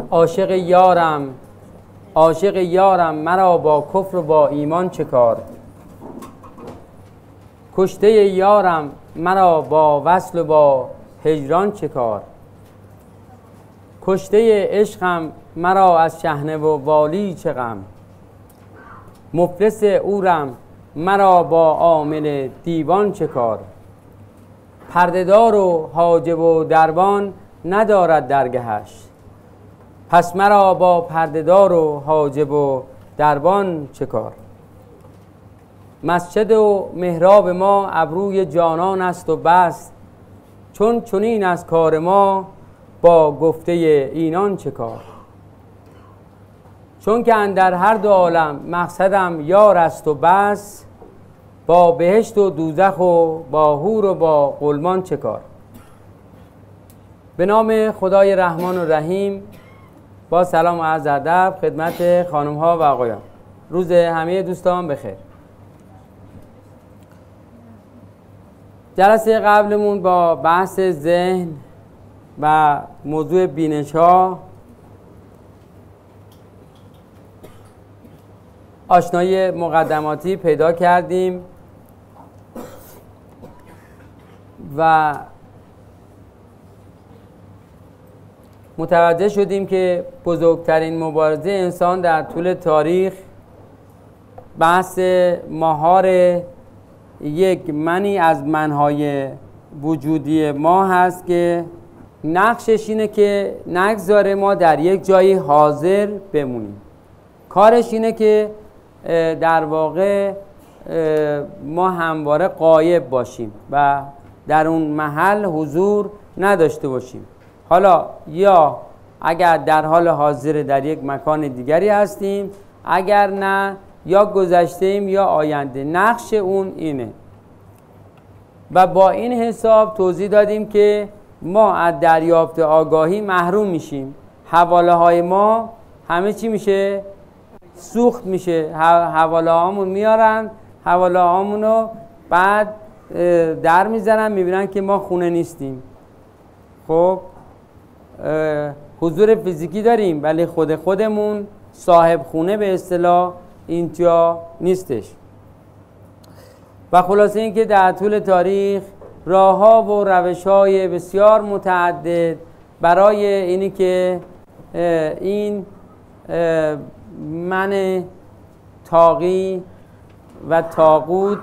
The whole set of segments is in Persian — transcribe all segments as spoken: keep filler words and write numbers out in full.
عاشق یارم عاشق یارم مرا با کفر و با ایمان چه کار؟ کشته یارم مرا با وصل و با هجران چه کار؟ کشته عشقم مرا از شحنه و والی چه غم؟ مفلس اورم مرا با عامل دیوان چه کار؟ پردهدار و حاجب و دربان ندارد درگهش، پس مرا با پردهدار و حاجب و دربان چه کار؟ مسجد و محراب ما ابروی جانان است و بس، چون چنین از کار ما با گفته اینان چه کار؟ چون که اندر هر دو عالم مقصدم یار است و بس، با بهشت و دوزخ و با حور و با غلمان چه کار؟ به نام خدای رحمان و رحیم. با سلام و عرض ادب خدمت خانم ها و آقایان. روز همه دوستان بخیر. جلسه قبلمون با بحث ذهن و موضوع بینش ها آشنایی مقدماتی پیدا کردیم و متوجه شدیم که بزرگترین مبارزه انسان در طول تاریخ بحث مهار یک منی از منهای وجودی ما هست که نقشش اینه که نگذاره ما در یک جایی حاضر بمونیم. کارش اینه که در واقع ما همواره غایب باشیم و در اون محل حضور نداشته باشیم. حالا یا اگر در حال حاضر در یک مکان دیگری هستیم، اگر نه یا گذشته ایم یا آینده. نقش اون اینه و با این حساب توضیح دادیم که ما از دریافت آگاهی محروم میشیم. حواله های ما همه چی میشه؟ سوخت میشه. حواله هامون میارن، حواله هامونو بعد در میزنن، میبینن که ما خونه نیستیم. خب حضور فیزیکی داریم ولی خود خودمون صاحب خونه به اصطلاح اینجا نیستش. و خلاصه این که در طول تاریخ راه ها و روش های بسیار متعدد برای اینی که این من طاغی و طاغوت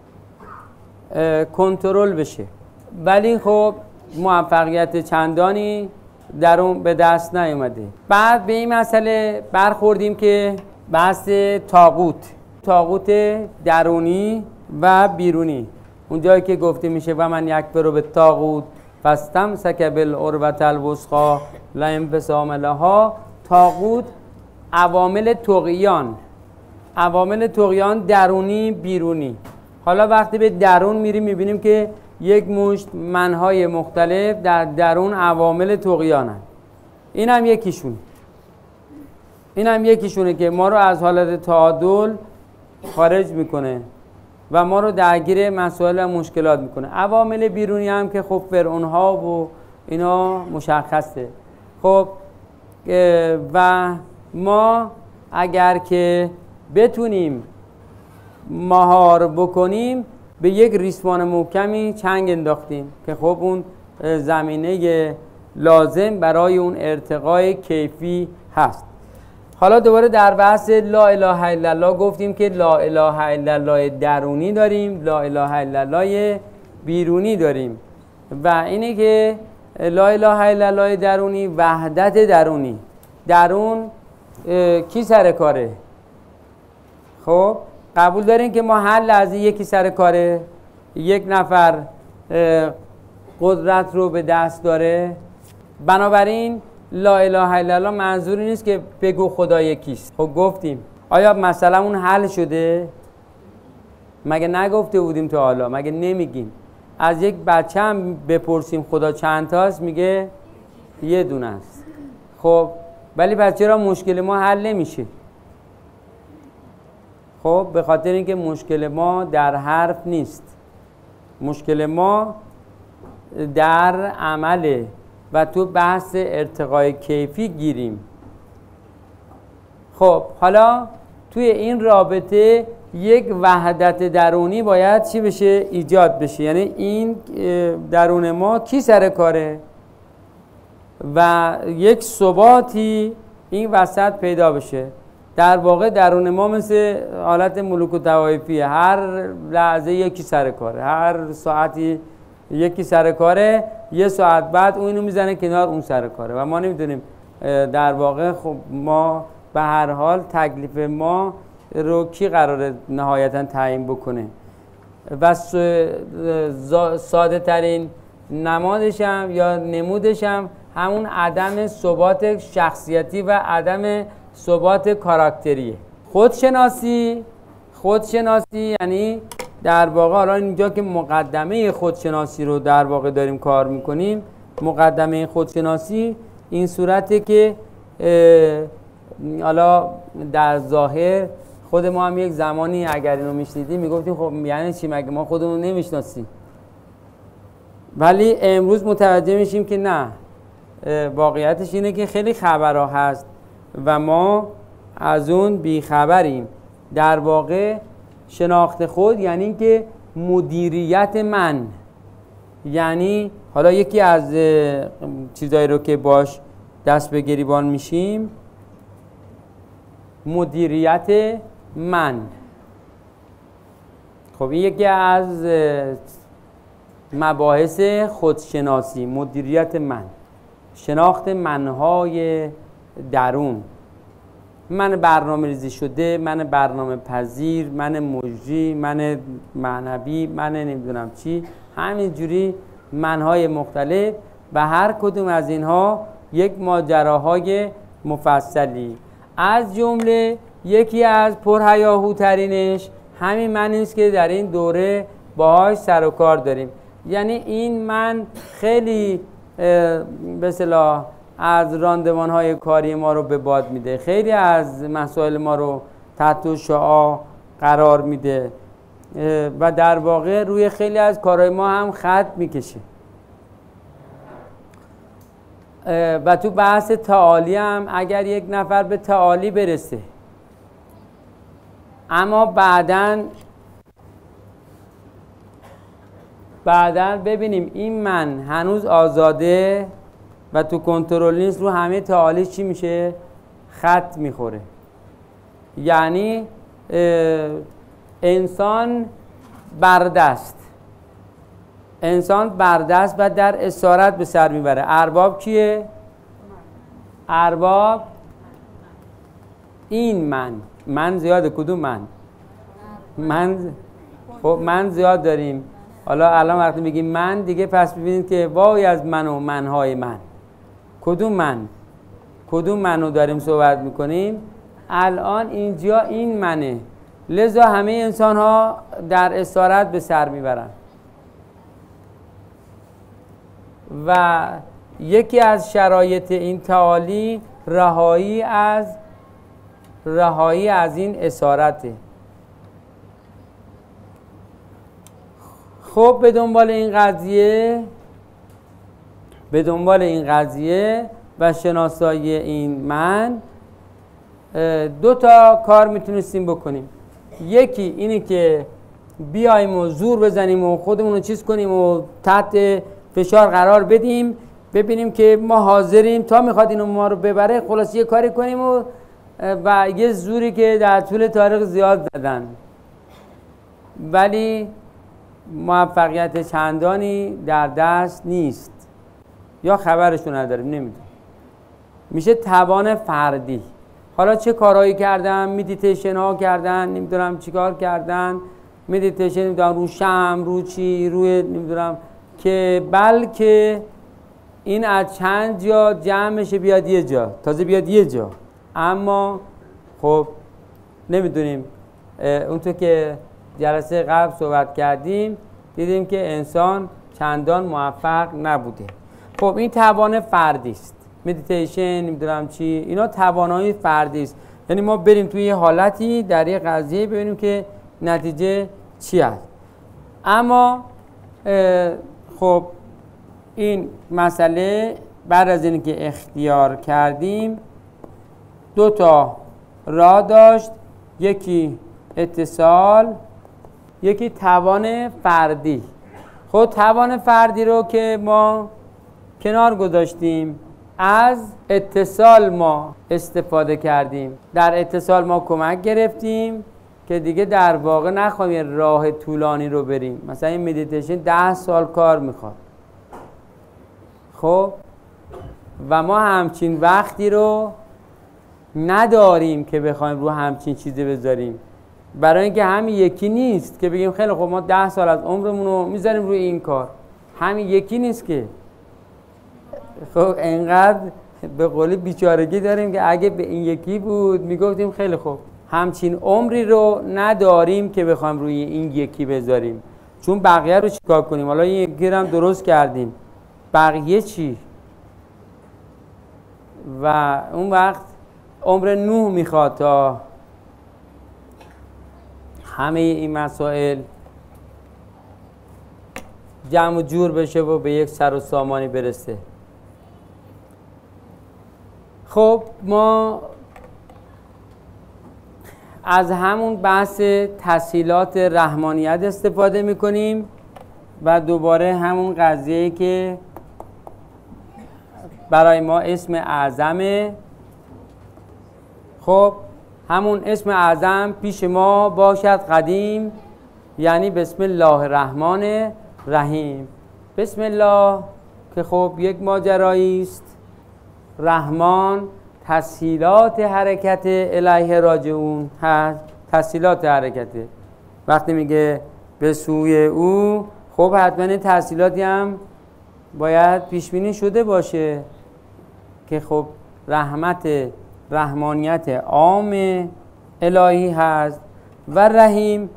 کنترل بشه، ولی خب موفقیت چندانی در اون به دست نیومده. بعد به این مسئله برخوردیم که بحث طاغوت طاغوت درونی و بیرونی، اون جایی که گفته میشه و من یکفر بالطاغوت فاستمسک بالعروة الوثقی لا انفصام لها. طاغوت عوامل طغیان عوامل طغیان درونی بیرونی. حالا وقتی به درون میریم میبینیم که یک مشت منهای مختلف در درون عوامل طغیان هست. این هم یکیشون این هم یکیشونه که ما رو از حالت تعادل خارج میکنه و ما رو درگیر مسائل و مشکلات میکنه. عوامل بیرونی هم که خب فرعون ها و اینا مشخصه. خب و ما اگر که بتونیم مهار بکنیم به یک ریسمان محکمی چنگ انداختیم که خب اون زمینه لازم برای اون ارتقای کیفی هست. حالا دوباره در بحث لا اله الا الله گفتیم که لا اله الا الله درونی داریم، لا اله الا الله بیرونی داریم و اینه که لا اله الا الله درونی وحدت درونی. درون کی سر کاره؟ خب قبول دارین که ما هر لحظه یکی سر کاره، یک نفر قدرت رو به دست داره. بنابراین لا اله الا الله منظوری نیست که بگو خدا یکیست. خب گفتیم آیا مثلا اون حل شده؟ مگه نگفته بودیم تا حالا؟ مگه نمیگیم؟ از یک بچه هم بپرسیم خدا چند تاست میگه یه دونه است. خب ولی بچه را مشکل ما حل نمیشه. خب به خاطر اینکه مشکل ما در حرف نیست، مشکل ما در عمله و تو بحث ارتقای کیفی گیریم. خب حالا توی این رابطه یک وحدت درونی باید چی بشه؟ ایجاد بشه. یعنی این درون ما کی سر کاره و یک ثباتی این وسط پیدا بشه. در واقع درون ما مثل حالت ملوک و طوایفیه، هر لحظه یکی سر کاره، هر ساعتی یکی سر کاره، یه ساعت بعد اون اینو میزنه کنار، اون سر کاره و ما نمیدونیم در واقع خب ما به هر حال تکلیف ما رو کی قراره نهایتا تعیین بکنه. و ساده ترین نمادش هم یا نمودش هم همون عدم ثبات شخصیتی و عدم ثبات کاراکتریه. خودشناسی خودشناسی یعنی در واقع حالا اینجا که مقدمه خودشناسی رو در واقع داریم کار میکنیم، مقدمه خودشناسی این صورته که حالا در ظاهر خود ما هم یک زمانی اگر اینو میشنیدیم میگفتیم خب یعنی چی، مگه ما خودمون نمیشناسیم؟ ولی امروز متوجه میشیم که نه، واقعیتش اینه که خیلی خبرها هست و ما از اون بیخبریم. در واقع شناخت خود یعنی اینکه مدیریت من، یعنی حالا یکی از چیزایی رو که باش دست به گریبان میشیم مدیریت من. خب این یکی از مباحث خودشناسی، مدیریت من، شناخت منهای درون، من برنامه ریزی شده، من برنامه پذیر، من مجری، من معنوی، من نمیدونم چی، همینجوری منهای مختلف و هر کدوم از اینها یک ماجراهای مفصلی. از جمله یکی از پرهیاهوترینش همین من است که در این دوره باهاش سر و کار داریم. یعنی این من خیلی به اصطلاح از راندمان‌های کاری ما رو به باد میده، خیلی از مسائل ما رو تحت شعاع قرار میده و در واقع روی خیلی از کارهای ما هم خط میکشه. و تو بحث تعالی هم اگر یک نفر به تعالی برسه اما بعداً بعداً ببینیم این من هنوز آزاده و تو کنترل نیست، رو همه تعالیش چی میشه؟ خط میخوره. یعنی انسان بردست انسان بردست و در اسارت به سر میبره. ارباب کیه؟ ارباب این من من زیاده. کدوم من؟ من خب من زیاد داریم. حالا الان وقتی میگیم من دیگه پس ببینید که وای از من و منهای من، کدوم من؟ کدوم منو داریم صحبت میکنیم؟ الان اینجا این منه، لذا همه انسان ها در اسارت به سر میبرن و یکی از شرایط این تعالی رهایی از رهایی از این اسارته. خب به دنبال این قضیه به دنبال این قضیه و شناسایی این من دو تا کار میتونستیم بکنیم. یکی اینی که بیایم و زور بزنیم و خودمون رو چیز کنیم و تحت فشار قرار بدیم، ببینیم که ما حاضریم تا میخواد اینو ما رو ببره، خلاص یه کاری کنیم و و یه زوری که در طول تاریخ زیاد زدن ولی موفقیت چندانی در دست نیست یا خبرشو نداریم، نمیدونم. میشه توان فردی. حالا چه کارهایی کردن؟ مدیتیشن ها کردن، نمیدونم چیکار کردن، مدیتیشن نمیدونم رو شم، رو چی، روی نمیدونم که بلکه این از چند جا جمع بشه بیاد یه جا، تازه بیاد یه جا. اما خب نمیدونیم، اونطور که جلسه قبل صحبت کردیم دیدیم که انسان چندان موفق نبوده. خب این توان فردی است. مدیتیشن نمیدونم چی، اینا توانایی فردی است. یعنی ما بریم توی یه حالتی در یه قضیه ببینیم که نتیجه چی است. اما خب این مسئله بعد از اینکه اختیار کردیم دو تا راه داشت، یکی اتصال، یکی توان فردی. خب توان فردی رو که ما کنار گذاشتیم، از اتصال ما استفاده کردیم. در اتصال ما کمک گرفتیم که دیگه در واقع نخواهیم راه طولانی رو بریم. مثلا این مدیتیشن ده سال کار میخواد. خب و ما همچین وقتی رو نداریم که بخوایم رو همچین چیزی بذاریم، برای اینکه همین یکی نیست که بگیم خیلی خب ما ده سال از عمرمون رو میذاریم روی این کار. همین یکی نیست که. خب اینقدر به قولی بیچارگی داریم که اگه به این یکی بود میگفتیم خیلی خوب همچین عمری رو نداریم که بخوایم روی این یکی بذاریم، چون بقیه رو چیکار کنیم؟ حالا این یکی رو هم درست کردیم، بقیه چی؟ و اون وقت عمر نوح میخواد تا همه این مسائل جمع و جور بشه و به یک سر و سامانی برسه. خب ما از همون بحث تسهیلات رحمانیت استفاده میکنیم و دوباره همون قضیه که برای ما اسم اعظمه. خب همون اسم اعظم پیش ما باشد قدیم، یعنی بسم الله الرحمن الرحیم. بسم الله که خب یک ماجرایی است، رحمان تسهیلات حرکت الیه راجعون هست. تسهیلات حرکت وقتی میگه به سوی او، خب حتما این تسهیلاتی هم باید پیش بینی شده باشه که خب رحمت رحمانیت عام الهی هست و رحیم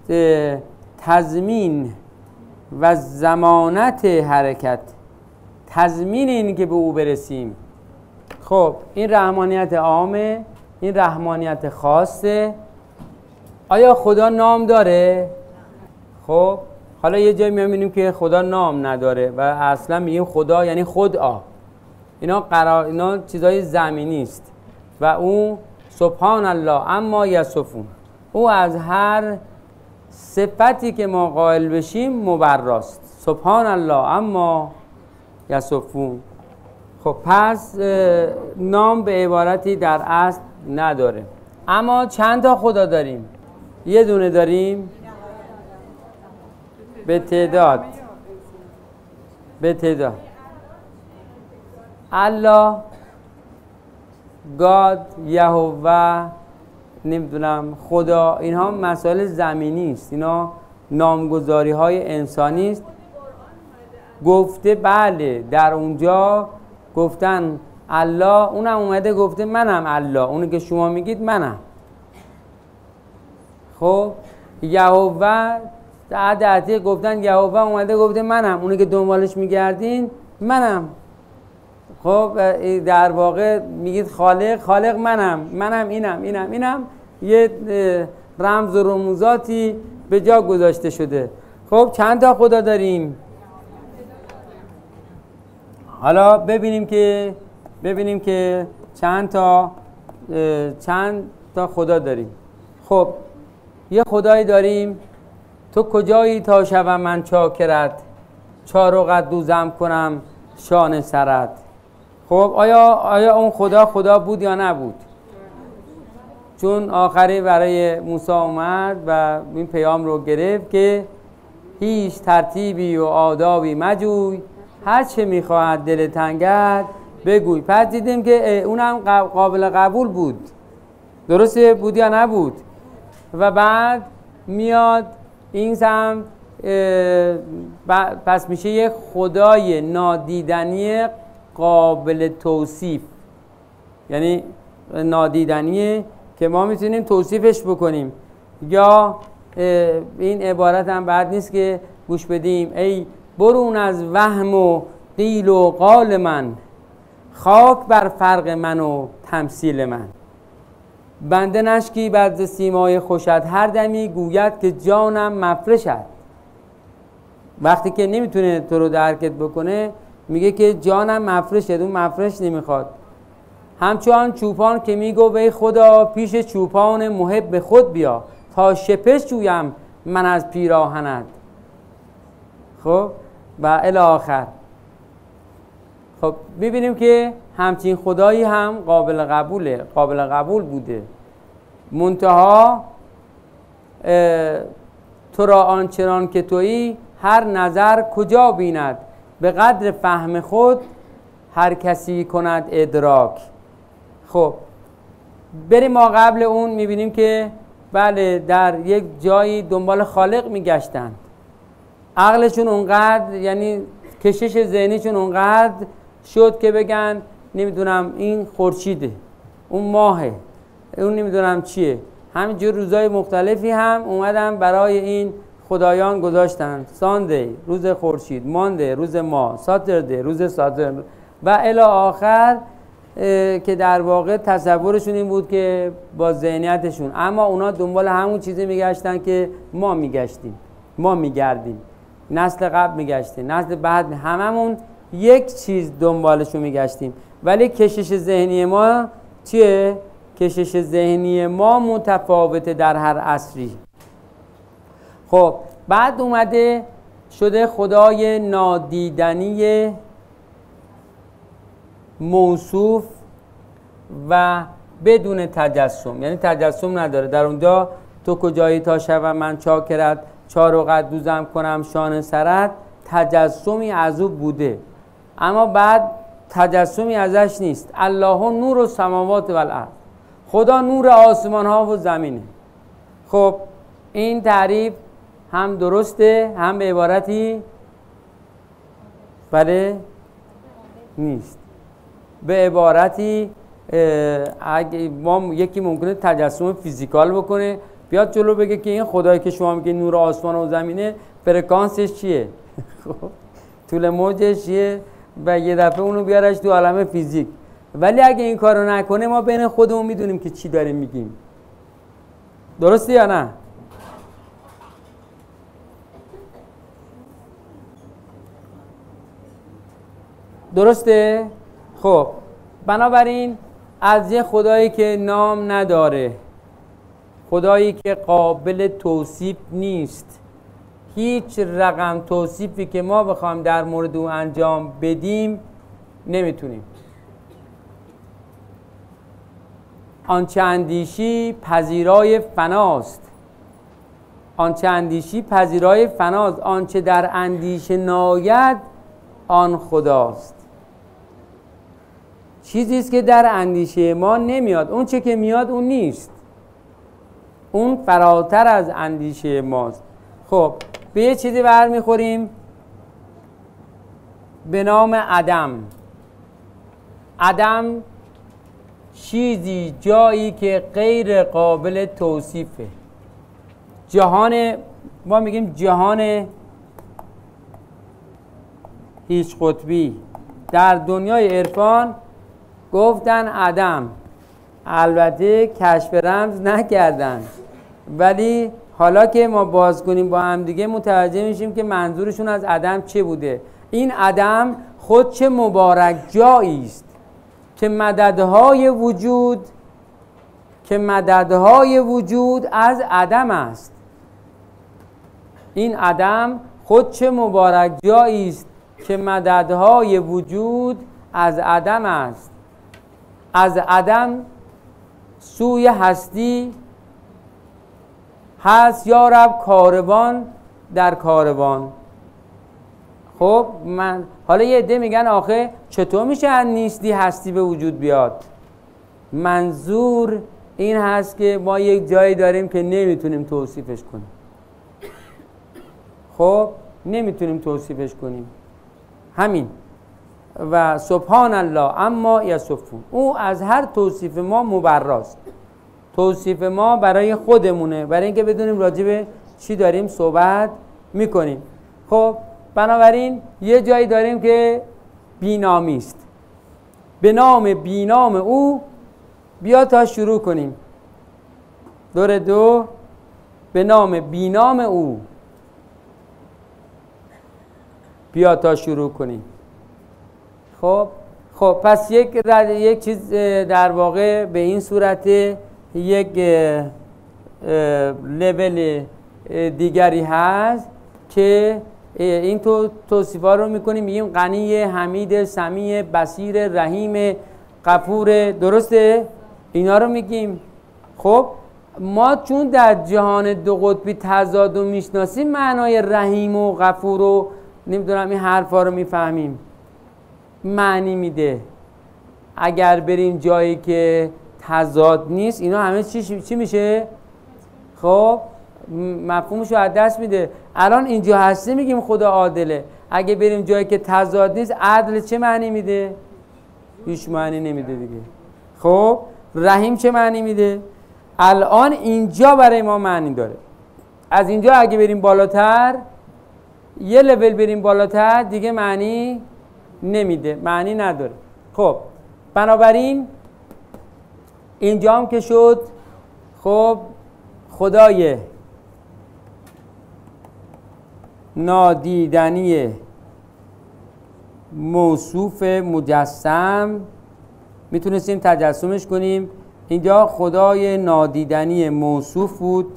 تضمین و ضمانت حرکت، تضمین این که به او برسیم. خب این رحمانیت عامه، این رحمانیت خاصه. آیا خدا نام داره؟ خب حالا یه جایی می‌بینیم که خدا نام نداره و اصلا میگیم خدا یعنی خدا. اینا قرار اینا چیزای زمینی است و او سبحان الله اما یصفون، او از هر صفتی که ما قائل بشیم مبراست. سبحان الله اما یصفون. خب پس نام به عبارتی در اصل نداره. اما چند تا خدا داریم؟ یه دونه داریم به تعداد، به تعداد الله، گاد، یهوه، نمیدونم خدا. اینها مسائل زمینی است، اینا نامگذاری های انسانی است. گفته بله در اونجا گفتن الله، اونم اومده گفته منم الله، اونی که شما میگید منم. خب یهوه عدتی گفتن یهوه اومده گفته منم، اونی که دنبالش میگردین منم. خب در واقع میگید خالق، خالق منم، منم اینم اینم اینم، یه رمز و رموزاتی به جا گذاشته شده. خب چند تا خدا داریم؟ حالا ببینیم که ببینیم که چند تا چند تا خدا داریم. خب یه خدایی داریم، تو کجایی تا شوم من چاکرت، چارقت دوزم کنم شان سرت. خب آیا آیا اون خدا خدا بود یا نبود؟ چون آخری برای موسی اومد و این پیام رو گرفت که هیچ ترتیبی و آدابی مجوی، هر چه میخواهد دل تنگت بگوی. پس دیدیم که اونم قابل قبول بود. درسته بود یا نبود؟ و بعد میاد این سمت پس میشه یک خدای نادیدنی قابل توصیف، یعنی نادیدنیه که ما میتونیم توصیفش بکنیم. یا این عبارت هم بد نیست که گوش بدیم: ای برون از وهم و قیل و قال من، خاک بر فرق من و تمثیل من. بنده نشکی بعد سیمای خوشت، هر دمی گوید که جانم مفرشت. وقتی که نمیتونه تو رو درکت بکنه میگه که جانم مفرشت، اون مفرش نمیخواد. همچنان چوپان که میگو وی خدا پیش چوپان محب خود بیا، تا شپش جویم من از پیراهنت. خب و الی آخر. خب ببینیم که همچین خدایی هم قابل قبوله، قابل قبول بوده. منتها تو را آنچنان که تویی هر نظر کجا بیند، به قدر فهم خود هر کسی کند ادراک. خب بریم ما قبل اون میبینیم که بله در یک جایی دنبال خالق میگشتن، عقلشون اونقدر یعنی کشش ذهنیشون اونقدر شد که بگن نمیدونم این خورشیده، اون ماهه، اون نمیدونم چیه. همینجور روزای مختلفی هم اومدن برای این خدایان گذاشتن. ساندی روز خورشید، مانده روز ماه، ساترده روز ساترن و الی آخر، که در واقع تصورشون این بود که با ذهنیتشون، اما اونا دنبال همون چیزی میگشتن که ما میگشتیم، ما میگردیم، نسل قبل میگشته، نسل بعد، هممون یک چیز دنبالشو میگشتیم. ولی کشش ذهنی ما چیه؟ کشش ذهنی ما متفاوته در هر عصری. خب بعد اومده شده خدای نادیدنی موصوف و بدون تجسم، یعنی تجسم نداره. در اونجا تو کجایی تا شبم من چاکرت، چار و قد دوزم کنم شان سرت، تجسمی از او بوده، اما بعد تجسمی ازش نیست. الله نور و سماوات و الارض، خدا نور آسمان ها و زمینه. خب این تعریف هم درسته هم به عبارتی بله نیست. به عبارتی اگه ما یکی ممکنه تجسم فیزیکال بکنه، بیاد جلو بگه که این خدایی که شما میگه نور آسمان و زمینه فرکانسش چیه، طول موجش چیه، و یه دفعه اونو بیارش تو عالم فیزیک. ولی اگه این کارو نکنه ما بین خودمون میدونیم که چی داریم میگیم. درسته یا نه؟ درسته؟ خب بنابراین از یه خدایی که نام نداره، خدایی که قابل توصیف نیست، هیچ رقم توصیفی که ما بخوایم در مورد او انجام بدیم نمیتونیم. آنچه اندیشی پذیرای فناست، آنچه اندیشی پذیرای فناست، آنچه در اندیشه ناید آن خداست. چیزی است که در اندیشه ما نمیاد، اون چه که میاد اون نیست، اون فراتر از اندیشه ماست. خب به یه چیزی برمیخوریم به نام عدم. عدم چیزی، جایی که غیر قابل توصیفه. جهان، ما میگیم جهان هیچ قطبی. در دنیای عرفان گفتن عدم، البته کشف رمز نکردن، ولی حالا که ما باز کنیم با هم دیگه متوجه میشیم که منظورشون از عدم چه بوده. این عدم خود چه مبارک جایی است که مددهای وجود که مددهای وجود از عدم است. این عدم خود چه مبارک جایی است که مددهای وجود از عدم است. از عدم سوی هستی هست یا رب کاروان در کاروان. خب من حالا یه عده میگن آخه چطور میشه از نیستی هستی به وجود بیاد؟ منظور این هست که ما یک جایی داریم که نمیتونیم توصیفش کنیم. خب نمیتونیم توصیفش کنیم، همین. و سبحان الله اما یصفون، او از هر توصیف ما مبراست. توصیف ما برای خودمونه، برای اینکه بدونیم راجع به چی داریم صحبت میکنیم. خب بنابراین یه جایی داریم که بینامی است. به نام بینام او بیا تا شروع کنیم. دور دو، به نام بینام او بیا تا شروع کنیم. خب خب پس یک رد... یک چیز در واقع به این صورت یک لول دیگری هست که این تو توصیفا رو میکنیم، میگیم غنی، حمید، سمیع، بصیر، رحیم، غفور. درسته؟ اینا رو میگیم. خب ما چون در جهان دو قطبی تضاد رو میشناسیم، معنای رحیم و غفور و نمیدونم این حرفا رو میفهمیم، معنی میده. اگر بریم جایی که تضاد نیست، اینا همه چی چی میشه؟ خب مفهومش رو از دست میده. الان اینجا هستی میگیم خدا عادله، اگه بریم جایی که تضاد نیست، عدل چه معنی میده؟ هیچ معنی نمیده دیگه. خب رحیم چه معنی میده؟ الان اینجا برای ما معنی داره. از اینجا اگه بریم بالاتر، یه لول بریم بالاتر، دیگه معنی نمیده، معنی نداره. خب بنابراین اینجا هم که شد، خب خدای نادیدنی موصوف مجسم میتونستیم تجسمش کنیم. اینجا خدای نادیدنی موصوف بود،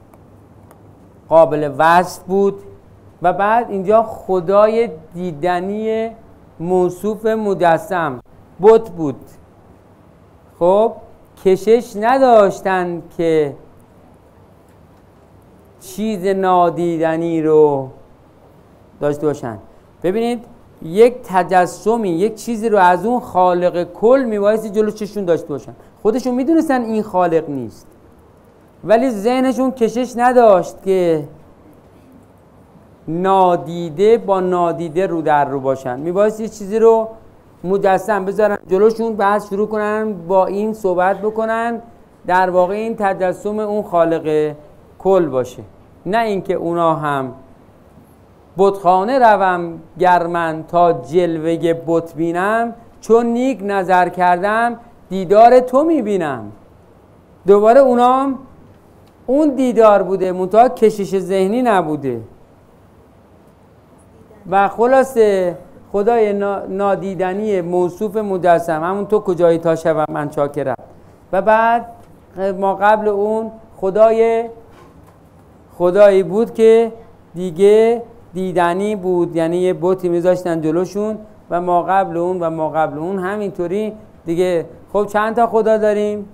قابل وصف بود، و بعد اینجا خدای دیدنی موصوف مجسم بت بود. خب کشش نداشتن که چیز نادیدنی رو داشته باشن. ببینید یک تجسمی، یک چیزی رو از اون خالق کل میبایستی جلو چشون داشته باشن. خودشون میدونستن این خالق نیست، ولی ذهنشون کشش نداشت که نادیده با نادیده رو در رو باشن. میبایستی یه چیزی رو مجسم بذارن جلوشون، بعد شروع کنن با این صحبت بکنن، در واقع این تجسم اون خالق کل باشه. نه اینکه اونا هم بتخانه روم گرمن تا جلوه بت بینم، چون نیک نظر کردم دیدار تو میبینم. دوباره اونام اون دیدار بوده، منتها کشش ذهنی نبوده. و خلاصه خدای نادیدنی موصوف مجسم، همون تو کجایی تا شبم من چاکرم. و بعد ما قبل اون خدای خدایی بود که دیگه دیدنی بود، یعنی یه بتی میذاشتن جلوشون، و ما قبل اون و ما قبل اون همینطوری دیگه. خب چند تا خدا داریم؟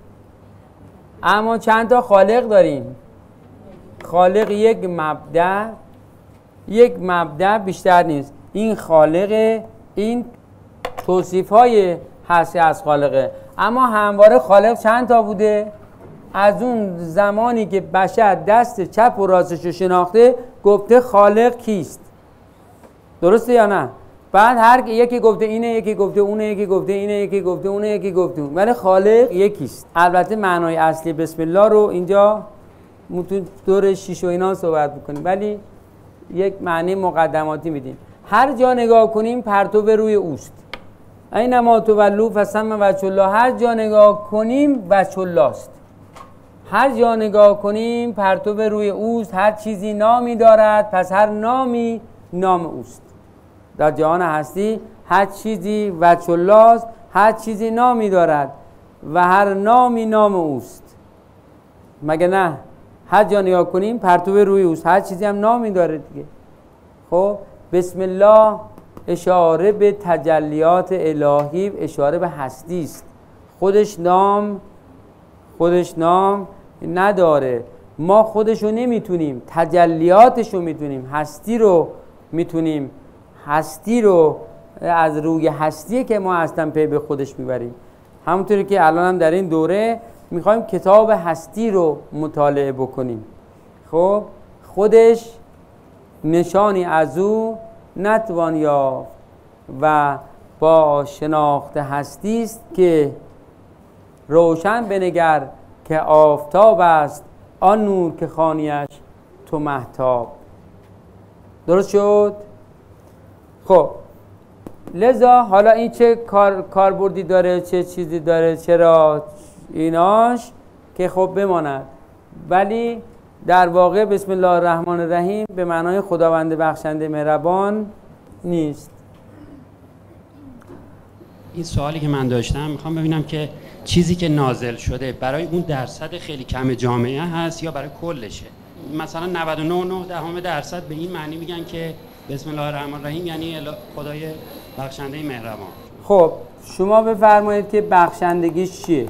اما چند تا خالق داریم؟ خالق یک مبدأ، یک مبدأ بیشتر نیست. این خالق، این توصیف های هستی از خالقه. اما همواره خالق چند تا بوده؟ از اون زمانی که بشر دست چپ و راستش رو شناخته، گفته خالق کیست. درسته یا نه؟ بعد هر یکی گفته اینه، یکی گفته اونه، یکی گفته اینه، یکی گفته اونه، یکی گفته اون، ولی خالق یکیست. البته معنای اصلی بسم الله رو اینجا تو دور شیش و اینا صحبت بکنیم، ولی یک معنی مقدماتی میدیم. هر جا نگاه کنیم پرتو روی اوست. اینما تولوا فثم وجه الله. هر جا نگاه کنیم وجه الله است. هر جا نگاه کنیم پرتو روی اوست. هر چیزی نامی دارد، پس هر نامی نام اوست. در جهان هستی هر چیزی وجه الله است، هر چیزی نامی دارد و هر نامی نام اوست. مگه نه؟ هر جا نگاه کنیم پرتو روی اوست، هر چیزی هم نامی داره دیگه. خب بسم الله اشاره به تجلیات الهی، اشاره به هستی است. خودش نام خودش نام نداره. ما خودشو نمیتونیم، تجلیاتشو میتونیم، هستی رو میتونیم، هستی رو از روی هستی که ما هستن پی به خودش میبریم. همونطوری که الان هم در این دوره میخوایم کتاب هستی رو مطالعه بکنیم. خب خودش نشانی از او نتوان یافت و با شناخت هستی است که روشن بنگر که آفتاب است آن نور که خوانیش تو مهتاب. درست شد؟ خب لذا حالا این چه کار کاربردی داره، چه چیزی داره، چرا ایناش که خب بماند، ولی در واقع بسم الله الرحمن الرحیم به معنای خداوند بخشنده مهربان نیست. این سوالی که من داشتم میخوام ببینم که چیزی که نازل شده برای اون درصد خیلی کم جامعه هست یا برای کلشه؟ مثلا نود و نه و نه دهم درصد به این معنی میگن که بسم الله الرحمن الرحیم یعنی خدای بخشنده مهربان. خب شما بفرمایید که بخشندگیش چیه؟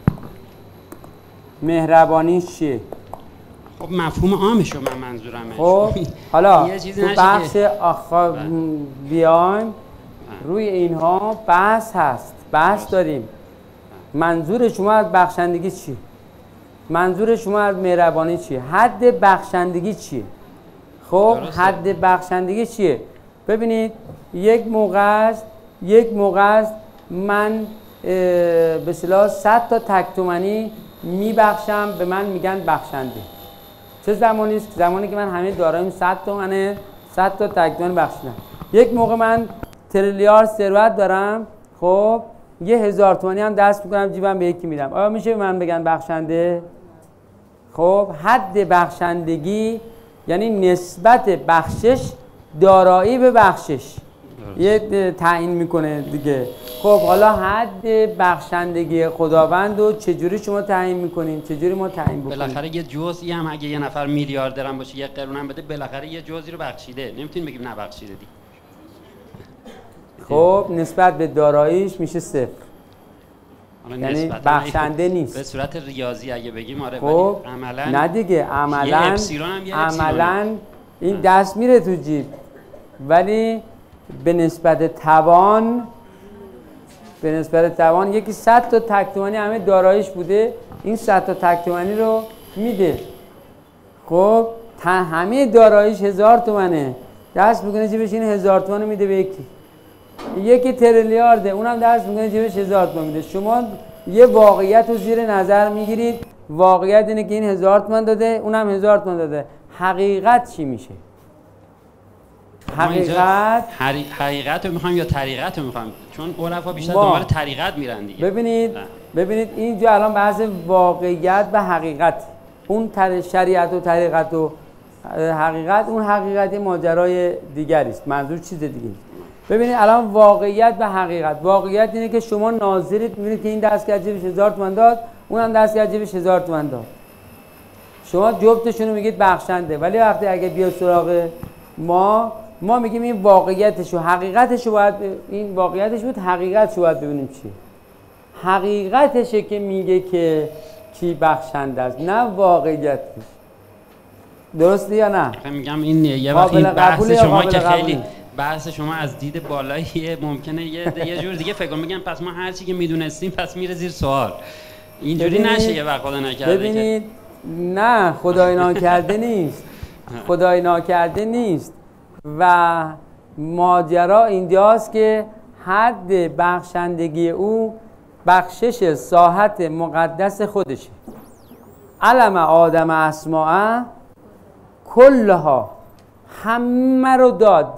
مهربانیش چیه؟ خب مفهوم عامشو من منظورمه. خب حالا تو بخش که... آخر بیایم روی اینها بحث هست، بحث داریم. منظور شما از بخشندگی چیه؟ منظور شما از مهربانی چیه؟ حد بخشندگی چیه؟ خب حد بخشندگی چیه؟ ببینید یک موقع است یک موقع است من به اصطلاح صد تا تک تومانی میبخشم، به من میگن بخشنده. چه زمانی است؟ زمانی که من همه داراییم صد تومنه، صد تا تک تومانی بخشیدم. یک موقع من تریلیارد ثروت دارم، خب یه هزار تومانی هم دست میکنم جیبم به یکی میدم، آیا میشه به من بگن بخشنده؟ خب حد بخشندگی یعنی نسبت بخشش دارایی به بخشش یه تعیین میکنه دیگه. خب حالا حد بخشندگی خداوند رو چجوری شما تعیین میکنین؟ چجوری ما تعیین بکنیم؟ بالاخره یه جزئی هم اگه یه نفر میلیاردرم باشه یه قرون هم بده، بالاخره یه جزئی رو بخشیده، نمیتونیم بگیم نبخشیده دیگه. خب نسبت به داراییش میشه صفر، یعنی بخشنده نیست. به صورت ریاضی اگه بگیم آره، خب ولی عملاً نه دیگه، عملاً عملاً این دست میره تو جیب، ولی به نسبت توان به نسبت توان یکی صد تا تک تومانی همه داراییش بوده، این صد تا تک تومانی رو میده. خب همه داراییش هزار تومنه، دست میکنه جیبش این هزار تومن میده به یکی. یکی تریلیارده، اونم دست میکنه جیبش هزار تومن میده. شما یه واقعیت رو زیر نظر میگیرید، واقعیت اینه که این هزار تومن داده، اونم هزار تومن داده. حقیقت چی میشه؟ حقیقت حقیقت رو میخوایم یا طریقت رو میخوایم؟ چون عرفا بیشتر دنبال طریقت میرن دیگه. ببینید نه. ببینید اینجا الان بحث واقعیت و حقیقت، اون شریعت و طریقت و حقیقت، اون حقیقت ماجرای دیگری است، منظور چیز دیگه است. ببینید الان واقعیت و حقیقت، واقعیت اینه که شما ناظرید میبینید که این دستگاه جیبش هزار تومن داد، اونم دستگاه جیبش هزار تومن داد، شما جفتشون رو میگید بخشنده. ولی وقتی اگه بیا سراغ ما ما میگیم این واقعیتش و حقیقتش رو باید، این واقعیتش بود، حقیقتش رو باید ببینیم چیه. حقیقتشه که میگه که کی بخشنده است، نه واقعیتش. درسته یا نه؟ میگم این یه وقت این بحث شما که خیلی بحث شما از دید بالایی ممکنه یه یه جور دیگه فکر میگم پس ما هر چی که میدونستیم پس میره زیر سوال. اینجوری نشه یه وقت خدا نکرده. ببینید نه خدای ناکرده نیست، خدای ناکرده نیست و ماجرا اینجاست که حد بخشندگی او بخشش ساحت مقدس خودشه. علم آدم اسماء کلها، همه رو داد،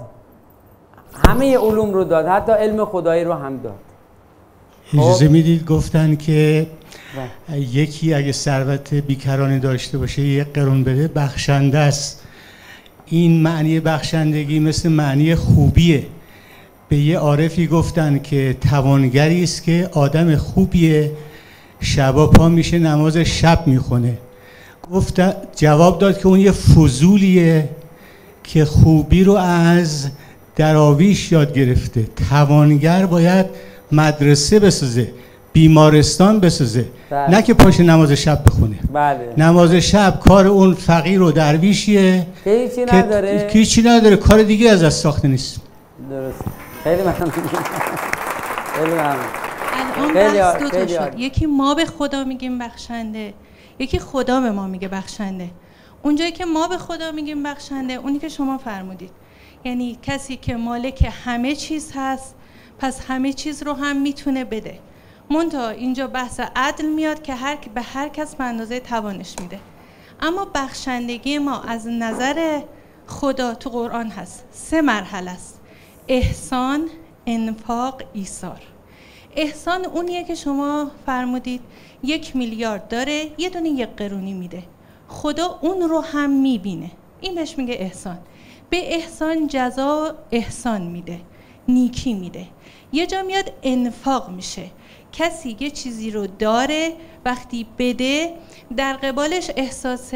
همه علوم رو داد، حتی علم خدایی رو هم داد. اجازه میدید گفتن که و. یکی اگه ثروت بیکرانه داشته باشه یک قرون بده بخشنده است. این معنی بخشندگی مثل معنی خوبیه. به یه عارفی گفتن که توانگری است که آدم خوبیه، شبا پا میشه نماز شب میخونه. گفت جواب داد که اون یه فضولیه که خوبی رو از دراویش یاد گرفته. توانگر باید مدرسه بسازه، بیمارستان بسازه، بله. نه که پاش نماز شب بخونه. بله. نماز شب کار اون فقیر و درویشیه که هیچی نداره، که هیچی نداره، کار دیگه از دست ساخته نیست. درست. خیلی ممنون. خیلی ممنون. الان بحث دو تا شد، یکی ما به خدا میگیم بخشنده، یکی خدا به ما میگه بخشنده. اونجایی که ما به خدا میگیم بخشنده، اونی که شما فرمودید، یعنی کسی که مالک همه چیز هست، پس همه چیز رو هم میتونه بده. منتها اینجا بحث عدل میاد که هر به هر کس به اندازه توانش میده. اما بخشندگی ما از نظر خدا تو قرآن هست، سه مرحله است: احسان، انفاق، ایثار. احسان اونیه که شما فرمودید یک میلیارد داره، یه دونه یک قرونی میده، خدا اون رو هم میبینه، این بهش میگه احسان. به احسان جزا احسان میده، نیکی میده. یه جا میاد انفاق میشه، کسی یه چیزی رو داره وقتی بده در قبالش احساس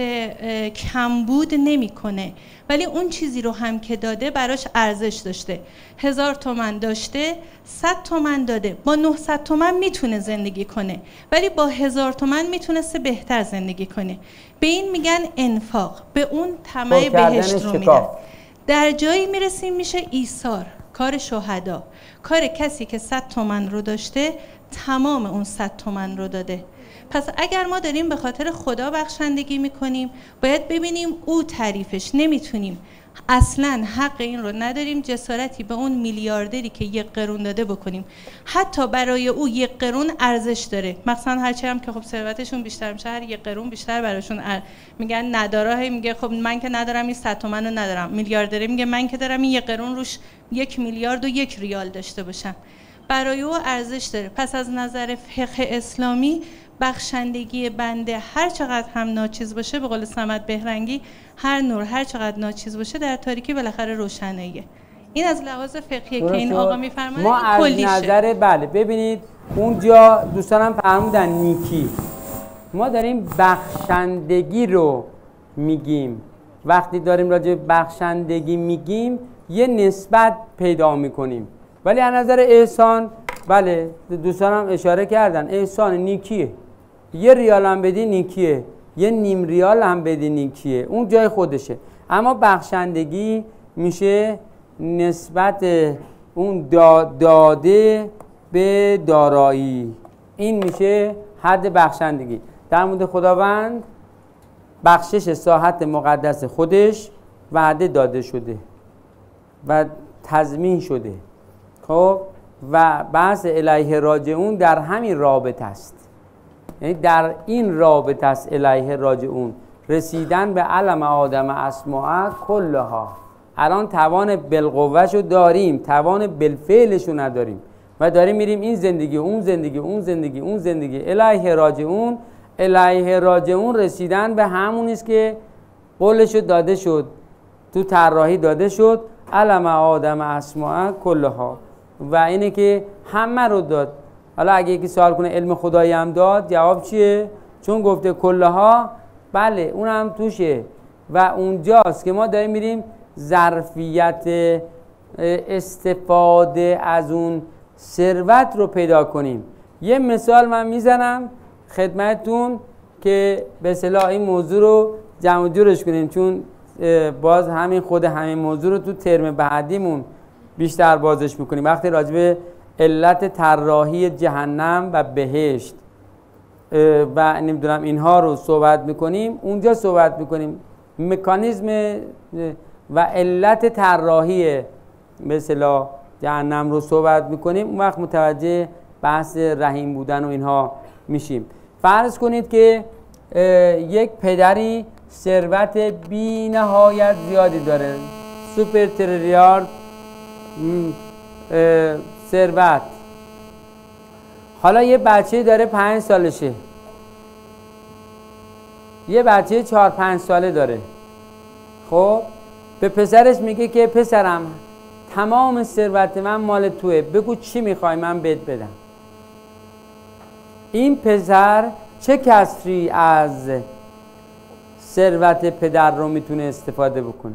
کمبود نمیکنه، ولی اون چیزی رو هم که داده براش ارزش داشته. هزار تومن داشته، صد تومن داده، با نهصد تومن میتونه زندگی کنه، ولی با هزار تومن میتونسته بهتر زندگی کنه. به این میگن انفاق، به اون طمع بهشت رو میدن. در جایی میرسیم میشه ایثار، کار شهدا، کار کسی که صد تومن رو داشته تمام اون صد تومن رو داده. پس اگر ما داریم به خاطر خدا بخشندگی میکنیم باید ببینیم او تعریفش، نمیتونیم اصلا حق این رو نداریم جسارتی به اون میلیاردری که یک قرون داده بکنیم. حتی برای او یک قرون ارزش داره، مثلا هرچی هم که خب ثروتشون بیشتر میشه هر یک قرون بیشتر براشون ار... میگن نداره، میگه خب من که ندارم این صد تومن رو ندارم. میلیاردره میگه من که دارم این یک قرون روش یک میلیارد و یک ریال داشته باشم، برای او ارزش داره. پس از نظر فقه اسلامی بخشندگی بنده هر چقدر هم ناچیز باشه، به قول صمد بهرنگی، هر نور هر چقدر ناچیز باشه در تاریکی بالاخره روشناییه. این از لحاظ فقهیه که این آقا میفرمایند. ما از نظر بله ببینید اونجا دوستانم فرمودن نیکی، ما داریم بخشندگی رو میگیم. وقتی داریم راجع به بخشندگی میگیم یه نسبت پیدا میکنیم، ولی از نظر احسان بله دوستانم اشاره کردن احسان نیکیه. یه ریال هم بدی نیکیه، یه نیم ریال هم بدی نیکیه، اون جای خودشه. اما بخشندگی میشه نسبت اون داده به دارایی، این میشه حد بخشندگی. در مورد خداوند بخشش ساحت مقدس خودش وعده داده شده و تضمین شده. خب و بحث الیه راجعون در همین رابطه است، یعنی در این رابطه است الیه راجعون، رسیدن به علم آدم اسماء کلها. الان توان بالقوه‌شو داریم، توان بالفعلشو نداریم و داریم میریم این زندگی اون زندگی اون زندگی اون زندگی. الیه راجعون، الیه راجعون رسیدن به همون است که قولشو داده شد، تو طراحی داده شد، علم آدم اسماء کلها، و اینه که همه رو داد. حالا اگه یکی سوال کنه علم خدایی هم داد، جواب چیه؟ چون گفته کلها، بله اون هم توشه و اونجاست که ما داریم میریم ظرفیت استفاده از اون ثروت رو پیدا کنیم. یه مثال من میزنم خدمتتون که به اصطلاح این موضوع رو جمع جورش کنیم، چون باز همین خود همین موضوع رو تو ترم بعدیمون بیشتر بازش میکنیم. وقتی راجع به علت طراحی جهنم و بهشت و نمیدونم اینها رو صحبت میکنیم، اونجا صحبت میکنیم مکانیزم و علت طراحی به اصطلاح جهنم رو صحبت میکنیم، اون وقت متوجه بحث رحیم بودن و اینها میشیم. فرض کنید که یک پدری ثروت بی نهایت زیادی داره، سوپر تریلیارد ثروت. حالا یه بچه داره پنج سالشه، یه بچه چهار پنج ساله داره. خب به پسرش میگه که پسرم تمام ثروت من مال توه، بگو چی میخوای من بهت بدم. این پسر چه کسری از ثروت پدر رو میتونه استفاده بکنه؟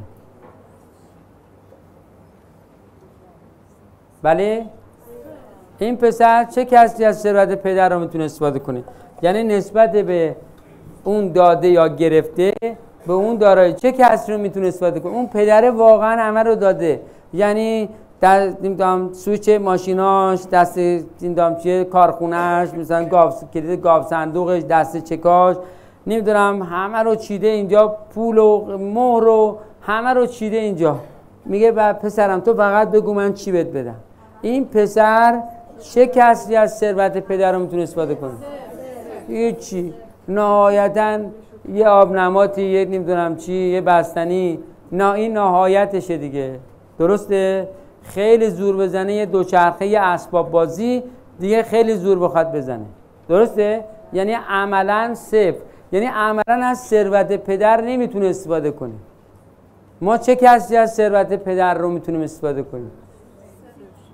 بله؟ این پسر چه کسی از ثروت پدر رو میتونه استفاده کنه؟ یعنی نسبت به اون داده یا گرفته به اون دارایی چه کسی رو میتونه استفاده کنه؟ اون پدر واقعا همه رو داده، یعنی در نمیدونم سویچ ماشیناش، دست نمیدونم چیه کارخونهش، مثلا گاو کلید گاو صندوقش، دست چکاش، نمیدونم همه رو چیده اینجا، پول و مهر و همه رو چیده اینجا. میگه با پسرم تو فقط بگو من چی بهت بدم. این پسر چه کسی از ثروت پدر رو میتونه استفاده کنه؟ هیچی. نهایتاً یه آب نماتی، یه نمیدونم چی، یه بستنی، نه این نهایتشه دیگه. درسته؟ خیلی زور بزنه یه دوچرخه، یه اسباب بازی دیگه خیلی زور بخواد بزنه. درسته؟ یعنی عملاً صفر، یعنی عملاً از ثروت پدر نمیتونه استفاده کنه. ما چه کسی از ثروت پدر رو میتونیم استفاده کنیم؟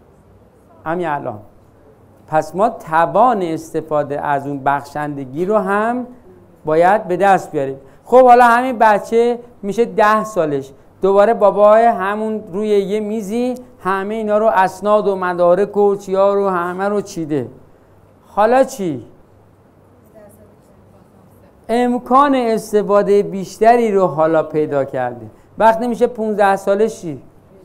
همین الان. پس ما توان استفاده از اون بخشندگی رو هم باید به دست بیاریم. خب حالا همین بچه میشه ده سالش، دوباره بابای همون روی یه میزی همه اینا رو اسناد و مدارک و چیا رو همه رو چیده. حالا چی؟ امکان استفاده بیشتری رو حالا پیدا کرده. وقتی میشه پونزده سالش چی؟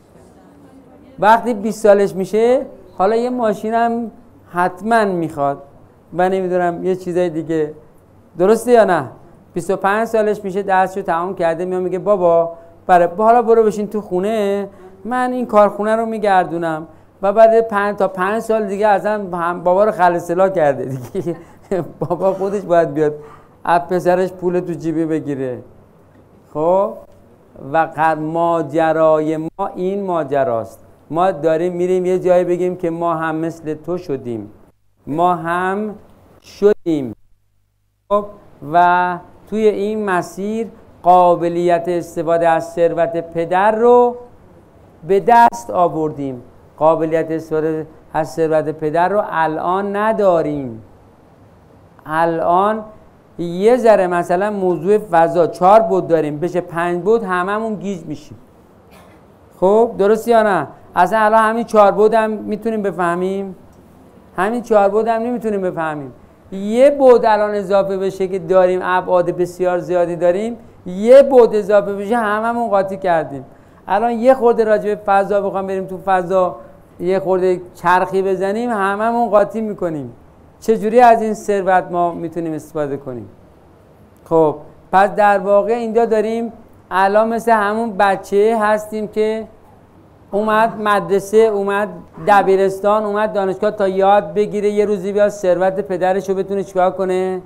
وقتی بیست سالش میشه حالا یه ماشین هم حتما میخواد و نمیدونم یه چیزای دیگه. درسته یا نه؟ بیست و پنج سالش میشه درسشو تمام کرده، میاد میگه بابا برای حالا برو بشین تو خونه، من این کارخونه رو میگردونم و بعد پنج تا پنج سال دیگه ازم هم بابا رو خلع اصلاح کرده دیگه. بابا خودش باید بیاد از پسرش پول تو جیبی بگیره. خب و ماجرای ما این ماجراست. ما داریم میریم یه جایی بگیم که ما هم مثل تو شدیم، ما هم شدیم. خب و توی این مسیر قابلیت استفاده از ثروت پدر رو به دست آوردیم. قابلیت استفاده از ثروت پدر رو الان نداریم. الان یه ذره مثلا موضوع فضا چهار بود داریم، بشه پنج بود هممون گیج میشیم. خب درست یا نه؟ اصلا الان همین چهار بود هم میتونیم بفهمیم؟ همین چهار بود هم نمیتونیم بفهمیم. یه بود الان اضافه بشه که داریم، ابعاد بسیار زیادی داریم، یه بود اضافه بشه هممون قاطی کردیم. الان یه خورده راجع به فضا بخوام بریم تو فضا یه خورده چرخی بزنیم هممون قاطی میکنیم. چجوری از این ثروت ما میتونیم استفاده کنیم؟ خب پس در واقع اینجا داریم الان مثل همون بچه هستیم که اومد مدرسه، اومد دبیرستان، اومد دانشگاه تا یاد بگیره یه روزی بیاد ثروت پدرش رو بتونه چیکار کنه؟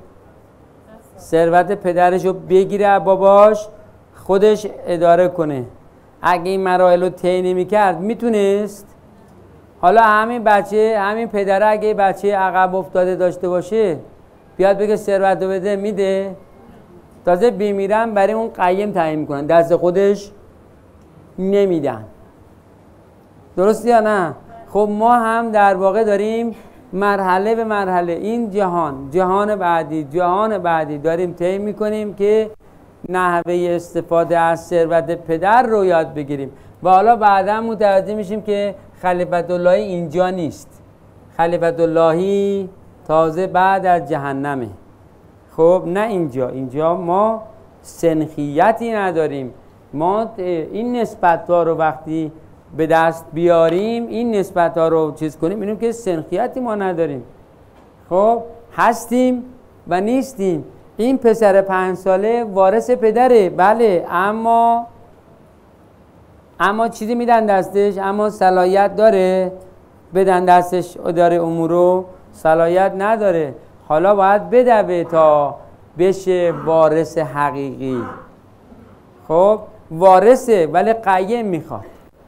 ثروت پدرش رو بگیره باباش خودش اداره کنه. اگه این مراحل رو طی نمی‌کرد میتونست؟ حالا همین بچه، همین پدر اگه بچه عقب افتاده داشته باشه بیاد بگه ثروت رو بده، میده؟ تازه بیمیرن برای اون قیم تعیین میکنن، دست خودش نمیدن. درست یا نه؟ خب ما هم در واقع داریم مرحله به مرحله این جهان، جهان بعدی، جهان بعدی داریم طی میکنیم که نحوه استفاده از ثروت پدر رو یاد بگیریم و حالا بعدا متوجه میشیم که خلیفت اللهی اینجا نیست. خلیفت اللهی تازه بعد از جهنمه. خب نه اینجا، اینجا ما سنخیتی نداریم. ما این نسبت ها رو وقتی به دست بیاریم، این نسبت ها رو چیز کنیم، ببینیم که سنخیتی ما نداریم. خب هستیم و نیستیم. این پسر پنج ساله وارث پدره، بله، اما اما چیزی میدن دستش، اما صلاحیت داره بدن دستش اداره امور رو؟ صلاحیت نداره. حالا باید بدوه تا بشه وارث حقیقی. خب وارثه ولی قیم میخواد،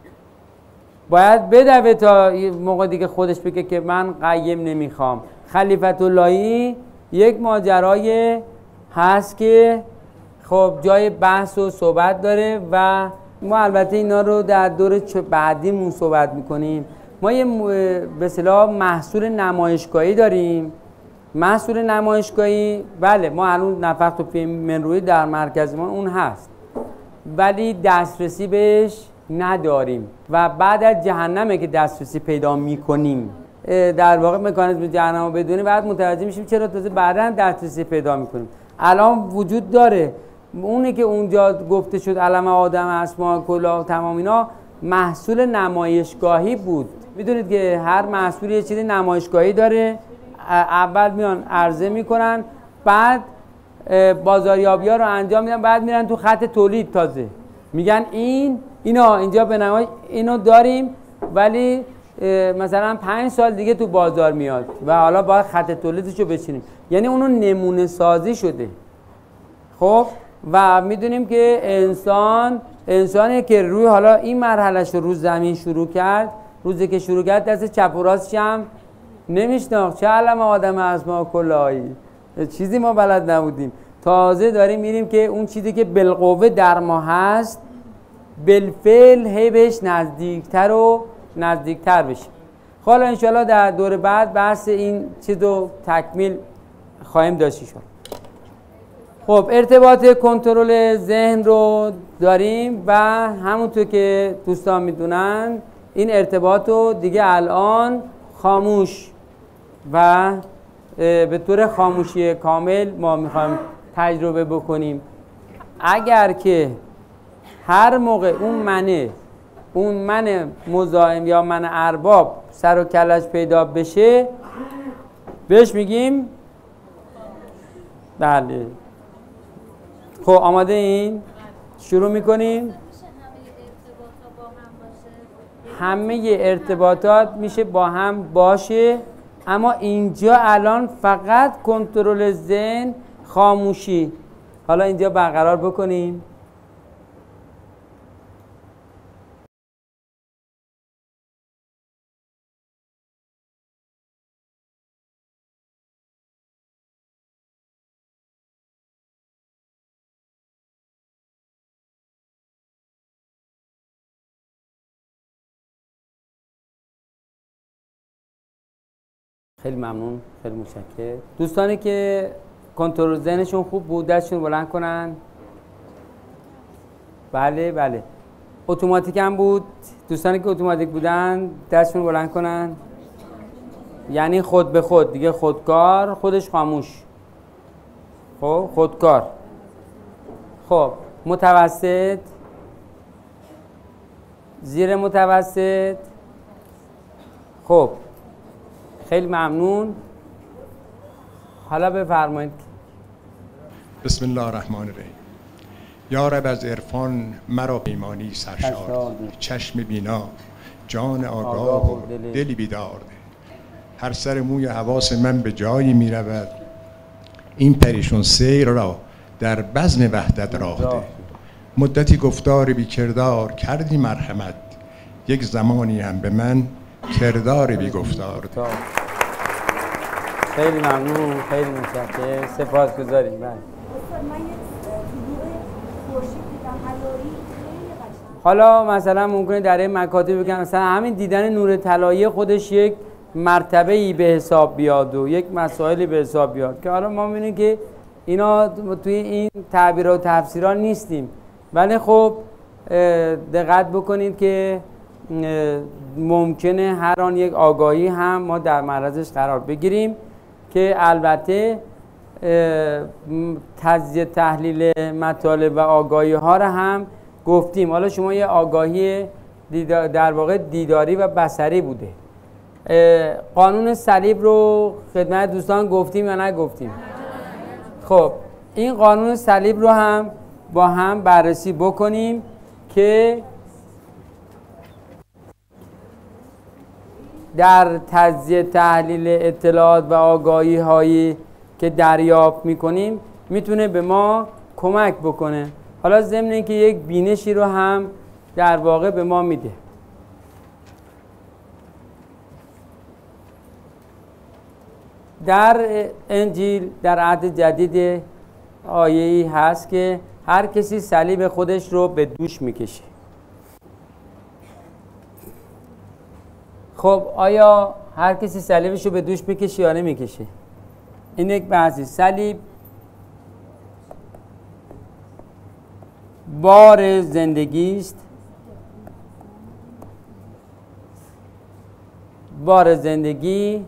باید بدوه تا موقع دیگه خودش بگه که من قیم نمیخوام. خلیفت اللهی یک ماجرای هست که خب جای بحث و صحبت داره و ما البته اینا رو در دور بعدیمون صحبت میکنیم. ما یه به اصطلاح محصول نمایشگاهی داریم. محصول نمایشگاهی بله، ما هنوز نفخت و فیلم من روی در مرکز ما اون هست ولی دسترسی بهش نداریم و بعد از جهنمه که دسترسی پیدا میکنیم. در واقع مکانیزم جهنم رو بدونیم بعد متوجه میشیم چرا تازه بعدا دسترسی پیدا میکنیم. الان وجود داره. اونی که اونجا گفته شد علم آدم، اسماء کلاه، تمام اینا محصول نمایشگاهی بود. میدونید که هر محصولی یه چیزی نمایشگاهی داره. اول میان عرضه میکنن، بعد بازاریابی ها رو انجام میدن، بعد میرن تو خط تولید، تازه میگن این اینا اینجا به نمایش اینو داریم ولی مثلا پنج سال دیگه تو بازار میاد و حالا باید خط تولیدش رو بچینیم. یعنی اونو نمونه سازی شده. خب و میدونیم که انسان انسانی که روی حالا این مرحلهش رو روز زمین شروع کرد، روزی که شروع کرد دست چپ و راستش هم نمیشناخت. چه علم آدم اسماء کلهایی، چیزی ما بلد نبودیم. تازه داریم میریم که اون چیزی که بالقوه در ما هست بالفعل هی بهش نزدیکتر و نزدیکتر بشیم. حالا انشالله در دور بعد بحث این چیز رو تکمیل خواهیم داشت شد. خب ارتباط کنترل ذهن رو داریم و همونطور که دوستان میدونن این ارتباط رو دیگه الان خاموش و به طور خاموشی کامل ما میخوایم تجربه بکنیم. اگر که هر موقع اون منه اون من مزاحم یا من ارباب سر و کلش پیدا بشه بهش میگیم بله. خب آماده این؟ شروع میکنیم. همه ارتباطات میشه با هم باشه، اما اینجا الان فقط کنترل ذهن، خاموشی. حالا اینجا برقرار بکنیم. خیلی ممنون، خیلی متشکرم. دوستانی که کنترل ذهنشون خوب بود دستشون بلند کنن. بله بله. اتوماتیک هم بود. دوستانی که اتوماتیک بودن دستشون بلند کنن. یعنی خود به خود دیگه، خودکار، خودش خاموش. خب خودکار. خب متوسط، زیر متوسط. خب خیلی ممنون. حالا بفرمایید. بسم الله الرحمن الرحیم. یا رب از عرفان مرا پیمانی سرشار، چشم بینا جان آگاه و دلی بیدار. هر سر موی حواس من به جایی می رود، این پریشون سیر را در بزم وحدت راه ده. مدتی گفتار بی کردار کردی مرحمت، یک زمانی هم به من کردار بی گفتار ده. خیلی ممنون، خیلی متشکرم، سپاسگزاریم. بله. حالا مثلا ممکنه در این مکاتب بگم مثلا همین دیدن نور طلایی خودش یک مرتبه ای به حساب بیاد و یک مسائلی به حساب بیاد که حالا ما می‌بینیم که اینا توی این تعبیر و تفسیرها نیستیم، ولی خب دقت بکنید که ممکنه هر آن یک آگاهی هم ما در معرضش قرار بگیریم که البته تجزیه تحلیل مطالب و آگاهی ها رو هم گفتیم. حالا شما یه آگاهی در واقع دیداری و بصری بوده. قانون صلیب رو خدمت دوستان گفتیم یا نگفتیم؟ خب این قانون صلیب رو هم با هم بررسی بکنیم که در تجزیه تحلیل اطلاعات و آگاهی هایی که دریافت میکنیم میتونه به ما کمک بکنه. حالا ضمن اینکه یک بینشی رو هم در واقع به ما میده. در انجیل در عهد جدید آیه‌ای هست که هر کسی صلیب خودش رو به دوش میکشه. خب آیا هر کسی صلیبش رو به دوش میکشه یا نمیکشه؟ این یک بحثی. صلیب بار زندگی است، بار زندگی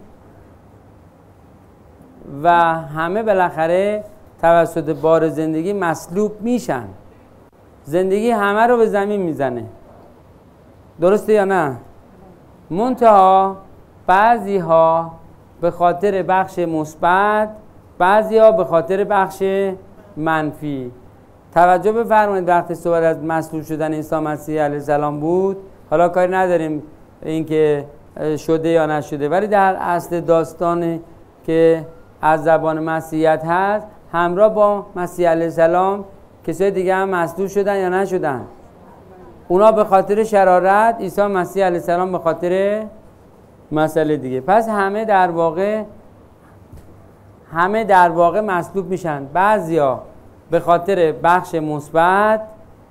و همه بالاخره توسط بار زندگی مصلوب میشن. زندگی همه رو به زمین میزنه، درسته یا نه؟ منتها بعضی ها به خاطر بخش مثبت، بعضی ها به خاطر بخش منفی. توجه بفرمایید وقتی صحبت از مصلوب شدن عیسی مسیح علیه السلام بود، حالا کاری نداریم اینکه شده یا نشده، ولی در اصل داستان که از زبان مسیحیت هست همراه با مسیح علیه السلام کسای دیگه هم مصلوب شدن یا نشدن؟ اونا به خاطر شرارت، عیسی مسیح علیه السلام به خاطر مسئله دیگه. پس همه در واقع همه در واقع مصلوب میشن. بعضیا به خاطر بخش مثبت،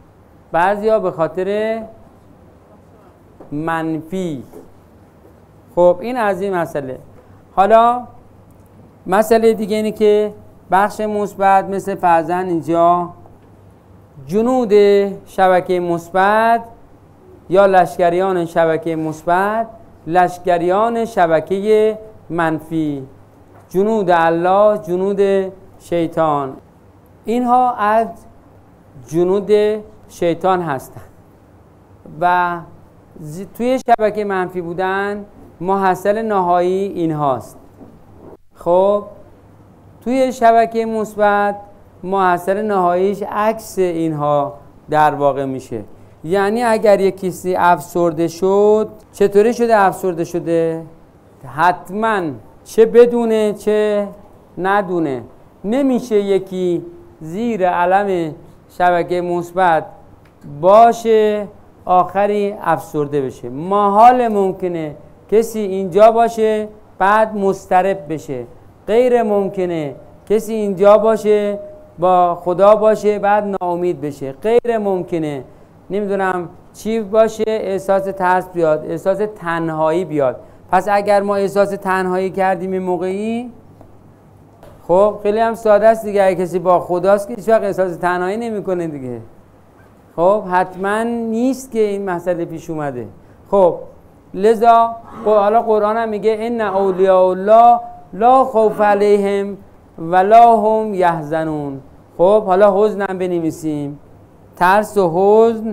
بعضیا به خاطر منفی. خب این از این مسئله. حالا مسئله دیگه اینه که بخش مثبت مثل فرضاً اینجا جنود شبکه مثبت یا لشکریان شبکه مثبت، لشکریان شبکه منفی، جنود الله، جنود شیطان، اینها از جنود شیطان هستند و توی شبکه منفی بودن محصل نهایی اینهاست. خب توی شبکه مثبت محصل نهاییش عکس اینها در واقع میشه. یعنی اگر یک کسی افسرده شد، چطوری شده افسرده شده؟ حتما چه بدونه چه ندونه نمیشه یکی زیر علم شبکه مثبت باشه آخری افسرده بشه. محال ممکنه کسی اینجا باشه بعد مضطرب بشه، غیر ممکنه کسی اینجا باشه با خدا باشه بعد ناامید بشه، غیر ممکنه نمیدونم چی باشه احساس ترس بیاد، احساس تنهایی بیاد. پس اگر ما احساس تنهایی کردیم این موقعی، خب خیلی هم ساده است دیگه، اگه کسی با خداست که هیچ وقت احساس تنهایی نمیکنه دیگه. خب حتما نیست که این مسئله پیش اومده. خب لذا حالا قرآن هم میگه ان اولیاء الله لا خوف علیهم ولا هم یحزنون. خب حالا حزن هم بنویسیم. ترس و حزن،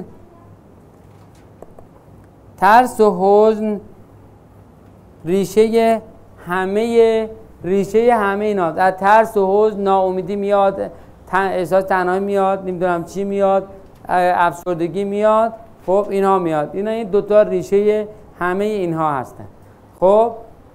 ترس و حزن ریشه همه ریشه همه اینا. از ترس و حزن ناامیدی میاد، احساس تنهایی میاد، نمیدونم چی میاد، افسردگی میاد. خب اینها میاد. اینا این دوتا ریشه همه اینها هستن. خب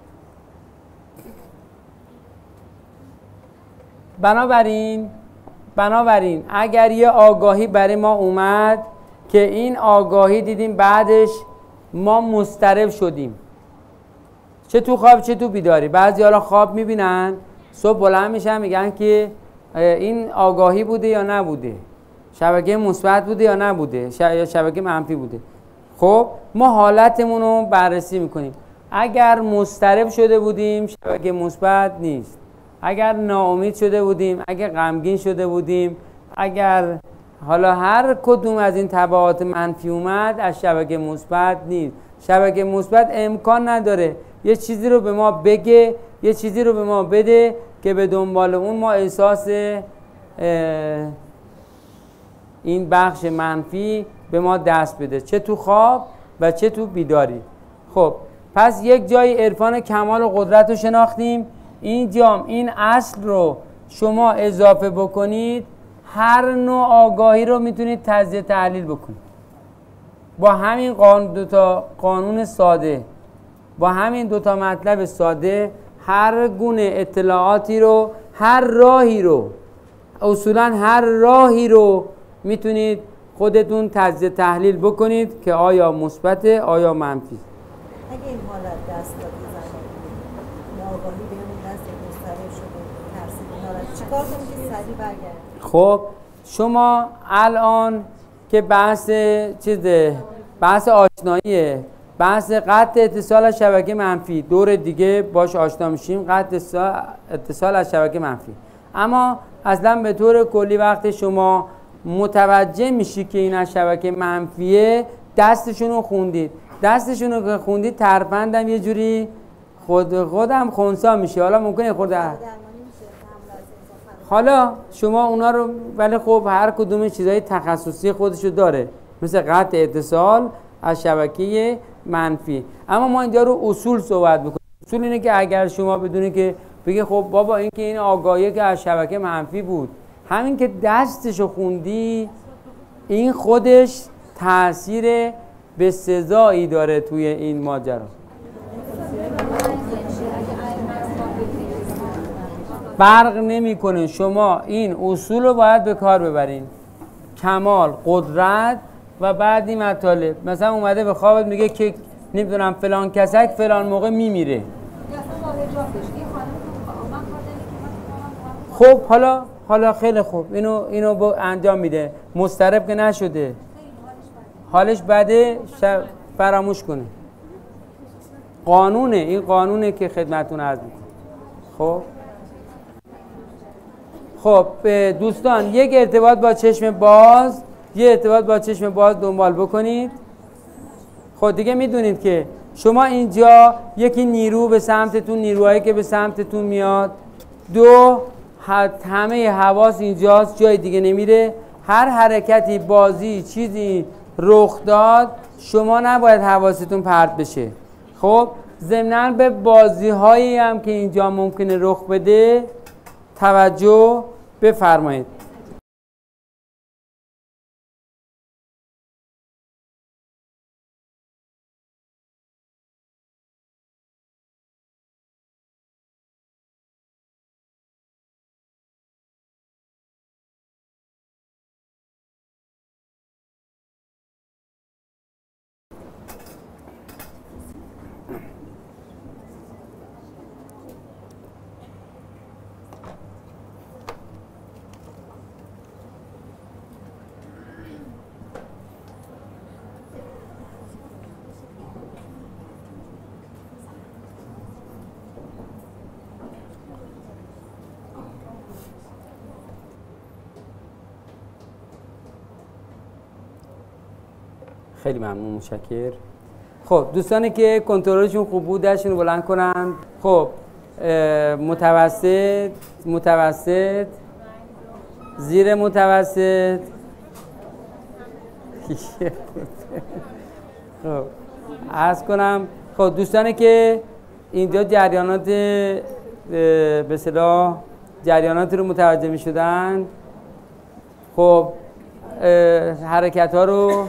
بنابراین بنابراین اگر یه آگاهی برای ما اومد که این آگاهی دیدیم بعدش ما مضطرب شدیم، چه تو خواب چه تو بیداری. بعضی حالا خواب میبینن صبح بلند میشن میگن که این آگاهی بوده یا نبوده، شبکه مثبت بوده یا نبوده، یا شبکه منفی بوده. خب ما حالتمون رو بررسی میکنیم. اگر مضطرب شده بودیم شبکه مثبت نیست، اگر ناامید شده بودیم، اگر غمگین شده بودیم، اگر حالا هر کدوم از این تبعات منفی اومد از شبکه مثبت نیست. شبکه مثبت امکان نداره یه چیزی رو به ما بگه، یه چیزی رو به ما بده که به دنبال اون ما احساس این بخش منفی به ما دست بده، چه تو خواب و چه تو بیداری. خب پس یک جای عرفان کمال و قدرت رو شناختیم. اینجا این اصل رو شما اضافه بکنید، هر نوع آگاهی رو میتونید تجزیه تحلیل بکنید با همین قانون، دوتا قانون ساده، با همین دوتا مطلب ساده. هر گونه اطلاعاتی رو، هر راهی رو، اصولا هر راهی رو میتونید خودتون تجزیه تحلیل بکنید که آیا مثبته آیا منفی. اگه این حالت دست داد زنه آگاهی بهمون دست مضطرب شده ترسید حالت چیکار کنیم که سریع برگردیم؟ خب شما الان که بحث چیزه، بحث آشناییه، بحث قطع اتصال از شبکه منفی، دور دیگه باش آشنا میشیم، قطع اتصال از شبکه منفی. اما اصلا به طور کلی وقت شما متوجه میشی که این از شبکه منفیه، دستشون رو خوندید، دستشون رو که خوندید ترفندم یه جوری خود خودم خونسا میشه. حالا ممکنه خود حالا شما اونا رو، ولی خب هر کدوم چیزای تخصصی خودشو داره، مثل قطع اتصال از شبکه منفی. اما ما اینجا رو اصول صحبت میکنیم. اصول اینه که اگر شما بدونید که بگی خب بابا این که این آگاهی که از شبکه منفی بود، همین که دستشو خوندی این خودش تأثیر به سزایی داره توی این ماجرا. فرق نمیکنه. شما این اصول رو باید به کار ببرین، کمال، قدرت و بعدی مطالب. مثلا اومده به خوابت میگه که نمیدونم فلان کسک فلان موقع میمیره. خب حالا حالا خیلی خوب اینو اینو انجام میده، مضطرب که نشده، حالش بده، فراموش کنه. قانونه، این قانونه که خدمتتون عرض میکنم. خب خب دوستان یک ارتباط با چشم باز، یه ارتباط با چشم باز دنبال بکنید. خب دیگه میدونید که شما اینجا یکی نیرو به سمتتون، نیروهایی که به سمتتون میاد، دو همه حواس اینجاست، جای دیگه نمیره. هر حرکتی، بازی، چیزی رخ داد شما نباید حواستون پرت بشه. خب ضمناً به بازی هایی هم که اینجا ممکنه رخ بده توجه بفرمایید. خیلی ممنون، متشکرم. خب دوستانی که کنترلشون خوب بود دستشون رو بلند کنن. خب متوسط، متوسط، زیر متوسط. خب عرض کنم خب دوستانی که اینجا جریانات به اصطلاح جریانات رو متوجه می شدن، خب حرکت ها رو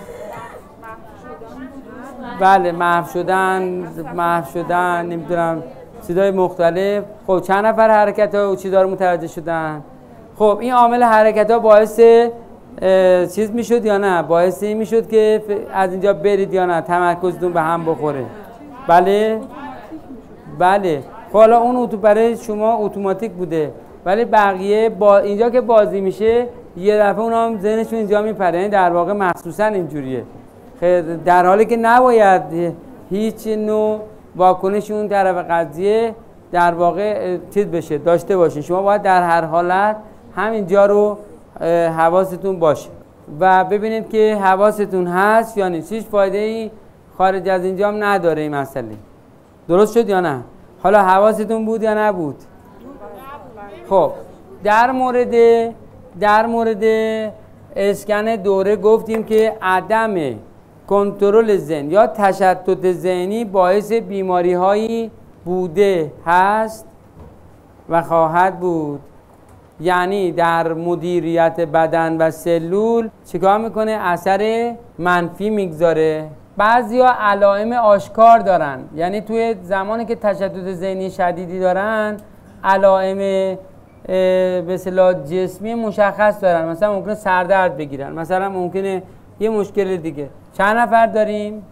بله محو شدن، محو شدن، نمیدونم چیزای مختلف. خب چند نفر حرکت ها و چیزا رو متوجه شدن؟ خب این عامل حرکت ها باعث چیز میشد یا نه؟ باعث این میشد که از اینجا برید یا نه؟ تمرکزتون به هم بخوره. بله بله. حالا اون اتو برای شما اتوماتیک بوده، ولی بقیه با اینجا که بازی میشه یه دفعه اونا هم ذهنشون اینجا میپره. یعنی در واقع مخصوصا اینجوریه، در حالی که نباید هیچ نوع واکنش اون طرف قضیه در واقع چیز بشه، داشته باشین. شما باید در هر حالت همینجا رو حواستون باشه و ببینید که حواستون هست یا نیست. هیچ فایده ای خارج از اینجا هم نداره این مسئله. درست شد یا نه؟ حالا حواستون بود یا نبود؟ خب در مورد در مورد اسکن دوره گفتیم که عدم کنترل ذهن یا تشتت ذهنی باعث بیماری هایی بوده، هست و خواهد بود. یعنی در مدیریت بدن و سلول چیکار میکنه؟ اثر منفی میگذاره. بعضیا علائم آشکار دارن، یعنی توی زمانی که تشتت ذهنی شدیدی دارن علائم به اصطلاح جسمی مشخص دارن. مثلا ممکنه سردرد بگیرن، مثلا ممکنه یه مشکل دیگه. چند نفر داریم؟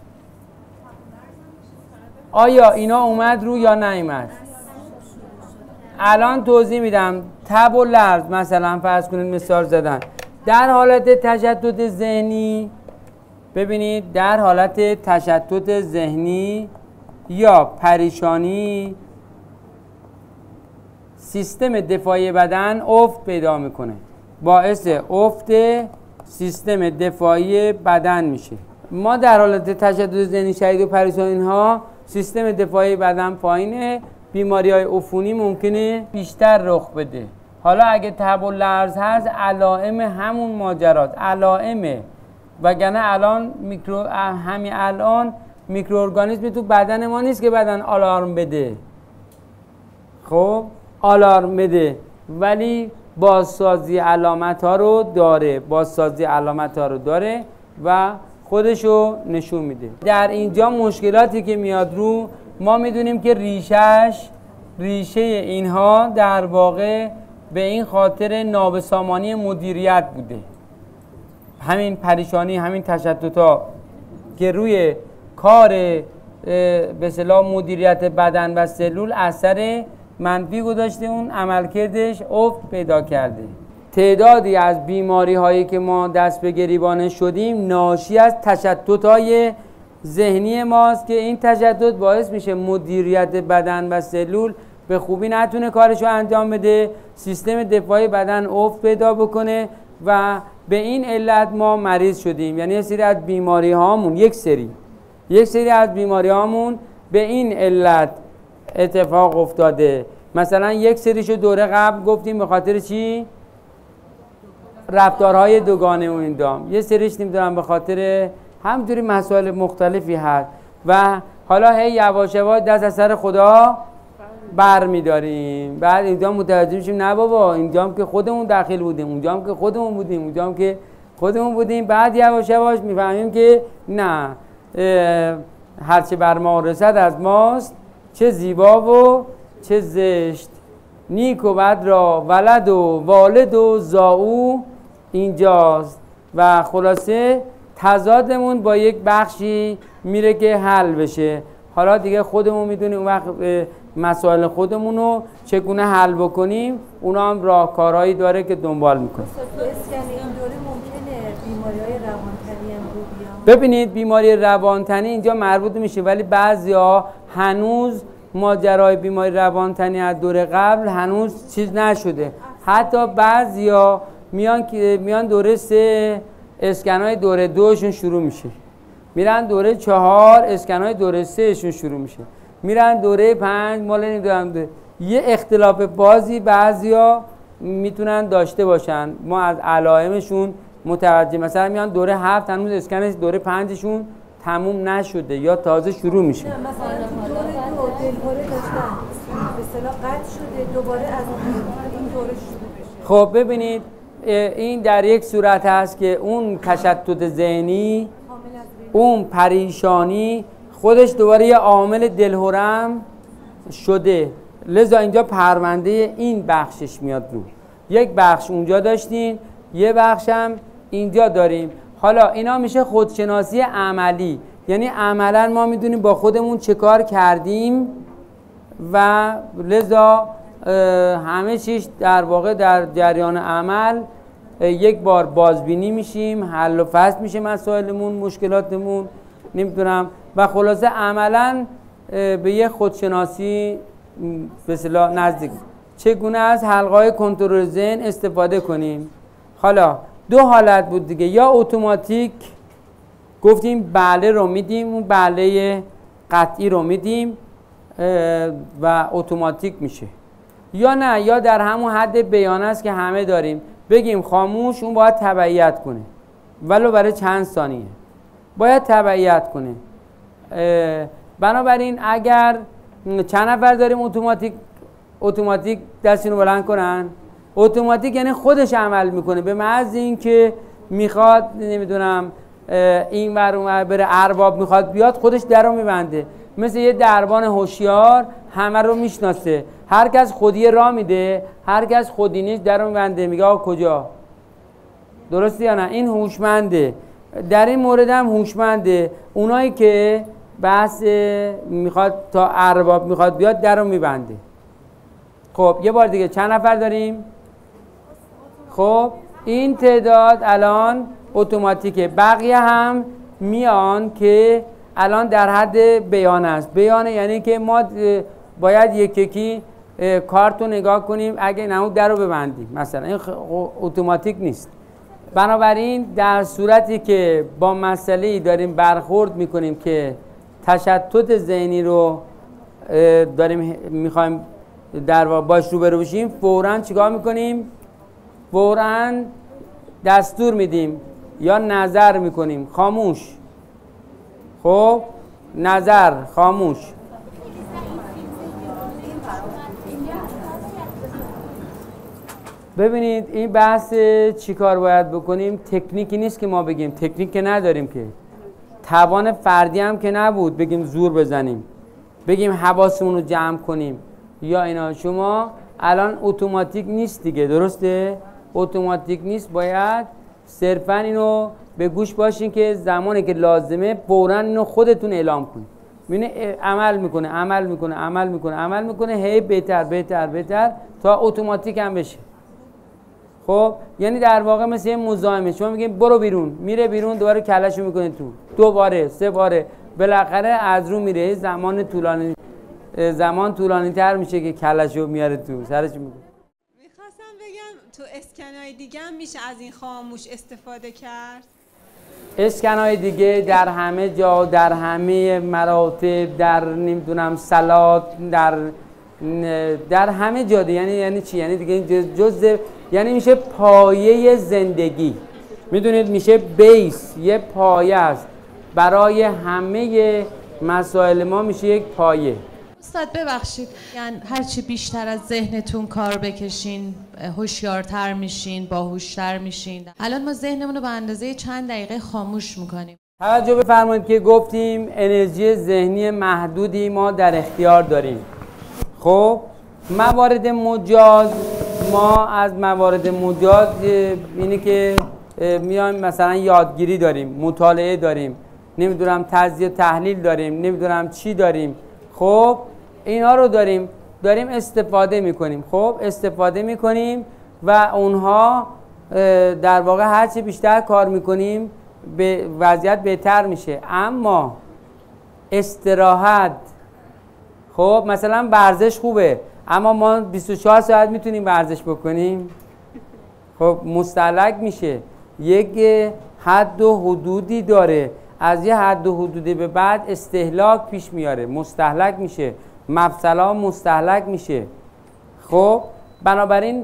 آیا اینا اومد رو یا نیومد؟ الان توضیح میدم. تب و لرز مثلا فرض کنید مثال زدن. در حالت تشتت ذهنی ببینید، در حالت تشتت ذهنی یا پریشانی سیستم دفاعی بدن افت پیدا میکنه، باعث افت سیستم دفاعی بدن میشه. ما در حالت تشدد ذهنی شدید و پریشانی ها سیستم دفاعی بدن پایینه، بیماری های عفونی ممکنه بیشتر رخ بده. حالا اگه تب و لرز هست علائم همون ماجراست، علائمه. وگرنه الان میکرو همین الان میکروارگانیسمی تو بدن ما نیست که بدن آلارم بده. خب آلارم بده، ولی بازسازی علامت ها رو داره، بازسازی علامت ها رو داره و خودشو نشون میده. در اینجا مشکلاتی که میاد رو، ما میدونیم که ریشش ریشه اینها در واقع به این خاطر نابسامانی مدیریت بوده. همین پریشانی، همین تشتت‌ها که روی کار به اصطلاح مدیریت بدن و سلول اثر منفی گذاشته، اون عملکردش افت پیدا کرده. تعدادی از بیماری هایی که ما دست به گریبان شدیم ناشی از تشتت های ذهنی ماست که این تشدد باعث میشه مدیریت بدن و سلول به خوبی نتونه کارشو انجام بده، سیستم دفاعی بدن افت پیدا بکنه و به این علت ما مریض شدیم. یعنی یه سری از بیماری هامون یک سری یک سری از بیماری هامون به این علت اتفاق افتاده. مثلا یک سریشو دوره قبل گفتیم به خاطر چی؟ رفتارهای دوگانه و اندام. یه سریش نمیدونم به خاطر همینطوری مسائل مختلفی هست و حالا هی یواش یواش دست از سر خدا بر میداریم. بعد اینجا متوجه میشیم نه بابا اینجا هم که خودمون داخل بودیم، اونجا هم که خودمون بودیم، اونجا هم که خودمون بودیم. بعد یواش یواش میفهمیم که نه، هرچه بر ما رسد از ماست، چه زیبا و چه زشت، نیک و بد را ولد و والد و زاو اینجاست. و خلاصه تضادمون با یک بخشی میره که حل بشه. حالا دیگه خودمون میدونیم اون وقت مسائل خودمون رو چگونه حل بکنیم، اونا هم راهکارهایی داره که دنبال میکنیم. ببینید بیماری روانتنی اینجا مربوط میشه، ولی بعضیا هنوز ماجرای بیماری روانتنی از دور قبل هنوز چیز نشده. حتی بعضیا میان میان دوره سه اسکنای دوره دوشون شروع میشه، میرن دوره چهار اسکنای دوره سه شون شروع میشه، میرن دوره پنج مال نمیدونم. یه اختلاف بازی بعضیا میتونن داشته باشن، ما از علائمشون متوجه. مثلا میان دوره هفت هنوز اسکنش دوره پنجشون تموم نشده یا تازه شروع میشه. نه مثلا دوره دو دلهوره داشتن به اصطلاح قطع شده، دوباره از این دوره شروع بشه. خب ببینید این در یک صورت هست که اون تشتت ذهنی، اون پریشانی خودش دوباره یه عامل دلهرم شده، لذا اینجا پرونده این بخشش میاد رو. یک بخش اونجا داشتین، یه بخش هم اینجا داریم. حالا اینا میشه خودشناسی عملی، یعنی عملا ما میدونیم با خودمون چه کار کردیم و لذا همه چیز در واقع در جریان عمل یک بار بازبینی میشیم، حل و فصل میشه مسائلمون، مشکلاتمون، نمیدونم. و خلاصه عملا به یه خودشناسی به اصطلاح نزدیک. چگونه از حلقه‌های کنترل ذهن استفاده کنیم؟ حالا دو حالت بود دیگه، یا اتوماتیک گفتیم بله رو میدیم، اون بله قطعی رو میدیم و اتوماتیک میشه، یا نه، یا در همون حد بیان است که همه داریم، بگیم خاموش، اون باید تبعیت کنه ولو برای چند ثانیه باید تبعیت کنه. بنابراین اگر چند نفر داریم اتوماتیک اتوماتیک دستینو بلند کنن. اتوماتیک یعنی خودش عمل میکنه، به محض اینکه میخواد نمیدونم این ور اون ور بره، ارباب میخواد بیاد، خودش درو میبنده، مثل یه دربان هوشیار همه رو میشناسه، هر کس خودی راه میده، هر کس خودی نیست درو میبنده، میگه آقا کجا، درسته یا نه؟ این هوشمنده، در این مورد هم هوشمنده. اونایی که بحث میخواد تا ارباب میخواد بیاد درو میبنده. خب یه بار دیگه چند نفر داریم؟ خب این تعداد الان اتوماتیکه، بقیه هم میان که الان در حد بیان است. بیانه یعنی که ما باید یک یکی کارت رو نگاه کنیم، اگه نمود در رو ببندیم مثلا، این اتوماتیک نیست. بنابراین در صورتی که با مسئله‌ای داریم برخورد میکنیم که تشتت ذهنی رو داریم میخوایم در واقع باش روبرو بشیم، فوراً چیکار میکنیم؟ فوراً دستور میدیم یا نظر میکنیم خاموش. خب نظر خاموش. ببینید این بحث چی کار باید بکنیم، تکنیکی نیست که ما بگیم، تکنیک که نداریم که، توان فردی هم که نبود بگیم زور بزنیم، بگیم حواسمون رو جمع کنیم یا اینا. شما الان اتوماتیک نیست دیگه، درسته؟ اتوماتیک نیست، باید صرفا اینو به گوش باشین که زمانی که لازمه فوراً اینو خودتون اعلام کنید. ببینید عمل میکنه عمل میکنه عمل میکنه عمل میکنه هی بهتر بهتر بهتر تا اتوماتیک هم بشه. خب یعنی در واقع مثل یه مزاحمه، شما میگین برو بیرون، میره بیرون، دوباره کلهشو میکنه تو، دوباره سه باره، بالاخره از رو میره، زمان طولانی زمان طولانی تر میشه که کلشو میاره تو سرش. میگه میخواستم بگم تو اسکنای دیگه هم میشه از این خاموش استفاده کرد؟ اسکنای دیگه در همه جا، در همه مراتب، در نمیدونم سلات، در در همه جا دیگه. یعنی یعنی چی؟ یعنی دیگه جز یعنی میشه پایه زندگی. میدونید میشه بیس، یه پایه است برای همه مسائل ما، میشه یک پایه. استاد ببخشید، یعنی هرچی بیشتر از ذهنتون کار بکشین هوشیارتر میشین، باهوشتر میشین. الان ما ذهنمون رو به اندازه چند دقیقه خاموش میکنیم. توجه بفرمایید که گفتیم انرژی ذهنی محدودی ما در اختیار داریم. خب موارد مجاز، ما از موارد مجاز اینه که میایم مثلا یادگیری داریم، مطالعه داریم، نمیدونم تجزیه تحلیل داریم، نمیدونم چی داریم. خب اینا رو داریم داریم استفاده میکنیم. خب استفاده میکنیم و اونها در واقع هرچی بیشتر کار میکنیم به وضعیت بهتر میشه. اما استراحت، خب مثلا ورزش خوبه اما ما بیست و چهار ساعت میتونیم ورزش بکنیم؟ خب مستهلک میشه. یک حد و حدودی داره، از یه حد و حدودی به بعد استهلاک پیش میاره، مستهلک میشه، مفصلا مستهلک میشه. خب بنابراین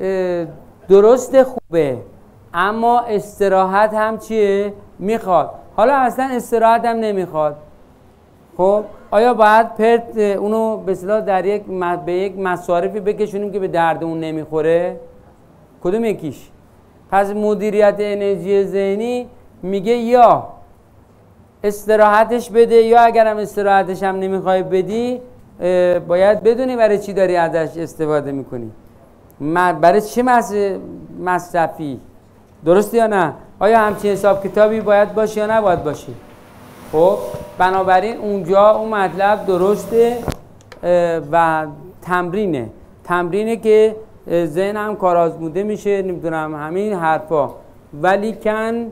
درست خوبه اما استراحت هم چیه؟ میخواد. حالا اصلا استراحت هم نمیخواد. خب آیا باید پرت اونو به اصطلاح در یک به یک مصارفی بکشونیم که به درد اون نمیخوره؟ کدوم یکیش؟ پس مدیریت انرژی ذهنی میگه یا استراحتش بده، یا اگرم استراحتش هم نمیخوای بدی باید بدونی برای چی داری ازش استفاده میکنی، برای چه مصرفی. درسته یا نه؟ آیا همچین حساب کتابی باید باشه یا نباید باشه؟ خب بنابراین اونجا اون مطلب درسته و تمرینه تمرینه که ذهن هم کار آزموده میشه، نمیدونم همین حرفا. ولی کن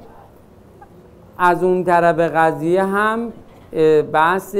از اون طرف قضیه هم بحث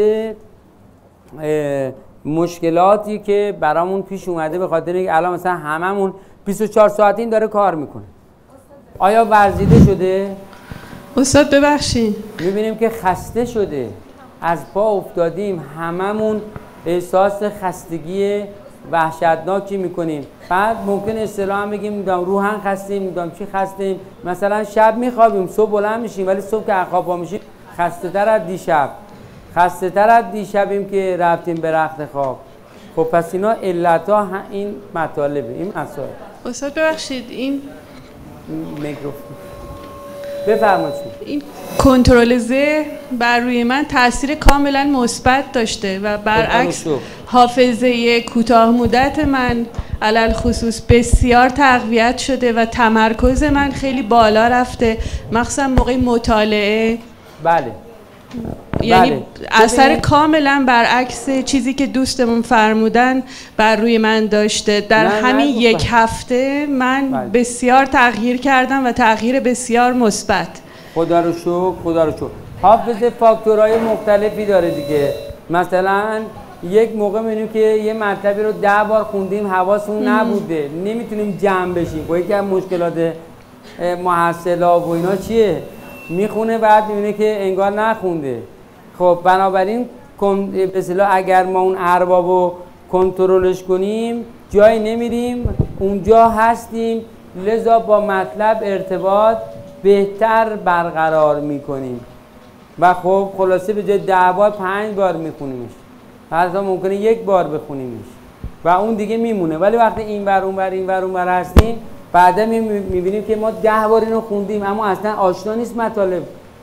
مشکلاتی که برامون پیش اومده به خاطر اینکه الان مثلا هممون بیست و چهار ساعتی این داره کار میکنه. آیا ورزیده شده؟ استاد ببخشید میبینیم که خسته شده، از پا افتادیم، هممون احساس خستگی وحشتناکی میکنیم. بعد ممکن اصطلاحاً بگیم میدونم روحاً خستیم، میدونم چی خستیم. مثلا شب میخوابیم، صبح بلند میشیم، ولی صبح که خواب پا میشیم خسته تر از دیشب خسته تر از دیشبیم که رفتیم به رخت خواب. خب پس اینا علتها این مطالبه، این مسائل. استاد ببخشید این میکروفون بفرمایید. این کنترل ذهن بر روی من تاثیر کاملا مثبت داشته و برعکس حافظه کوتاه مدت من علل خصوص بسیار تقویت شده و تمرکز من خیلی بالا رفته، مخصوصا موقع مطالعه. بله یعنی بله. اثر کاملا برعکس چیزی که دوستمون فرمودن بر روی من داشته. در همین یک هفته من بله. بسیار تغییر کردم و تغییر بسیار مثبت. خدا رو شکر، خدا رو شکر. حافظه فاکتورهای مختلفی داره دیگه. مثلا یک موقع می‌بینیم که یه مطلبی رو ده بار خوندیم حواسمون نبوده، نمیتونیم جمع بشیم. خب یکی از مشکلات محصلا و اینا چیه؟ میخونه بعد میبینه که انگار نخونده. خب بنابراین به اصطلاح اگر ما اون اربابو کنترلش کنیم جایی نمیریم، اونجا هستیم، لذا با مطلب ارتباط بهتر برقرار میکنیم و خب خلاصه به جای ده بار پنج بار میخونیمش، حتی ممکنه یک بار بخونیمش و اون دیگه میمونه. ولی وقتی این ور اون ور این ور اون ور هستیم بعدا میبینیم که ما ده بار اینو خوندیم اما اصلا آشنا نیست مطالب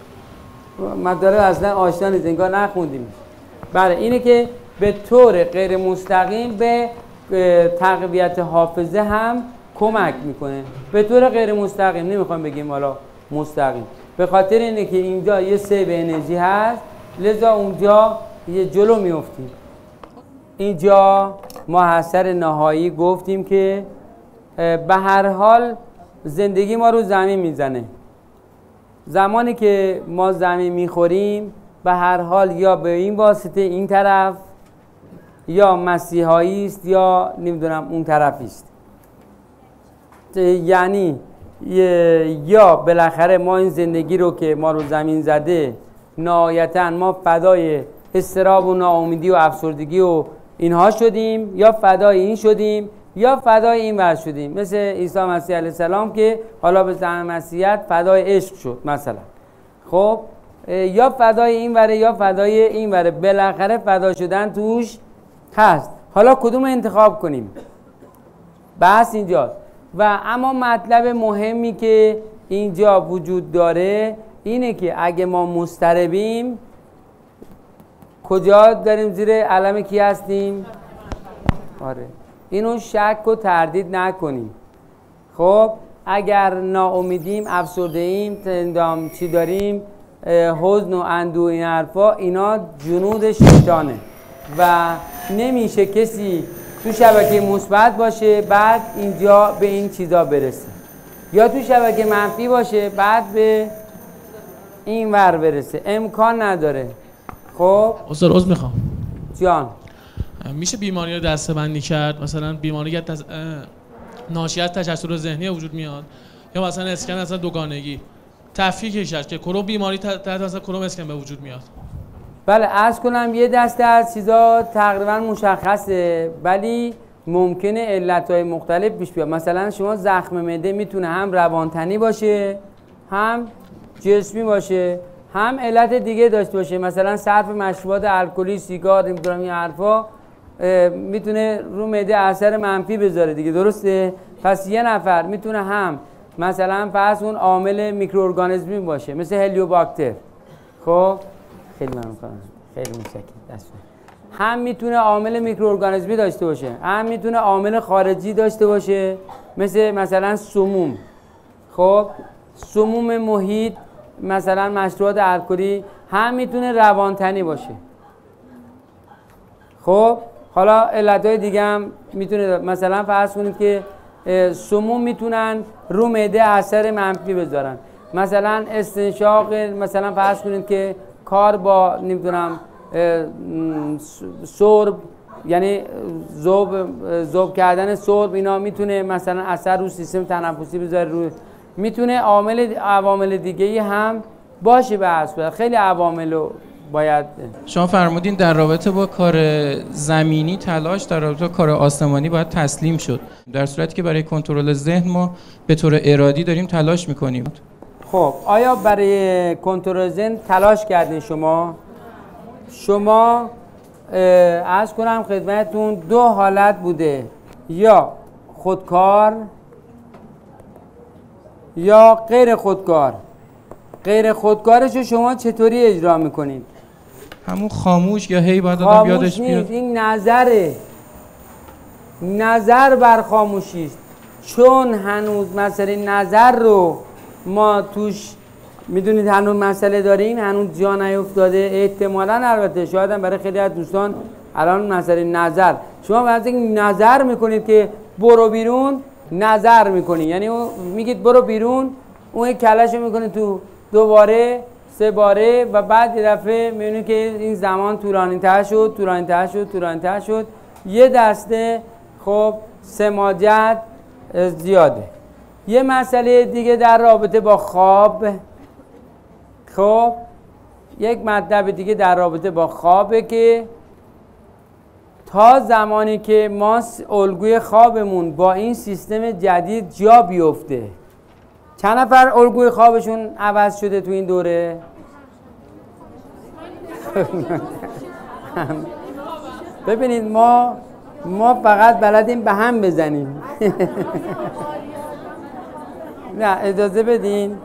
مطالب اصلا آشنا نیست، انگار نخوندیم. بله اینه که به طور غیر مستقیم به تقویت حافظه هم کمک میکنه، به طور غیر مستقیم، نمیخوام بگیم حالا مستقیم، به خاطر اینه که اینجا یه سیو انرژی هست لذا اونجا یه جلو میافتیم. اینجا ما اثر نهایی گفتیم که به هر حال زندگی ما رو زمین میزنه. زمانی که ما زمین میخوریم به هر حال یا به این واسطه این طرف یا مسیحایی است یا نمیدونم اون طرفی است. یعنی یا بالاخره ما این زندگی رو که ما رو زمین زده نهایتاً ما فدای اضطراب و ناامیدی و افسردگی و اینها شدیم، یا فدای این شدیم یا فدای این ور شدیم، مثل عیسی مسیح علیه السلام که حالا به زعم مسیحیت فدای عشق شد مثلا. خب یا فدای این وره یا فدای این وره، بالاخره فدا شدن توش هست. حالا کدوم انتخاب کنیم؟ بحث اینجاست. و اما مطلب مهمی که اینجا وجود داره اینه که اگه ما مضطربیم کجا داریم؟ زیر علم کی هستیم؟ آره، اینو شک و تردید نکنیم. خب اگر ناامیدیم، افسرده ایم، چی داریم، حزن و اندوه، این حرفا، اینا جنود شیطانه و نمیشه کسی تو شبکه مثبت باشه بعد اینجا به این چیزا برسه، یا تو شبکه منفی باشه بعد به این ور برسه، امکان نداره. خب استاد عذر میخوام جان، میشه بیماری رو دسته‌بندی کرد؟ مثلا بیماری تز... ناشی از تجسر ذهنی وجود میاد، یا مثلا اسکن اصلا دوگانگی تفکیکش هست که کدوم بیماری تحت اصلا کدوم اسکن به وجود میاد؟ بله عرض کنم یه دسته از چیزا تقریبا مشخصه، ولی ممکنه علتهای مختلف پیش بیاد. مثلا شما زخم معده میتونه هم روانتنی باشه، هم جسمی باشه، هم علت دیگه داشته باشه. مثلا صرف مشروبات الکلی، سیگار، نمیدونم این حرفا میتونه رو معده اثر منفی بذاره دیگه، درسته؟ پس یه نفر میتونه هم مثلا فرض اون عامل میکروارگانیسمی باشه مثل هلیوباکتر. خب خیلی ممنون، خیلی متشکرم. هم میتونه عامل میکروارگانیسمی داشته باشه، هم میتونه عامل خارجی داشته باشه مثل مثلا سموم. خب سموم محیط، مثلا مشروبات الکلی، هم میتونه روانتنی باشه. خب حالا علتهای دیگه هم میتونه، مثلا فرض کنید که سموم میتونن رو معده اثر منفی بذارن، مثلا استنشاق، مثلا فرض کنید که کار با نمیدونم سرب، یعنی ذوب ذوب کردن سرب، اینا میتونه مثلا اثر رو سیستم تنفسی بذاره، رو میتونه عامل عوامل دیگه‌ای هم باشه. به اصل خیلی عواملو باید. شما فرمودین در رابطه با کار زمینی تلاش، در رابطه با کار آسمانی باید تسلیم شد، در صورتی که برای کنترل ذهن ما به طور ارادی داریم تلاش میکنیم. خب آیا برای کنترل ذهن تلاش کردین شما؟ شما عرض کنم خدمتتون دو حالت بوده، یا خودکار یا غیر خودکار. غیر خودکارش رو شما چطوری اجرا میکنید؟ همون خاموش یا هی باید آدم یادش بیاد؟ خاموش نیست، این نظره، نظر بر خاموشی است. چون هنوز مسئله نظر رو ما توش میدونید هنوز مسئله داریم، هنوز جا نیفتاده. احتمالاً البته شاید هم برای خیلی از دوستان الان مسئله نظر، شما وقتی نظر میکنید که برو بیرون، نظر میکنید یعنی میگید برو بیرون، اون کلهشو میکنید تو دوباره سه باره و بعد یه دفعه میبینید که این زمان طولانی تر شد طولانی تر شد طولانی تر شد یه دسته خب سماجت زیاده. یه مسئله دیگه در رابطه با خواب، خب یک مطلب دیگه در رابطه با خوابه که تا زمانی که ما الگوی خوابمون با این سیستم جدید جا بیفته. چند نفر الگوی خوابشون عوض شده تو این دوره؟ ببینید ما ما فقط بلدیم به هم بزنیم. نه اجازه بدین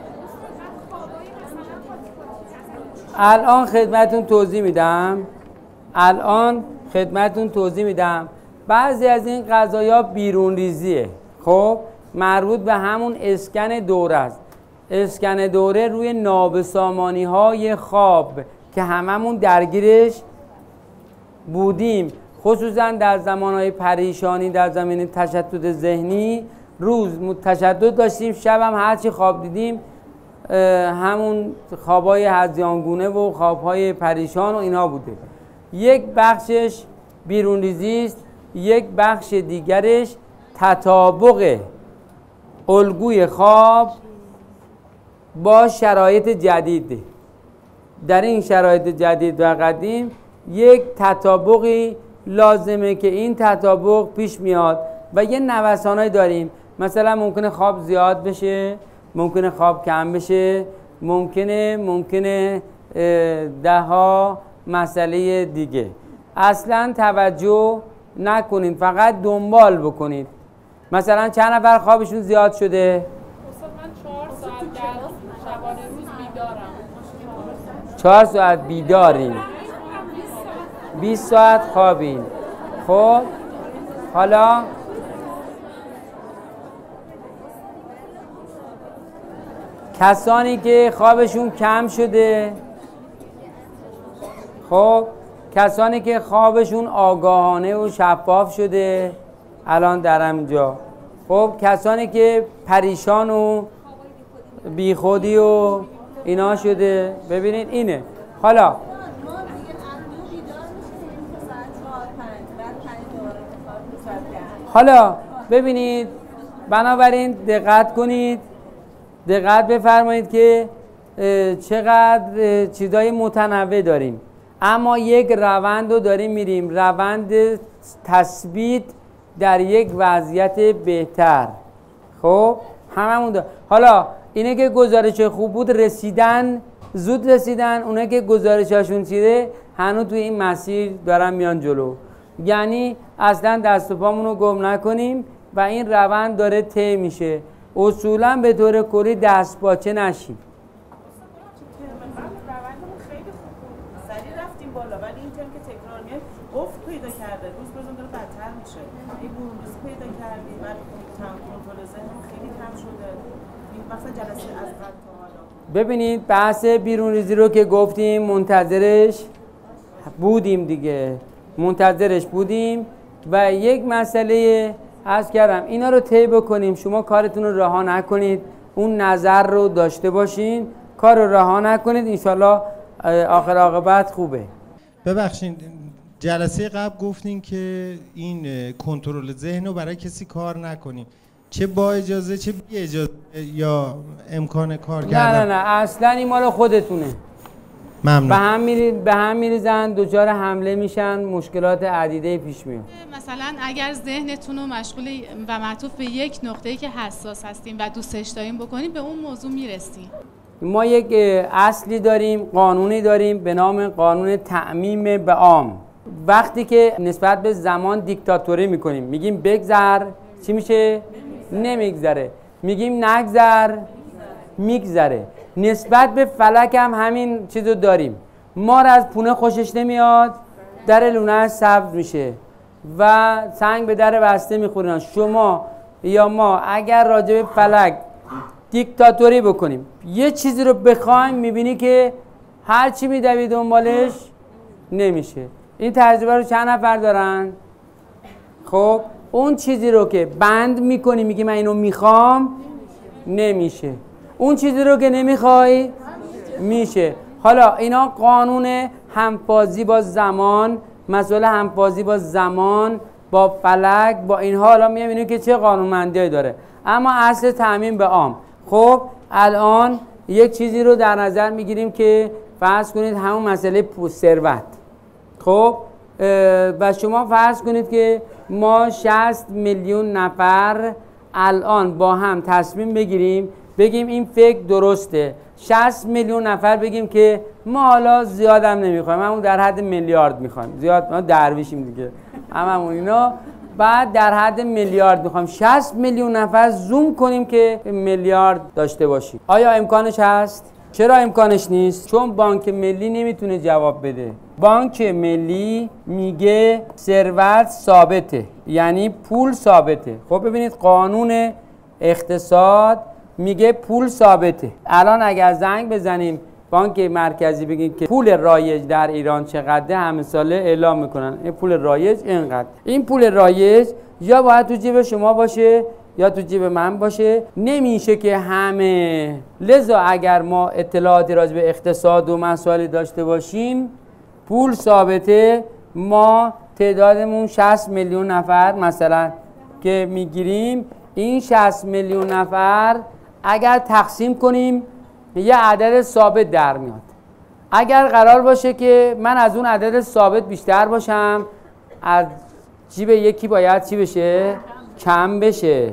الان خدمتون توضیح میدم الان خدمتون توضیح میدم بعضی از این قضایا بیرون ریزیه، خب مربوط به همون اسکن دوره است. اسکن دوره روی نابسامانی های خواب که هممون درگیرش بودیم، خصوصا در زمانهای پریشانی، در زمین تشتت ذهنی. روز تشتت داشتیم، شب هم هرچی خواب دیدیم همون خوابای هذیانگونه و خوابهای پریشان و اینا بوده. یک بخشش بیرون ریزی است، یک بخش دیگرش تطابق الگوی خواب با شرایط جدید. در این شرایط جدید و قدیم یک تطابقی لازمه که این تطابق پیش میاد و یه نوسانایی داریم. مثلا ممکنه خواب زیاد بشه، ممکنه خواب کم بشه، ممکنه ممکنه ده ها مسئله دیگه. اصلا توجه نکنید، فقط دنبال بکنید. مثلا چند نفر خوابشون زیاد شده؟ من چهار ساعت در شبانه روز بیدارم. چهار ساعت بیدارین، بیست ساعت خوابین. خب حالا کسانی که خوابشون کم شده، خب کسانی که خوابشون آگاهانه و شفاف شده الان در همینجا، خب کسانی که پریشان و بیخودی و اینا شده، ببینید اینه. حالا حالا ببینید، بنابراین دقت کنید، دقت بفرمایید که چقدر چیزای متنوع داریم، اما یک روند رو داریم میریم، روند تثبیت در یک وضعیت بهتر. خب هممون دار. حالا اینه که گزارش خوب بود رسیدن، زود رسیدن، اونه که گزارشاشون چیده هنوز توی این مسیر دارن میان جلو. یعنی اصلا دست و پامون رو گم نکنیم و این روند داره طی میشه. اصولا به طور کلی دست پاچه نشیم. افت پیدا کرده، روز به روز داره بدتر میشه. این بروز پیدا کردی، بعد کنترل ذهن خیلی کم شده. این مثلا جلسه از قبل تا حالا. ببینید بحث بیرون ریزی رو که گفتیم منتظرش بودیم دیگه. منتظرش بودیم و یک مسئله عرض کردم اینا رو طی بکنیم. شما کارتون رو رها نکنید، اون نظر رو داشته باشین، کار رو رها نکنید، انشالله آخر عاقبت خوبه. ببخشید جلسه قبل گفتین که این کنترل ذهن رو برای کسی کار نکنیم، چه با اجازه چه بی اجازه یا امکان کار کردن؟ نه نه نه اصلا این مال خودتونه. ممنون. به هم میرید به هم میریزن، دچار حمله میشن، مشکلات عدیده پیش میاد. مثلا اگر ذهنتون رو مشغول و معطوف به یک نقطه‌ای که حساس هستیم و دوستش داریم بکنیم، به اون موضوع میرسیم. ما یک اصلی داریم، قانونی داریم به نام قانون تعمیم به عام. وقتی که نسبت به زمان دیکتاتوری میکنیم، میگیم بگذر، چی میشه؟ نمیگذره. میگیم نگذر، میگذره. نسبت به فلک هم همین چیزو داریم. مار از پونه خوشش نمیاد، در لونه سبز میشه و سنگ به در بسته میخورن. شما یا ما اگر راجع به فلک دیکتاتوری بکنیم، یه چیزی رو بخوایم، میبینی که هر چی میدوی دنبالش نمیشه. این تجربه رو چند نفر دارن؟ خب اون چیزی رو که بند میکنی، میگی من اینو میخوام، نمیشه. اون چیزی رو که نمیخوای میشه. حالا اینا قانون همپازی با زمان، مسئله همپازی با زمان، با فلک، با اینها حالا میبینیم که چه قانونمندی داره. اما اصل تعمیم به عام. خب الان یک چیزی رو در نظر میگیریم که فرض کنید همون مسئله ثروت. خب و شما فرض کنید که ما شصت میلیون نفر الان با هم تصمیم بگیریم بگیم این فکر درسته. شصت میلیون نفر بگیم که ما حالا زیادم نمیخوایم، همون در حد میلیارد میخوایم. زیاد ما درویشیم دیگه، هممون اینا. بعد در حد میلیارد میخوایم. شصت میلیون نفر زوم کنیم که میلیارد داشته باشیم. آیا امکانش هست؟ چرا امکانش نیست؟ چون بانک ملی نمیتونه جواب بده. بانک ملی میگه ثروت ثابته، یعنی پول ثابته. خب ببینید قانون اقتصاد میگه پول ثابته. الان اگر زنگ بزنیم بانک مرکزی بگیم که پول رایج در ایران چقدره، همه ساله اعلام میکنن این پول رایج اینقدر. این پول رایج یا باید تو جیب شما باشه یا تو جیب من باشه. نمیشه که همه. لذا اگر ما اطلاعاتی راجع به اقتصاد و مسائلی داشته باشیم، پول ثابته، ما تعدادمون شصت میلیون نفر مثلا که میگیریم، این شصت میلیون نفر اگر تقسیم کنیم یه عدد ثابت در میاد. اگر قرار باشه که من از اون عدد ثابت بیشتر باشم، از جیب یکی باید چی بشه؟ کم بشه.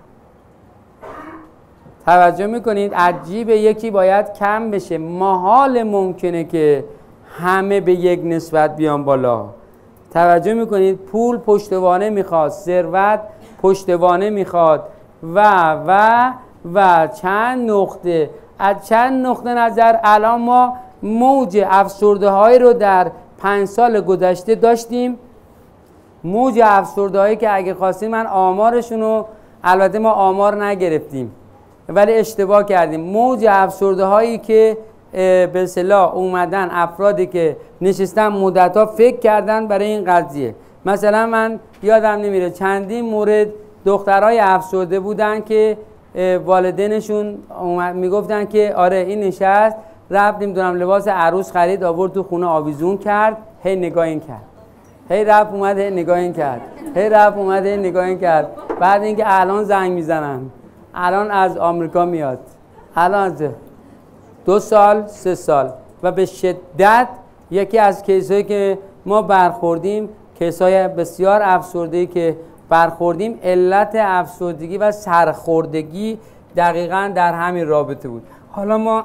توجه میکنید؟ از جیب یکی باید کم بشه. محال ممکنه که همه به یک نسبت بیان بالا. توجه میکنید؟ پول پشتوانه میخواد، ثروت پشتوانه میخواد و و و چند نقطه، از چند نقطه نظر الان ما موج افسرده هایی رو در پنج سال گذشته داشتیم. موج افسرده هایی که اگه خواستیم من آمارشون رو، البته ما آمار نگرفتیم ولی اشتباه کردیم، موج افسرده هایی که به اصطلاح اومدن، افرادی که نشستن مدت‌ها فکر کردن برای این قضیه. مثلا من یادم نمیره چندین مورد دخترای افسرده بودن که والدینشون میگفتن که آره این نشست، رفت نمیدونم لباس عروس خرید آورد تو خونه آویزون کرد، هی نگاه این کرد، هی رفت اومد هی نگاه این کرد، هی رفت اومد هی نگاه این کرد. بعد اینکه الان زنگ میزنن، الان از آمریکا میاد، الان از دو سال سه سال. و به شدت یکی از کیسایی که ما برخوردیم، کیسای بسیار افسردگی که برخوردیم، علت افسردگی و سرخوردگی دقیقاً در همین رابطه بود. حالا ما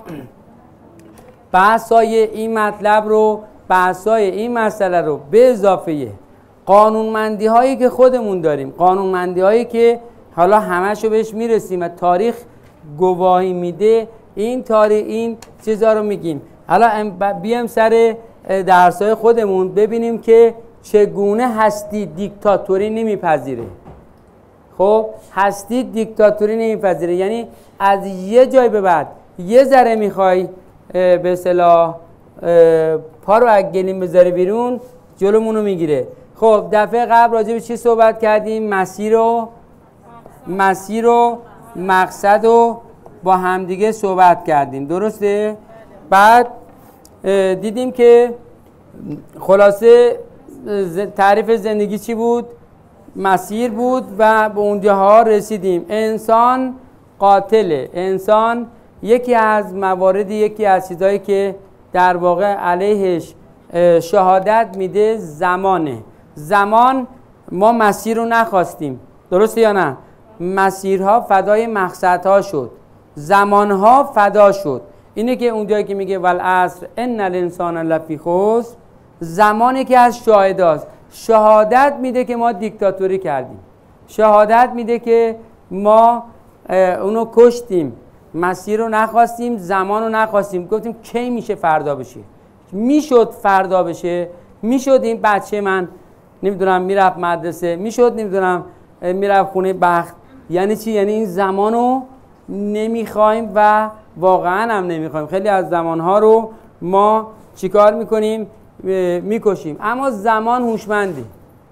بحثای این مطلب رو، بحثای این مسئله رو به اضافه قانونمندی هایی که خودمون داریم، قانونمندی هایی که حالا همشو بهش میرسیم و تاریخ گواهی میده، این تاریخ این چیزا رو میگیم. حالا بیام سر درسای خودمون ببینیم که چگونه هستی دیکتاتوری نمیپذیره. خب هستی دیکتاتوری نمیپذیره، یعنی از یه جای به بعد یه ذره میخوای به اصطلاح پا رو از گلیم بذاری بیرون، جلومونو میگیره. خب دفعه قبل راجع به چی صحبت کردیم؟ مسیر و مسیر و مقصد و با همدیگه صحبت کردیم، درسته؟ بعد دیدیم که خلاصه تعریف زندگی چی بود؟ مسیر بود و به اونجاها رسیدیم. انسان قاتله، انسان یکی از مواردی، یکی از چیزهایی که در واقع علیهش شهادت میده زمانه. زمان، ما مسیر رو نخواستیم، درسته یا نه؟ مسیرها فدای مقصدها شد، زمانها فدا شد. اینه که اونجایی که میگه والعصر ان الانسان لفی خسر، زمانی که از شاهداست، شهادت میده که ما دیکتاتوری کردیم، شهادت میده که ما اونو کشتیم، مسیر رو نخواستیم، زمان رو نخواستیم. گفتیم کی میشه فردا بشه؟ میشد فردا بشه، میشد این بچه من نمیدونم میرفت مدرسه، میشد نمیدونم میرفت خونه بخت. یعنی چی؟ یعنی این زمان رو نمیخوایم و واقعا هم نمیخوایم. خیلی از زمانها رو ما چیکار میکنیم؟ میکشیم. اما زمان هوشمنده،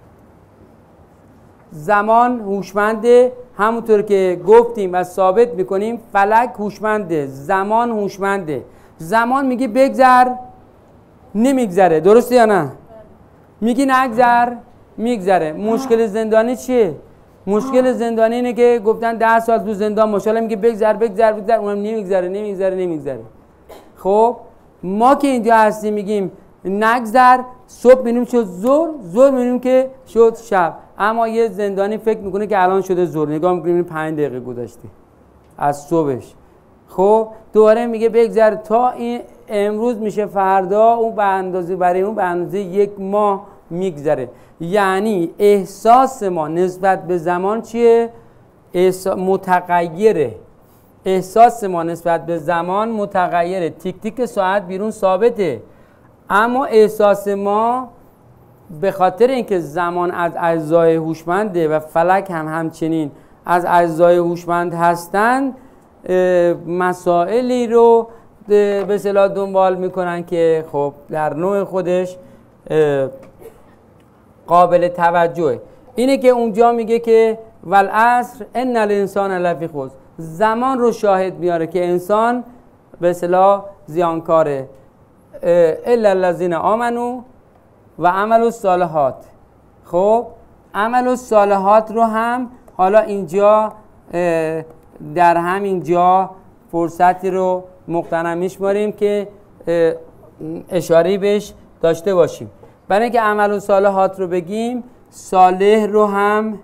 زمان هوشمنده، همونطور که گفتیم و ثابت میکنیم فلک هوشمنده، زمان هوشمنده. زمان میگه بگذر، نمیگذره، درسته یا نه؟ میگی نگذر، میگذره. مشکل زندانی چیه؟ مشکل زندانی اینه که گفتن ده سال تو زندان، ماشاءالله میگه بگذر بگذر بگذر، اونم نمیگذره نمیگذره نمیگذره. خب ما که اینجا هستیم میگیم نگذر، صبح میبینیم شد ظهر، ظهر میبینیم که شد شب. اما یه زندانی فکر میکنه که الان شده ظهر، نگاه میکنیم پنج دقیقه گذشته از صبحش. خب دوباره میگه بگذر تا این امروز میشه فردا، اون به اندازه برای اون به اندازه یک ماه میگذره. یعنی احساس ما نسبت به زمان چیه؟ احساس متغیره. احساس ما نسبت به زمان متغیره. تیک تیک ساعت بیرون ثابته، اما احساس ما به خاطر اینکه زمان از اجزای هوشمنده و فلک هم همچنین از اجزای هوشمند هستند، مسائلی رو به اصطلاح دنبال میکنن که خب در نوع خودش قابل توجهه. اینه که اونجا میگه که والعصر ان الانسان لفی خسر. زمان رو شاهد میاره که انسان به اصطلاح زیانکاره. الا الذین آمنوا و عملوا الصالحات. خب عمل الصالحات رو هم حالا اینجا در همین جا فرصتی رو مقتنم میشماریم که اشاره بهش داشته باشیم. برای اینکه عمل الصالحات رو بگیم، صالح رو هم،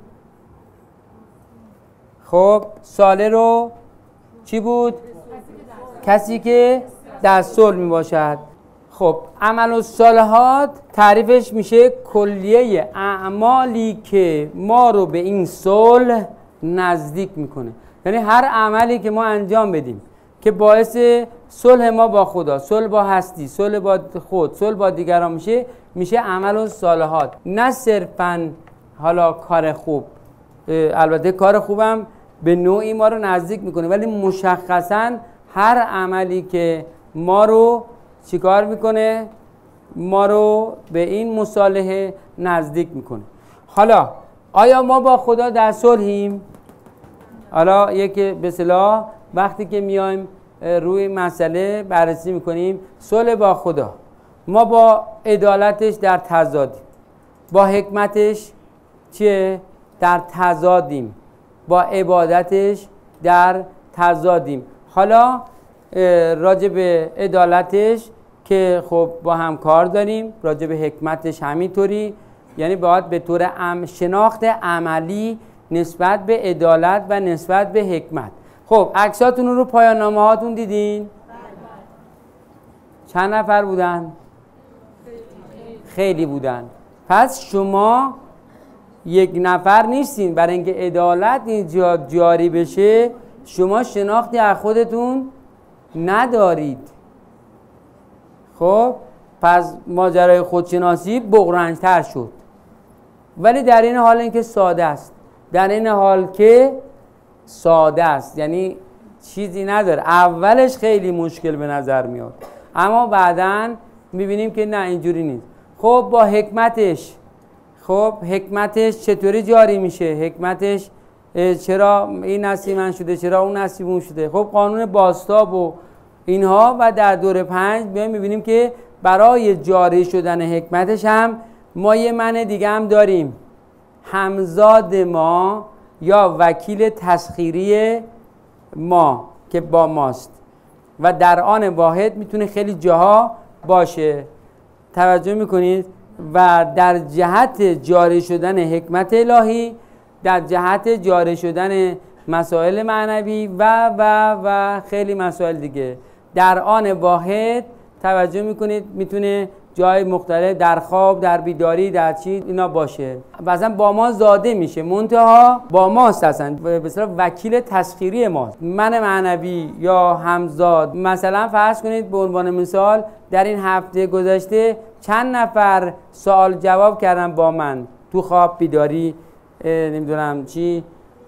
خب صالح رو چی بود؟ کسی که در صلح می باشد. خب عمل الصالحات تعریفش میشه کلیه اعمالی که ما رو به این صلح نزدیک میکنه. یعنی هر عملی که ما انجام بدیم که باعث صلح ما با خدا، صلح با هستی، صلح با خود، صلح با دیگران میشه، میشه عمل الصالحات. نه صرفاً حالا کار خوب، البته کار خوبم به نوعی ما رو نزدیک میکنه، ولی مشخصاً هر عملی که ما رو چیکار میکنه؟ ما رو به این مصالحه نزدیک میکنه. حالا آیا ما با خدا در صلحیم؟ حالا یک به اصطلاح وقتی که میایم روی مسئله بررسی میکنیم، صلح با خدا، ما با عدالتش در تضادیم، با حکمتش چیه؟ در تضادیم، با عبادتش در تضادیم. حالا راجع به عدالتش که خب با هم کار داریم، راجع به حکمتش همینطوری، یعنی باید به طور ام شناخت عملی نسبت به عدالت و نسبت به حکمت. خب عکساتون رو پایان نامه هاتون دیدین؟ چند نفر بودن؟ خیلی بودن. پس شما یک نفر نیستین. برای اینکه عدالت اینجا جاری بشه شما شناختی از خودتون ندارید. خب پس ماجرای خودشناسی بغرنج‌تر شد، ولی در این حال اینکه ساده است، در این حال که ساده است، یعنی چیزی نداره. اولش خیلی مشکل به نظر میاد، اما بعداً میبینیم که نه اینجوری نیست. خب با حکمتش، خب حکمتش چطوری جاری میشه؟ حکمتش چرا این نصیب شده، چرا اون نصیب اون شده؟ خب قانون بازتاب و اینها. و در دور پنج بیایم میبینیم که برای جاری شدن حکمتش هم ما یه معنی دیگه هم داریم، همزاد ما یا وکیل تسخیری ما که با ماست و در آن واحد میتونه خیلی جاها باشه. توجه میکنید؟ و در جهت جاری شدن حکمت الهی، در جهت جاری شدن مسائل معنوی و و و خیلی مسائل دیگه، در آن واحد توجه میکنید میتونه جای مختلف، در خواب، در بیداری، در چی اینا باشه. مثلا با ما زاده میشه، منتها با ماست، اصلا به اصطلاح وکیل تسخیری ماست، من معنوی یا همزاد. مثلا فرض کنید به عنوان مثال در این هفته گذشته چند نفر سوال جواب کردن با من تو خواب، بیداری، نمیدونم چی،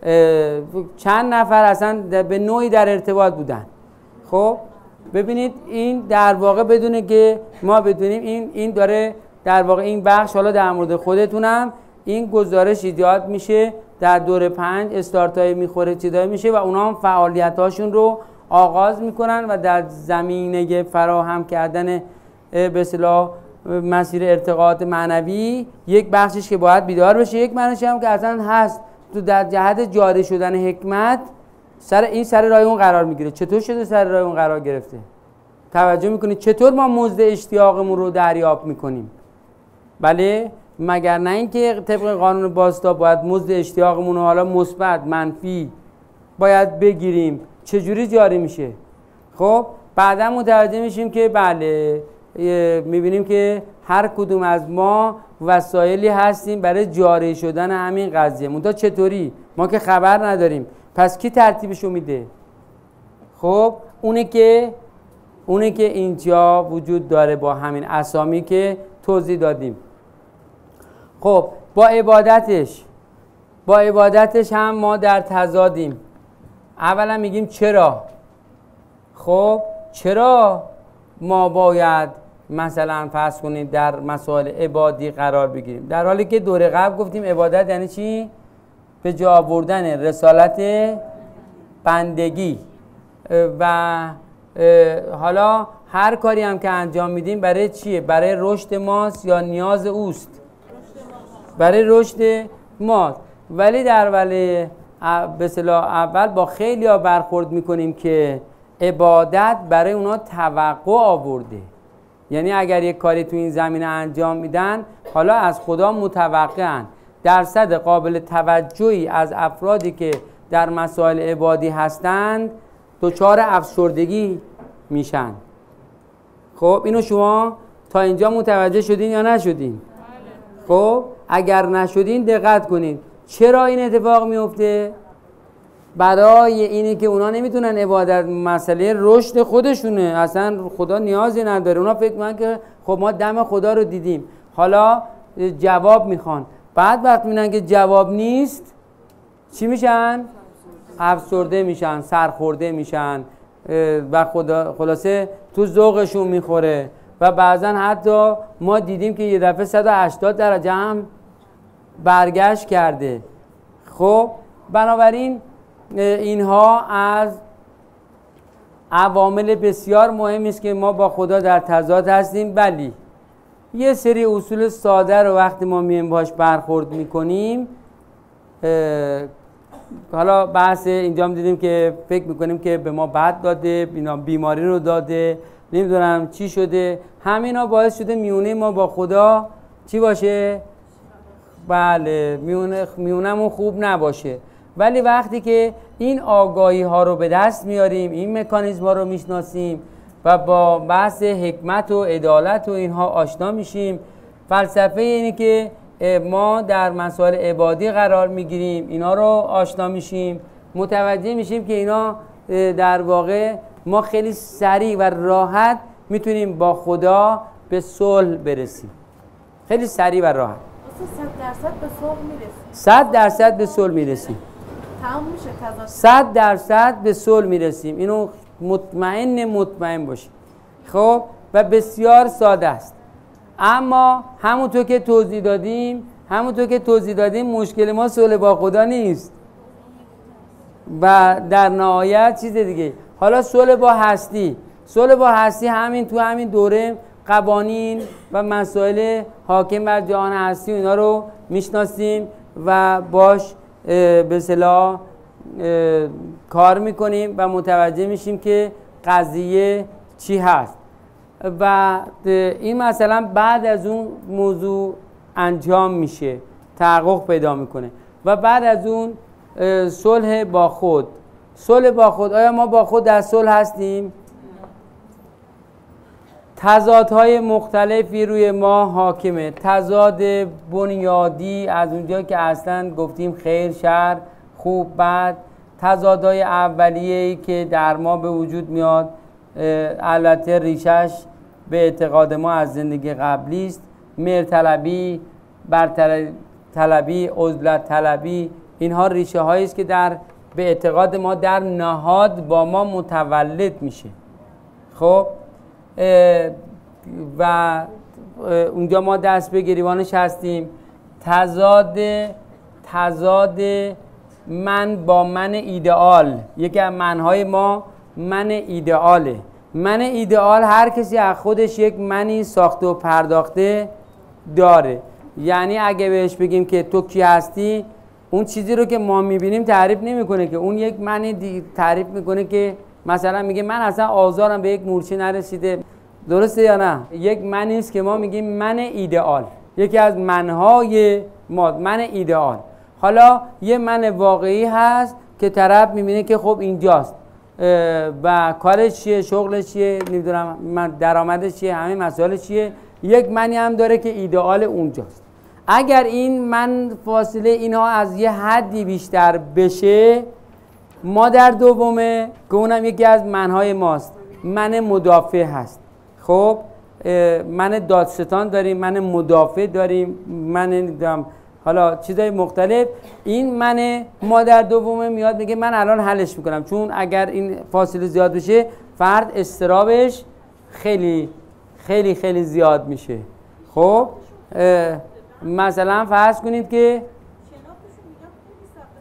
چند نفر اصلا به نوعی در ارتباط بودن. خب ببینید این در واقع بدونه که ما بدونیم این این داره در واقع این بخش، حالا در مورد خودتونم این گزارش ایجاد میشه در دور پنج، استارتای میخوره چیزایی میشه و اونا هم فعالیت هاشون رو آغاز میکنن و در زمینه فراهم کردن به اصطلاح مسیر ارتقاءات معنوی یک بخشش که باید بیدار بشه، یک معنیش هم که اصلا هست تو در جهت جاری شدن حکمت سر این سر راه اون قرار میگیره. چطور شده سر راه اون قرار گرفته؟ توجه میکنید چطور ما مزد اشتیاقمون رو دریافت میکنیم؟ بله، مگر نه اینکه طبق قانون بازتاب باید مزد اشتیاقمون رو حالا مثبت منفی باید بگیریم. چجوری جاری میشه؟ خب بعدا متوجه میشیم که بله، میبینیم که هر کدوم از ما وسایلی هستیم برای جاری شدن همین قضیه. منتها چطوری؟ ما که خبر نداریم. پس کی ترتیبشو میده؟ خب اونه که اونه که اینجا وجود داره با همین اسامی که توضیح دادیم. خب با عبادتش با عبادتش هم ما در تضادیم. اولا میگیم چرا؟ خب چرا ما باید مثلا فرض کنید در مسائل عبادی قرار بگیریم، در حالی که دوره قبل گفتیم عبادت یعنی چی؟ به جا آوردن رسالت بندگی. و حالا هر کاری هم که انجام میدیم برای چیه؟ برای رشد ماست یا نیاز اوست؟ برای رشد ماست. ولی در ولی به اصطلاح اول با خیلی ها برخورد میکنیم که عبادت برای اونا توقع آورده. یعنی اگر یک کاری تو این زمینه انجام میدن حالا از خدا متوقعن. درصد قابل توجهی از افرادی که در مسائل عبادی هستند دچار افسردگی میشن. خب اینو شما تا اینجا متوجه شدین یا نشدین؟ خب اگر نشدین دقت کنین. چرا این اتفاق میفته؟ برای اینی که اونا نمیتونن عبادت، مسئله رشد خودشونه، اصلا خدا نیازی نداره. اونا فکر میکنن که خب ما دم خدا رو دیدیم، حالا جواب میخوان. بعد وقت میبینن که جواب نیست چی میشن؟ افسرده میشن، سرخورده میشن و خدا خلاصه تو ذوقشون میخوره. و بعضا حتی ما دیدیم که یه دفعه صد و هشتاد درجه هم برگشت کرده. خب بنابراین اینها از عوامل بسیار مهمی است که ما با خدا در تضاد هستیم. ولی یه سری اصول ساده رو وقتی ما میایم باش برخورد میکنیم، حالا بحث اینجا هم دیدیم که فکر میکنیم که به ما بد داده، بیماری رو داده، نمیدونم چی شده، همینا باعث شده میونه ما با خدا چی باشه؟ بله، میونه میونمون خوب نباشه. ولی وقتی که این آگاهی ها رو به دست میاریم، این مکانیزم ها رو میشناسیم و با بحث حکمت و عدالت و اینها آشنا میشیم، فلسفه اینه که ما در مسائل عبادی قرار میگیریم، اینا رو آشنا میشیم، متوجه میشیم که اینا در واقع ما خیلی سریع و راحت میتونیم با خدا به صلح برسیم. خیلی سریع و راحت. صد درصد به صلح میرسیم. صد درصد به صلح میرسیم. تمام میشه تضاد. صد درصد به صلح میرسیم. اینو مطمئن مطمئن باشید. خب و بسیار ساده است. اما همونطور که توضیح دادیم، همونطور که توضیح دادیم مشکل ما صلح با خدا نیست. و در نهایت چیز دیگه. حالا صلح با هستی. صلح با هستی همین تو همین دوره قوانین و مسائل حاکم بر جهان هستی اینا رو میشناسیم و باش به اصطلاح کار میکنیم و متوجه میشیم که قضیه چی هست. و این مثلا بعد از اون موضوع انجام میشه، تحقق پیدا میکنه. و بعد از اون صلح با خود. صلح با خود، آیا ما با خود در صلح هستیم؟ تضادهای مختلفی روی ما حاکمه. تضاد بنیادی از اونجا که اصلا گفتیم خیر شر، خوب بد. تضادهای اولیه‌ای که در ما به وجود میاد، البته ریشش به اعتقاد ما از زندگی قبلی است. مهرطلبی، برطلبی، عزلت طلبی، اینها ریشه هایی است که در به اعتقاد ما در نهاد با ما متولد میشه. خب و اونجا ما دست به گریبانش هستیم. تضاد تضاد من با من ایدئال، یکی از منهای ما من ایدئاله. من ایدئال هر کسی از خودش یک منی ساخته و پرداخته داره. یعنی اگه بهش بگیم که تو کی هستی، اون چیزی رو که ما میبینیم تعریف نمیکنه، که اون یک منی تعریف میکنه که مثلا میگه من اصلا آزارم به یک مورچه نرسیده. درسته یا نه؟ یک منی است که ما میگیم من ایدئال، یکی از منهای ما، من ایدئال. حالا یه من واقعی هست که طرف میبینه که خب اینجاست و کارش چیه، شغلش چیه، نمیدونم درآمدش چیه، همه مسائل چیه. یک منی هم داره که ایدئال اونجاست. اگر این من فاصله اینها از یه حدی بیشتر بشه، ما در دومه که اونم یکی از منهای ماست، من مدافع هست. خب من دادستان داریم، من مدافع داریم، من نمیدونم حالا چیزای مختلف. این من ما در دومه میاد میگه من الان حلش میکنم، چون اگر این فاصله زیاد بشه فرد استرابش خیلی خیلی خیلی زیاد میشه. خب مثلا فرض کنید که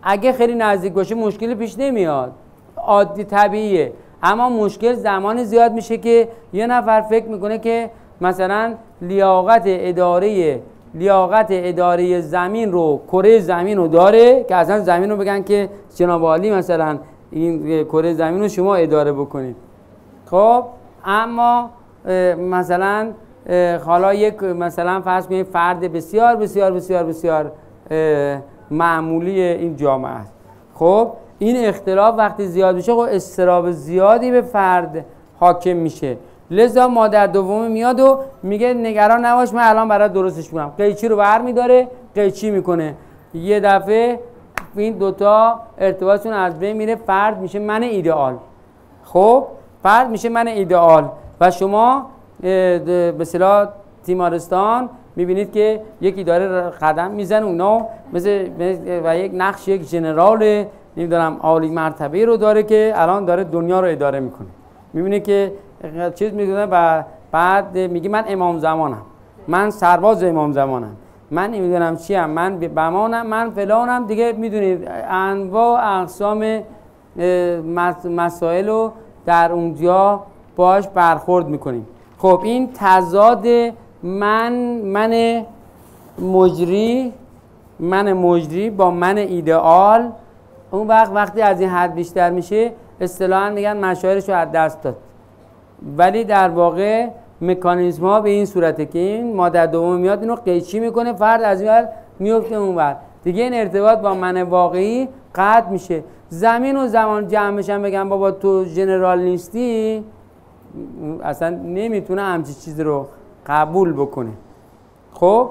اگه خیلی نزدیک باشه مشکلی پیش نمیاد، عادی طبیعیه. اما مشکل زمان زیاد میشه که یه نفر فکر میکنه که مثلا لیاقت اداره لیاقت اداره زمین رو، کره زمین رو داره که اصلا زمین رو بگن که جناب عالی مثلا این کره زمین رو شما اداره بکنید. خب اما مثلا حالا یک مثلا فرض کنید فرد بسیار بسیار بسیار بسیار معمولی این جامعه است. خب این اختلاف وقتی زیاد میشه خب اضطراب زیادی به فرد حاکم میشه. لذا مادر دوم میاد و میگه نگران نباش من الان برات درستش میکنم. قیچی رو برمیداره، قیچی میکنه. یه دفعه این دوتا ارتباطشون از بین میره، فرد میشه من ایدئال. خب فرد میشه من ایدئال و شما به اصطلاح تیمارستان میبینید که یکی داره قدم میزنه اونا مثل و یک نقش یک ژنرال نمیدونم عالی مرتبه رو داره که الان داره دنیا رو اداره میکنه. میبینید که چیز میگه و بعد میگه من امام زمانم، من سرباز امام زمانم، من نمیدونم چیم، من بمانم، من فلانم. دیگه میدونید انواع اقسام مسائل رو در اونجا باش برخورد میکنیم. خب این تضاد من من مجری من مجری با من ایدئال اون وقت وقتی از این حد بیشتر میشه اصطلاحاً میگن مشاعرش رو از دست داد. ولی در واقع مکانیزم ها به این صورته که این مادر دوم میاد اینو قیچی میکنه، فرد از این ور میفته اون ور، دیگه این ارتباط با من واقعی قطع میشه. زمین و زمان جمع بشن بگن بابا تو ژنرال نیستی، اصلا نمیتونه همچین چیزی رو قبول بکنه. خب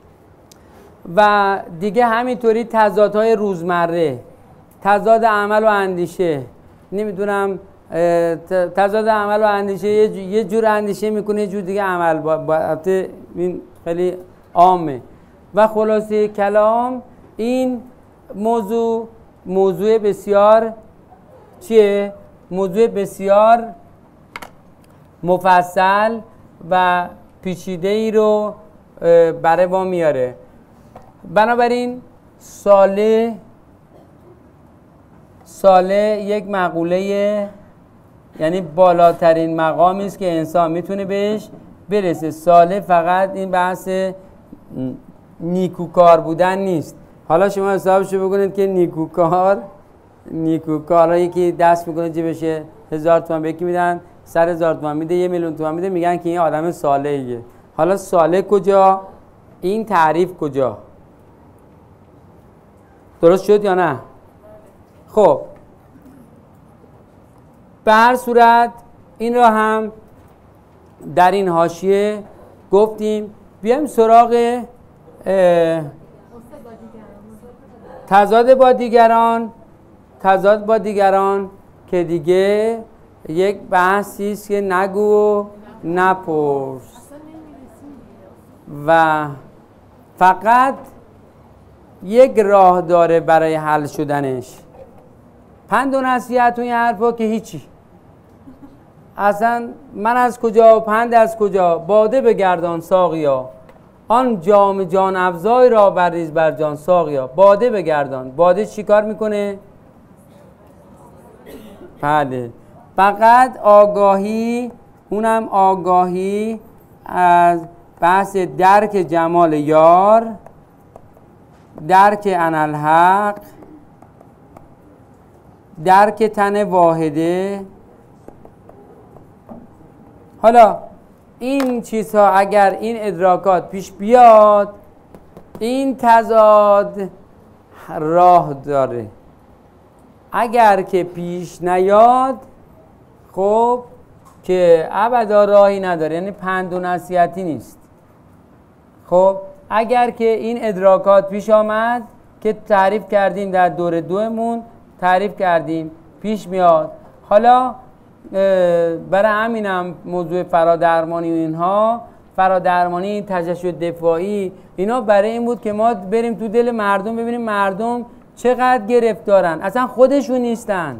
و دیگه همینطوری تضادهای روزمره، تضاد عمل و اندیشه، نمیدونم تضاد عمل و اندیشه یه جور اندیشه میکنه یه جور دیگه عمل، با این خیلی عامه. و خلاصه کلام این موضوع موضوع بسیار چیه؟ موضوع بسیار مفصل و پیچیده ای رو برای ما میاره. بنابراین ساله ساله یک مقوله، یعنی بالاترین مقامی است که انسان میتونه بهش برسه. ساله فقط این بحث نیکوکار بودن نیست. حالا شما حسابشو بکنید که نیکوکار نیکوکار یکی دست میکنه جیبشه هزار تومان به یکی میدن صد هزار تومان میده، یه میلیون تومان میده، میگن که این آدم صالحیه. حالا صالح کجا؟ این تعریف کجا؟ درست شد یا نه؟ خب به هر صورت این را هم در این حاشیه گفتیم. بیایم سراغ تضاد با دیگران. تضاد با دیگران که دیگه یک بحثی است که نگو و نپرس و فقط یک راه داره برای حل شدنش. پند و نصیحت و این حرفا که هیچی. اصلا من از کجا و پند از کجا؟ باده بگردان ساقیا، آن جام جان افزای را بریز بر جان ساقیا. باده بگردان. باده چی کار میکنه؟ بله فقط آگاهی، اونم آگاهی از بحث درک جمال یار، درک انالحق، درک تن واحده. حالا این چیزها اگر این ادراکات پیش بیاد، این تضاد راه داره. اگر که پیش نیاد خب که ابدا راهی نداره، یعنی پند و نصیحتی نیست. خب اگر که این ادراکات پیش آمد که تعریف کردیم در دور دومون، تعریف کردیم پیش میاد. حالا برای همینم موضوع فرادرمانی و اینها، فرادرمانی، تجشع دفاعی، اینا برای این بود که ما بریم تو دل مردم ببینیم مردم چقدر گرفتارن، اصلا خودشون نیستن.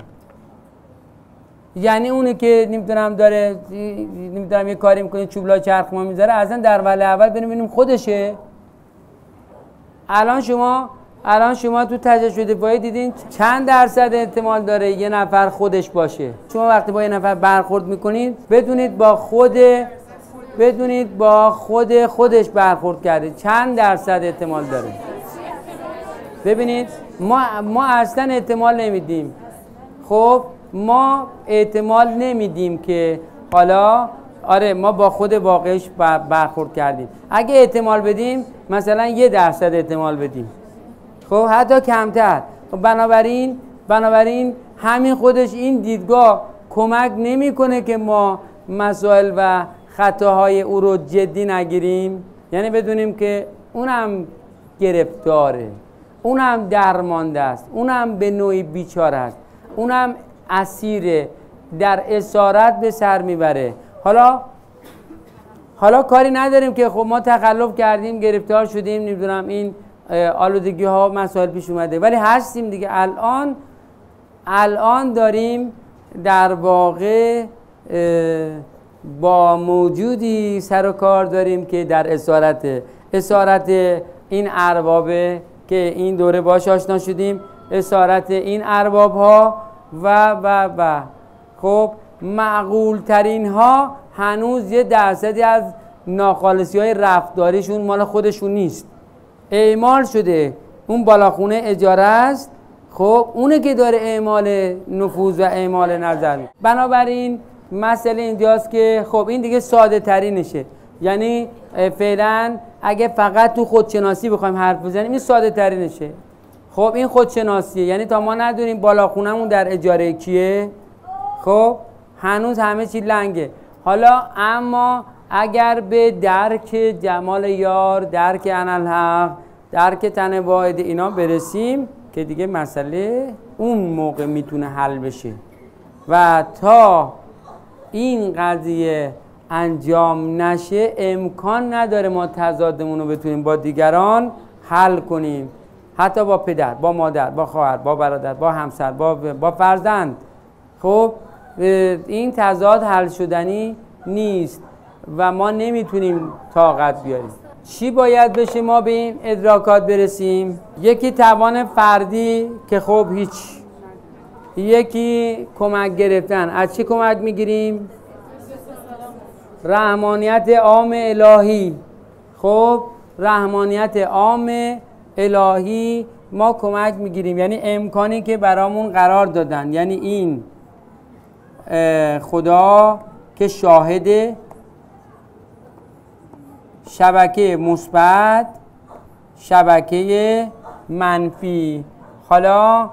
یعنی اونی که نمیدونم داره نمیدونم یه کاری میکنه چوبلا چرخ ما میذاره، اصلا در وهله اول بریم ببینیم خودشه. الان شما الان شما تو تجسس دفاعی دیدین چند درصد احتمال داره یه نفر خودش باشه؟ شما وقتی با یه نفر برخورد میکنید بدونید با خود بدونید با خود خودش برخورد کرده چند درصد احتمال داره. ببینید ما ما اصلا احتمال نمیدیم. خب ما احتمال نمیدیم که حالا آره ما با خود واقعش برخورد کردیم. اگه احتمال بدیم مثلا یه درصد احتمال بدیم، خب حتی کمتر. خب بنابراین بنابراین همین خودش این دیدگاه کمک نمیکنه که ما مسائل و خطاهای او رو جدی نگیریم. یعنی بدونیم که اونم گرفتاره، اونم درمانده است، اونم به نوعی بیچاره است، اونم اسیره، در اسارت به سر میبره. حالا حالا کاری نداریم که خب ما تخلف کردیم، گرفتار شدیم، نمیدونم این آلودگی ها مسائل پیش اومده، ولی هستیم دیگه. الان الان داریم در واقع با موجودی سر و کار داریم که در اسارت اسارت این اربابه که این دوره باش آشنا شدیم، اسارت این ارباب ها و و و خب معقول ترین ها هنوز یه درصدی از ناخالصی های رفتاریشون مال خودشون نیست، اعمال شده. اون بالاخونه اجاره است، خب اونه که داره اعمال نفوذ و اعمال نظر. بنابراین مسئله اینجاست که خب این دیگه ساده ترینشه. یعنی فعلا اگه فقط تو خودشناسی بخوایم حرف بزنیم این ساده ترینشه. خب این خودشناسیه، یعنی تا ما ندونیم بالاخونمون در اجاره کیه، خب هنوز همه چی لنگه. حالا اما اگر به درک جمال یار، درک انالحق، درک تن واحد اینا برسیم که دیگه مسئله اون موقع میتونه حل بشه. و تا این قضیه انجام نشه امکان نداره ما تضادمون رو بتونیم با دیگران حل کنیم، حتی با پدر، با مادر، با خواهر، با برادر، با همسر، با با فرزند. خب این تضاد حل شدنی نیست و ما نمیتونیم طاقت بیاریم. چی باید بشه ما به این ادراکات برسیم؟ یکی توان فردی که خب هیچ، یکی کمک گرفتن. از چی کمک میگیریم؟ رحمانیت عام الهی. خب رحمانیت عام الهی ما کمک میگیریم، یعنی امکانی که برامون قرار دادن، یعنی این خدا که شاهد، شبکه مثبت، شبکه منفی. حالا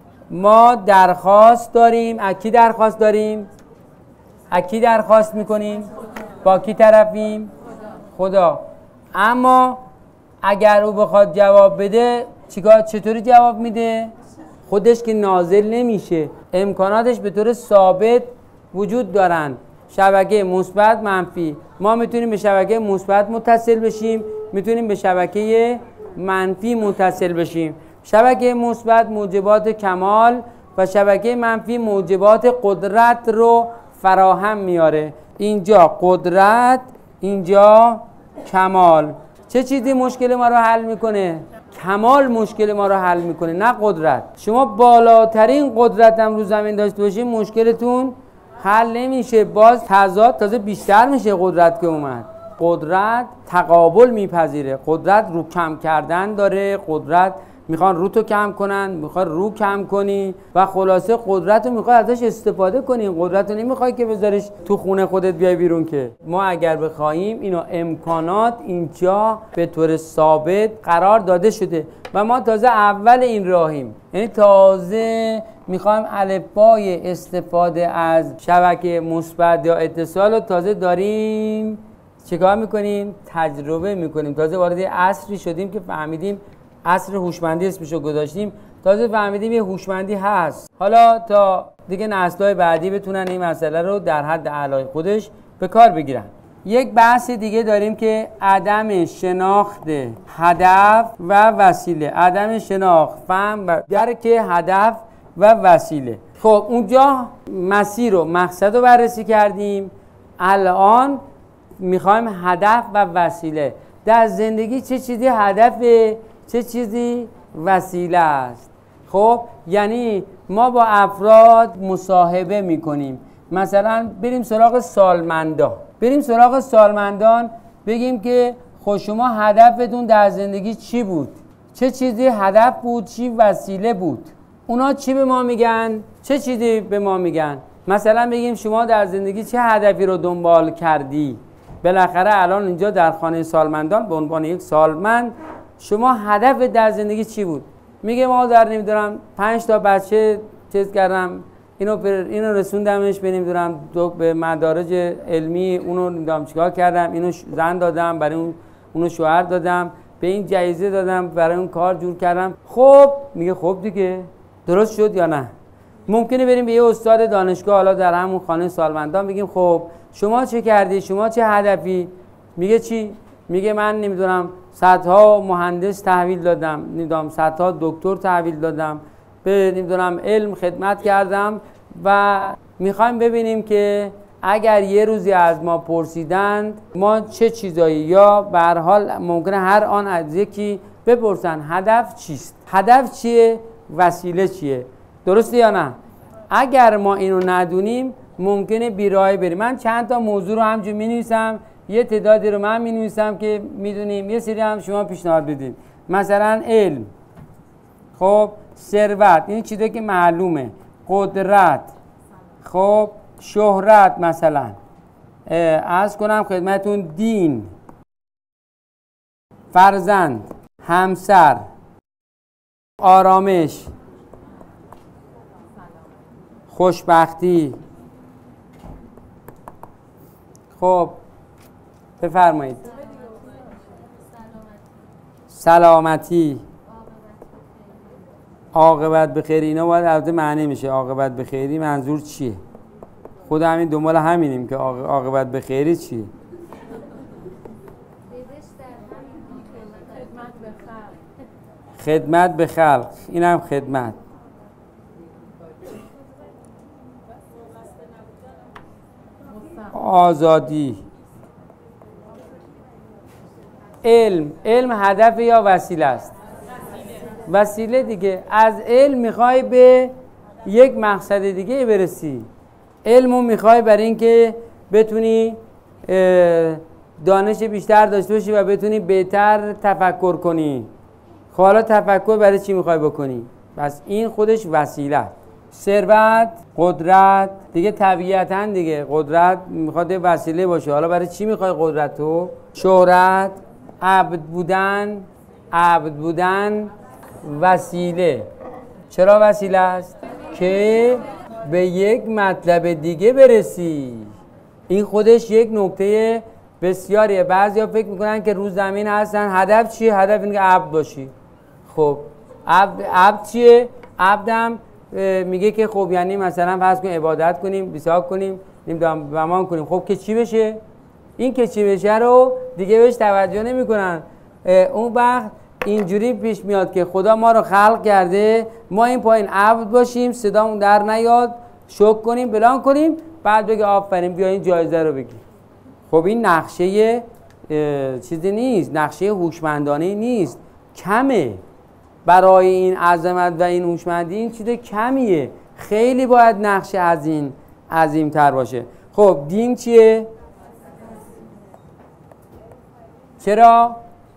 ما درخواست داریم. از کی درخواست داریم؟ از کی درخواست میکنیم؟ با کی طرفیم؟ خدا. اما اگر او بخواد جواب بده چیکار چطوری جواب میده؟ خودش که نازل نمیشه، امکاناتش به طور ثابت وجود دارن، شبکه مثبت منفی. ما میتونیم به شبکه مثبت متصل بشیم، میتونیم به شبکه منفی متصل بشیم. شبکه مثبت موجبات کمال و شبکه منفی موجبات قدرت رو فراهم میاره. اینجا قدرت، اینجا کمال. چه چیزی مشکل ما رو حل میکنه؟ کمال مشکل ما رو حل میکنه، نه قدرت. شما بالاترین قدرت هم رو زمین داشته باشین مشکلتون حل نمیشه، باز تضاد تازه بیشتر میشه. قدرت که اومد، قدرت تقابل میپذیره، قدرت رو کم کردن داره، قدرت میخوان رو تو کم کنن، میخوان رو کم کنی و خلاصه قدرت رو میخوای ازش استفاده کنی. قدرت رو نمیخوای که بذاریش تو خونه خودت بیای بیرون. که ما اگر بخوایم اینو امکانات اینجا به طور ثابت قرار داده شده و ما تازه اول این راهیم، یعنی تازه میخوایم الفبای استفاده از شبکه مثبت یا اتصال رو تازه داریم چیکار میکنیم؟ تجربه میکنیم. تازه وارد عصری شدیم که فهمیدیم، عصر هوشمندی اسمشو گذاشتیم، تازه فهمیدیم یه هوشمندی هست. حالا تا دیگه نسل‌های بعدی بتونن این مسئله رو در حد اعلای خودش به کار بگیرن. یک بحث دیگه داریم که عدم شناخت هدف و وسیله. عدم شناخت، فهم و درک هدف و وسیله. خب اونجا مسیر و مقصد رو بررسی کردیم. الان میخوایم هدف و وسیله. در زندگی چه چیزی هدفه، چه چیزی وسیله است. خب یعنی ما با افراد مصاحبه میکنیم، مثلا بریم سراغ سالمندان، بریم سراغ سالمندان بگیم که خب شما هدفتون در زندگی چی بود؟ چه چیزی هدف بود؟ چی وسیله بود؟ اونا چی به ما میگن؟ چه چیزی به ما میگن؟ مثلا بگیم شما در زندگی چه هدفی رو دنبال کردی؟ بالاخره الان اینجا در خانه سالمندان به عنوان یک سالمند شما هدف در زندگی چی بود؟ میگه ما در نمیدونم پنج تا بچه چیز کردم، اینو پر اینو رسوندمش به نمیدونم به مدارج علمی، اونو نمیدونم چیکار کردم، اینو زن دادم برای اون، اونو شوهر دادم، به این جایزه دادم، برای اون کار جور کردم. خب میگه خب دیگه درست شد یا نه؟ ممکنه بریم به یه استاد دانشگاه حالا در همون خانه سالمندان بگیم خب شما چه کردی؟ شما چه هدفی؟ میگه چی؟ میگه من نمیدونم صدها مهندس تحویل دادم، نمیدونم صدها دکتر تحویل دادم، به نمیدونم علم خدمت کردم. و میخوایم ببینیم که اگر یه روزی از ما پرسیدند ما چه چیزایی، یا به هر حال ممکنه هر آن از یکی بپرسن هدف چیست؟ هدف چیه؟ وسیله چیه؟ درسته یا نه؟ اگر ما اینو ندونیم ممکنه بیراهه بریم. من چند تا موضوع رو همجور می‌نویسم، یه تعدادی رو من می‌نویسم که میدونیم، یه سری هم شما پیشنهاد بدید. مثلا علم، خب ثروت، این چیزی که معلومه، قدرت، خب شهرت، مثلا عرض کنم خدمتون دین، فرزند، همسر، آرامش، خوشبختی. خب بفرمایید. سلامتی، عاقبت به خیر. اینا باید البته معنی میشه. عاقبت به خیری منظور چیه؟ خود همین دنبال همینیم که عاقبت به خیری چیه؟ خدمت به خلق، اینم خدمت. آزادی. علم، علم هدف یا وسیله است؟ وسیله دیگه. از علم میخوای به یک مقصد دیگه برسی. علمو میخوای برای اینکه بتونی دانش بیشتر داشته باشی و بتونی بهتر تفکر کنی. خب حالا تفکر برای چی میخوای بکنی؟ پس این خودش وسیله. ثروت، قدرت دیگه طبیعتاً دیگه قدرت میخواد وسیله باشه. حالا برای چی میخوای قدرت رو؟ شهرت، عبد بودن، عبد بودن وسیله. چرا وسیله است؟ که به یک مطلب دیگه برسی. این خودش یک نکته بسیاریه. بعضیا فکر میکنن که رو زمین هستن هدف چیه؟ هدف اینه که عبد باشی. خب عبد, عبد چیه؟ عبدم میگه که خب یعنی مثلا فرض کن عبادت کنیم، بیساک کنیم، نمیدونم بمان کنیم. خب که چی بشه؟ این که چی بشه رو دیگه بهش توجه نمیکنن. اون وقت اینجوری پیش میاد که خدا ما رو خلق کرده، ما این پایین عبد باشیم، صدامون در نیاد، شکر کنیم، بلان کنیم، بعد بگه آفرین بیا این جایزه رو بگیر. خب این نقشه چیزی نیست، نقشه هوشمندانه نیست، کمه. برای این عظمت و این هوشمندی این چیز کمیه. خیلی باید نقشه از این عظیم‌تر باشه. خب دین چیه؟ چرا؟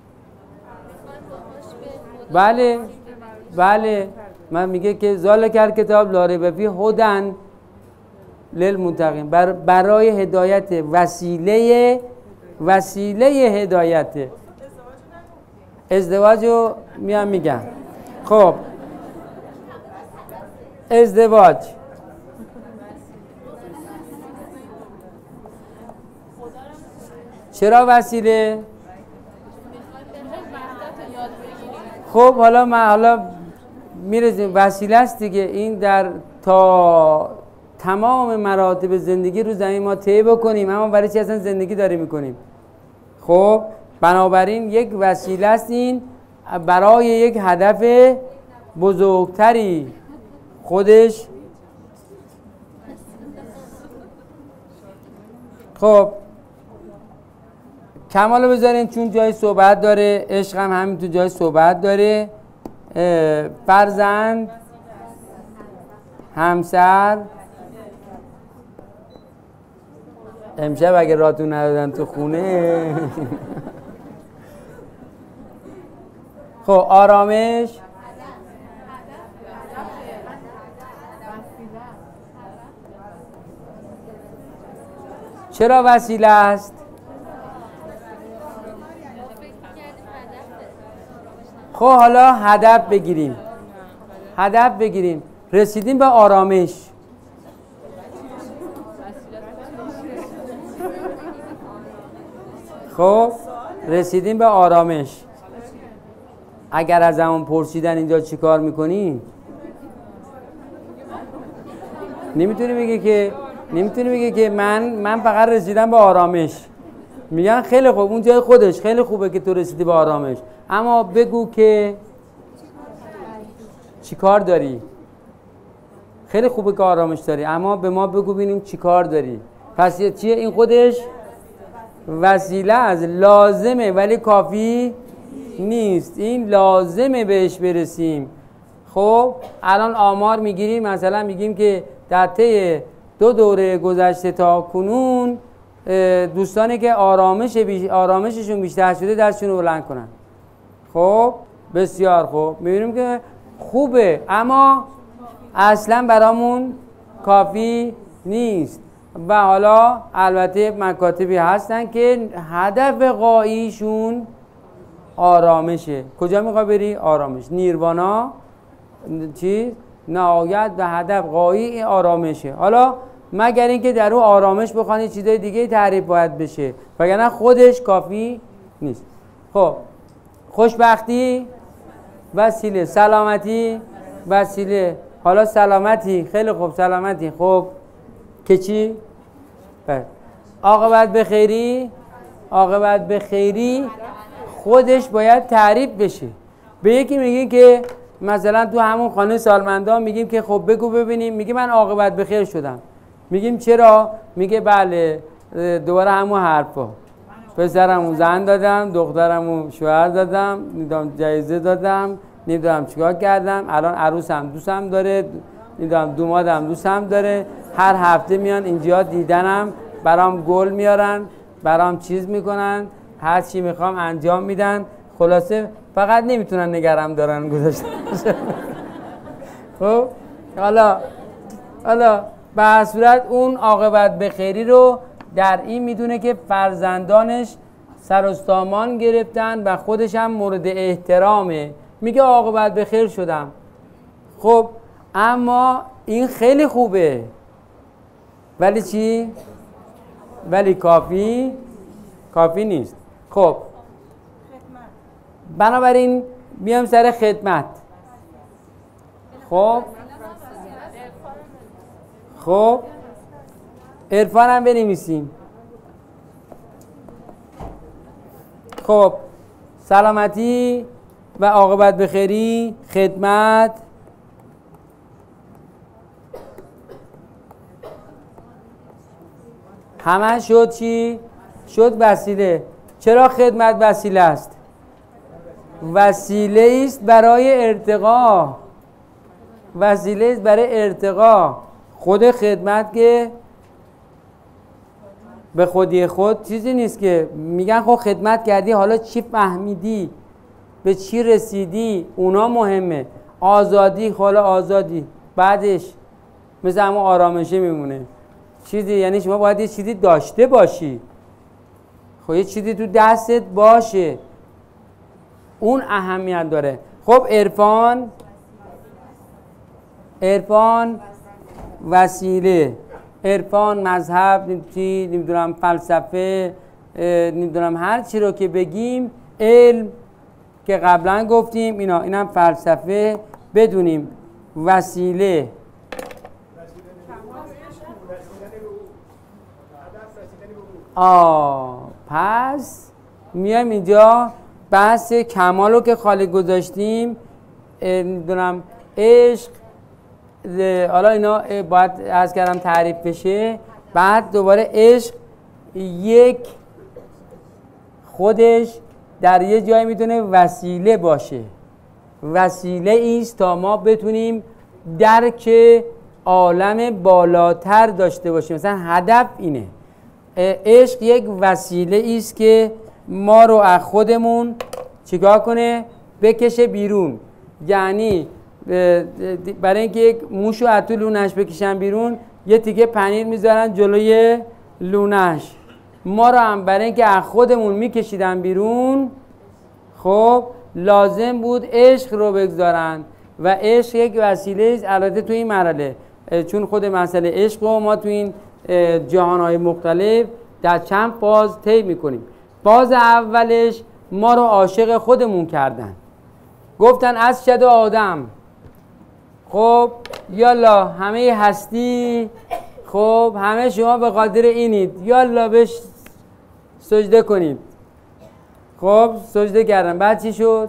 بله بله من میگه که ذالک کتاب لا ریب فیه هدی للمتقین، بر برای هدایت، وسیله وسیله هدایت. ازدواجو میام میگم. خب ازدواج چرا وسیله؟ خب حالا ما حالا میرسیم وسیله است دیگه. این در تا تمام مراتب زندگی رو زمین ما طی بکنیم، اما برای چی اصلا زندگی داریم میکنیم؟ خب بنابراین یک وسیله است این برای یک هدف بزرگتری. خودش خب کمالو بذارین چون جای صحبت داره، عشق هم همین تو جای صحبت داره. فرزند، همسر. امشب اگه راتون ندادن تو خونه خب آرامش، چرا وسیله است؟ خب حالا هدف بگیریم، هدف بگیریم. رسیدیم به آرامش. خب رسیدیم به آرامش. اگر از همون پرسیدن اینجا چی کار میکنی؟ نمیتونی بگی که نمیتونی بگی که من من فقط رسیدم به آرامش. میگن خیلی خوب، اون جای خودش خیلی خوبه که تو رسیدی به آرامش، اما بگو که چی کار داری. خیلی خوبه که آرامش داری، اما به ما بگو ببینیم چی کار داری. پس چیه این؟ خودش وسیله از لازمه ولی کافی نیست. این لازمه بهش برسیم. خب الان آمار میگیریم، مثلا میگیم که در طی دو دوره گذشته تا کنون دوستانی که آرامش بیش... آرامششون بیشتر شده دستشون رو بلند کنن. خب بسیار خوب، میبینیم که خوبه، اما اصلا برامون کافی نیست. و حالا البته مکاتبی هستن که هدف غاییشون آرامشه. کجا میخوای بری؟ آرامش. نیروانا چی؟ نهایت و هدف غایی آرامشه. حالا مگر اینکه در اون آرامش بخوانی چیزای دیگه تعریف باید بشه، وگرنه خودش کافی نیست. خب خوشبختی وسیله، سلامتی وسیله. حالا سلامتی، خیلی خوب سلامتی، خب که چی؟ بله. عاقبت به خیری، عاقبت به خیری خودش باید تعریف بشه. به یکی میگیم که مثلا تو همون خانه سالمندان میگیم که خب بگو ببینیم، میگه من عاقبت به خیر شدم. میگیم چرا؟ میگه بله دوباره همون حرفا، پسرمو زن دادم، دخترمو شوهر دادم، نمیدونم جایزه دادم، نمیدونم چیکار کردم، الان عروسم دوستم داره، نمیدونم دومادم دوستم داره، هر هفته میان اینجا دیدنم، برام گل میارن، برام چیز میکنن، هر چی میخوام انجام میدن. خلاصه فقط نمیتونن نگرم دارن گذاشته. خب حالا حالا به هر صورت اون عاقبت به خیری رو در این میدونه که فرزندانش سر و سامان گرفتن و خودش هم مورد احترامه. میگه عاقبت به خیر شدم. خب اما این خیلی خوبه، ولی چی؟ ولی کافی کافی نیست. خب بنابراین بیام سر خدمت. خب خب عرفان هم بنویسیم. خب سلامتی و عاقبت به خیری، خدمت، همه شد چی؟ شد وسیله. چرا خدمت وسیله است؟ وسیله است برای ارتقا. وسیله است برای ارتقا. خود خدمت که به خودی خود چیزی نیست که میگن خب خدمت کردی، حالا چی فهمیدی، به چی رسیدی، اونا مهمه. آزادی، حالا آزادی بعدش مثل همون آرامشه میمونه. چیزی یعنی شما باید یه چیزی داشته باشی، خب یه چیزی تو دستت باشه، اون اهمیت داره. خب عرفان، عرفان وسیله، عرفان مذهب، چی نمیدونم، فلسفه، نمیدونم هر چی رو که بگیم، علم که قبلا گفتیم اینا، اینم فلسفه. بدونیم وسیله آه پس میایم اینجا بحث کمال رو که خالی گذاشتیم، نمیدونم عشق، حالا اینا باید از کردم تعریف بشه. بعد دوباره عشق یک خودش در یه جایی میتونه وسیله باشه. وسیله است تا ما بتونیم درک عالم بالاتر داشته باشیم. مثلا هدف اینه. عشق یک وسیله است که ما رو از خودمون چیکار کنه؟ بکشه بیرون. یعنی برای اینکه یک موشو از تو لونش بکشن بیرون یه تیکه پنیر میذارن جلوی لونش. ما رو هم برای اینکه از خودمون میکشیدن بیرون، خب لازم بود عشق رو بگذارن و عشق یک وسیله است. البته تو این مرحله چون خود مسئله عشق رو ما تو این جهانهای مختلف در چند فاز طی میکنیم. فاز اولش ما رو عاشق خودمون کردن، گفتن از شد آدم، خب یالا همه هستی، خب همه شما به قادر اینید، یالا بهش سجده کنید. خب سجده کردن. بعد چی شد؟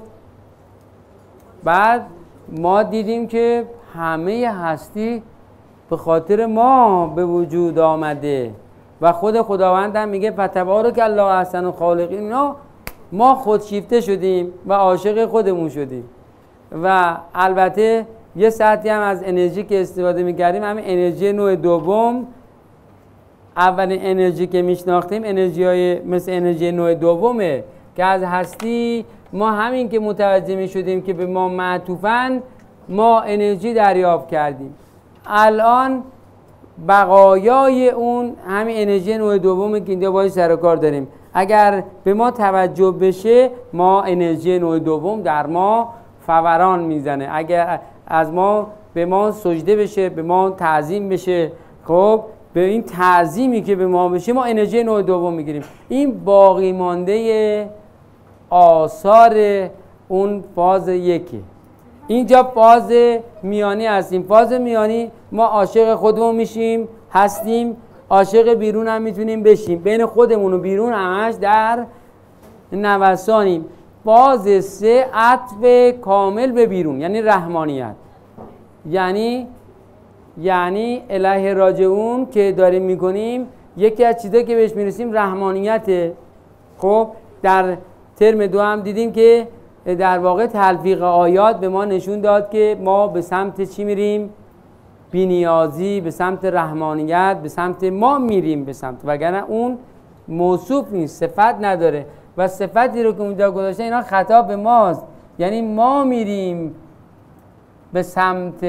بعد ما دیدیم که همه هستی به خاطر ما به وجود آمده و خود خداوند هم میگه فتبارک الله احسن الخالقین. اینا ما خودشیفته شدیم و عاشق خودمون شدیم و البته یه ساعتی هم از انرژی که استفاده میکردیم همین انرژی نوع دوم. اولین انرژی که میشناختیم انرژی های مثل انرژی نوع دومه که از هستی ما همین که متوجه میشدیم که به ما معطوفن ما انرژی دریافت کردیم. الان بقایای اون همین انرژی نوع دومه که اینجا باید سر و کار داریم. اگر به ما توجه بشه ما انرژی نوع دوم در ما فوران میزنه. اگر از ما به ما سجده بشه، به ما تعظیم بشه، خب به این تعظیمی که به ما بشه ما انرژی نوع دوم میگیریم. این باقی مانده آثار اون فاز یکی. اینجا فاز میانی هستیم. فاز میانی ما عاشق خودمون میشیم، هستیم، عاشق بیرون هم میتونیم بشیم. بین خودمون و بیرون همش در نوسانیم. فاز سه عطف کامل به بیرون، یعنی رحمانیت. یعنی یعنی الیه راجعون که داریم میکنیم، یکی از چیزایی که بهش میرسیم رحمانیته. خب در ترم دو هم دیدیم که در واقع تلفیق آیات به ما نشون داد که ما به سمت چی میریم؟ بی‌نیازی، به سمت رحمانیت، به سمت ما میریم به سمت، وگرنه اون موصوف نیست، صفت نداره و صفتی رو که اونجا گذاشته اینا خطاب به ماست. یعنی ما میریم به سمت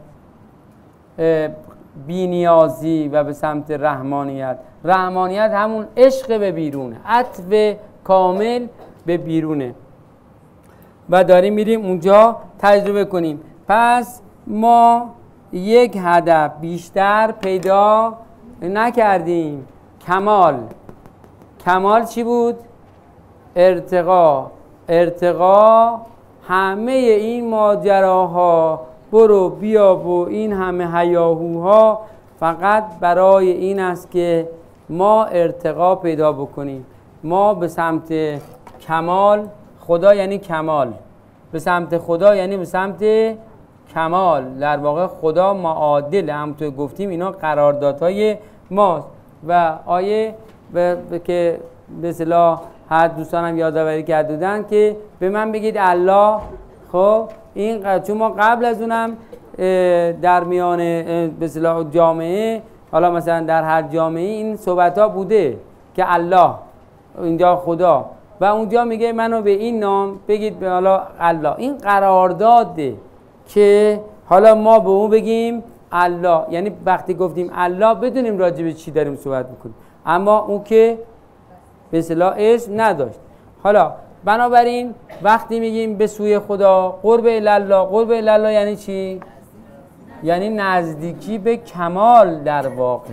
بی‌نیازی و به سمت رحمانیت. رحمانیت همون عشق به بیرونه، عطف کامل به بیرونه و داریم میریم اونجا تجربه کنیم. پس ما یک هدف بیشتر پیدا نکردیم. کمال. کمال چی بود؟ ارتقا. ارتقا همه این ماجراها برو بیا و این همه هیاهوها فقط برای این است که ما ارتقا پیدا بکنیم. ما به سمت کمال، خدا یعنی کمال، به سمت خدا یعنی به سمت کمال. در واقع خدا معادل، همونطور گفتیم اینا قراردادهای ماست و آیه ب... ب... که به اصطلاح هر دوستانم یادآوری کردن که به من بگید الله. خب این چون ما قبل از اونم در میان به اصطلاح جامعه، حالا مثلا در هر جامعه این صحبت ها بوده که الله، اینجا خدا و اونجا میگه منو به این نام بگید به حالا الله. این قرارداده که حالا ما به اون بگیم الله، یعنی وقتی گفتیم الله بدونیم راجع به چی داریم صحبت میکنیم، اما اون که به اصطلاح اسم نداشت. حالا بنابراین وقتی میگیم به سوی خدا، قرب الله، قرب الله یعنی چی؟ یعنی نزدیکی به کمال در واقع.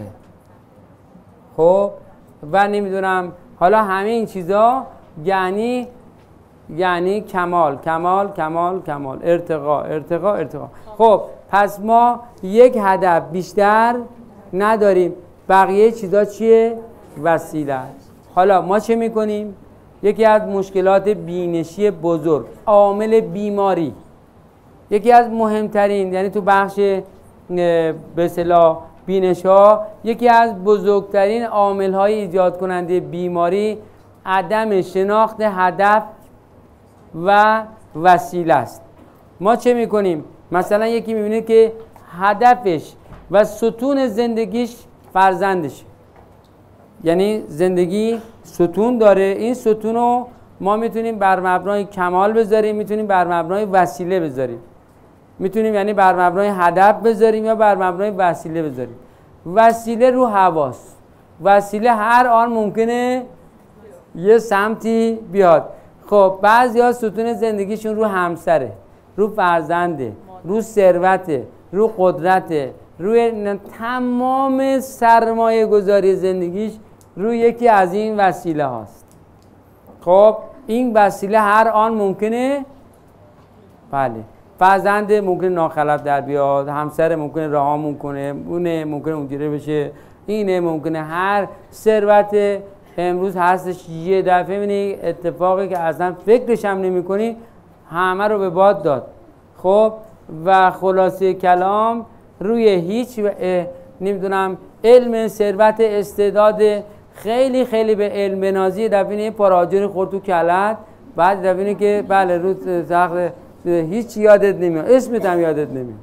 خب و نمیدونم حالا همه این چیزا یعنی یعنی کمال کمال کمال کمال، ارتقا ارتقا ارتقا. خب پس ما یک هدف بیشتر نداریم، بقیه چیزا چیه؟ وسیله است. حالا ما چه میکنیم؟ یکی از مشکلات بینشی بزرگ، عامل بیماری، یکی از مهمترین، یعنی تو بخش به اصطلاح بینش ها یکی از بزرگترین عامل های ایجاد کننده بیماری عدم شناخت هدف و وسیله است. ما چه میکنیم؟ مثلا یکی میبینه که هدفش و ستون زندگیش فرزندشه، یعنی زندگی ستون داره، این ستون رو ما میتونیم بر مبنای کمال بذاریم، میتونیم بر مبنای وسیله بذاریم، میتونیم یعنی بر مبنای هدف بذاریم یا بر مبنای وسیله بذاریم. وسیله رو حواس، وسیله هر آن ممکنه یه سمتی بیاد. خب بعضیا ستون زندگیشون رو همسره، رو فرزنده، رو ثروته، رو قدرته، روی تمام سرمایه گذاری زندگیش روی یکی از این وسیله هاست. خب این وسیله هر آن ممکنه، بله، فرزند ممکنه ناخلف در بیاد، همسر ممکنه رهامون کنه، اونه ممکنه اونجوری بشه، اینه ممکنه هر ثروت امروز هستش یه دفعه میبینی اتفاقی که اصلا فکرش هم نمی کنی همه رو به باد داد. خب و خلاصه کلام روی هیچ نمیدونم علم، ثروت، استعداد خیلی خیلی به علم بنازی دفعه پاراجون خورد تو کلت، بعد دفعه که بله رو تخت هیچ یادت نمیاد، اسمت هم یادت نمیاد.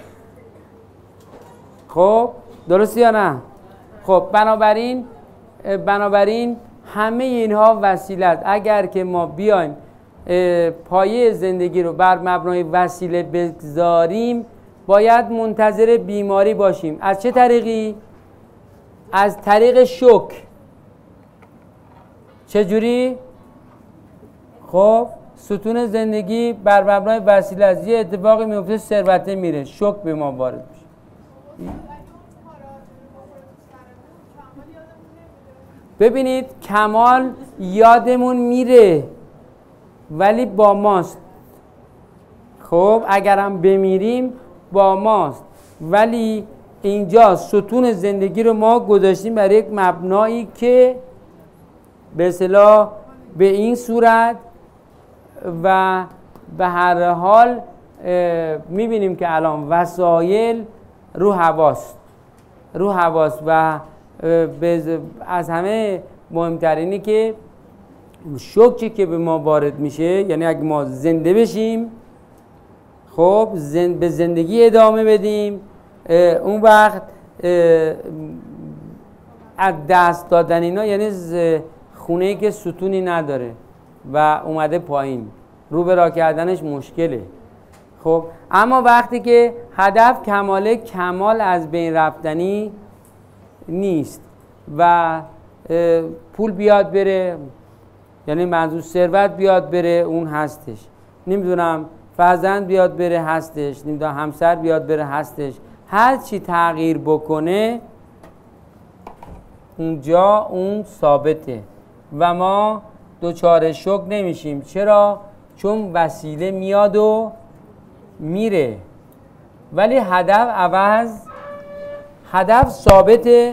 خب درسته یا نه؟ خب بنابراین بنابراین همه اینها وسیله است. اگر که ما بیایم پایه زندگی رو بر مبنای وسیله بگذاریم باید منتظر بیماری باشیم. از چه طریقی؟ از طریق شوک. چجوری؟ خب ستون زندگی بر مبنای وسیله است. یه اتفاقی میفته ثروته میره، شوک به ما وارد میشه. ببینید کمال یادمون میره ولی با ماست. خب اگرم بمیریم با ماست، ولی اینجا ستون زندگی رو ما گذاشتیم برای یک مبنایی که به اصطلاح به این صورت و به هر حال میبینیم که الان وسایل رو حواس رو حواس و از همه مهمترینی که شوکی که به ما وارد میشه، یعنی اگه ما زنده بشیم خب زند به زندگی ادامه بدیم، اون وقت از دست دادن اینا یعنی خونه‌ای که ستونی نداره و اومده پایین، رو به راه کردنش مشکله. خب اما وقتی که هدف کماله، کمال از بین رفتنی نیست و پول بیاد بره، یعنی منظور ثروت بیاد بره اون هستش، نمیدونم فرزند بیاد بره هستش، نمیدونم همسر بیاد بره هستش، هر چی تغییر بکنه اونجا اون ثابته و ما دوچار شوک نمیشیم. چرا؟ چون وسیله میاد و میره ولی هدف عوض، هدف ثابته.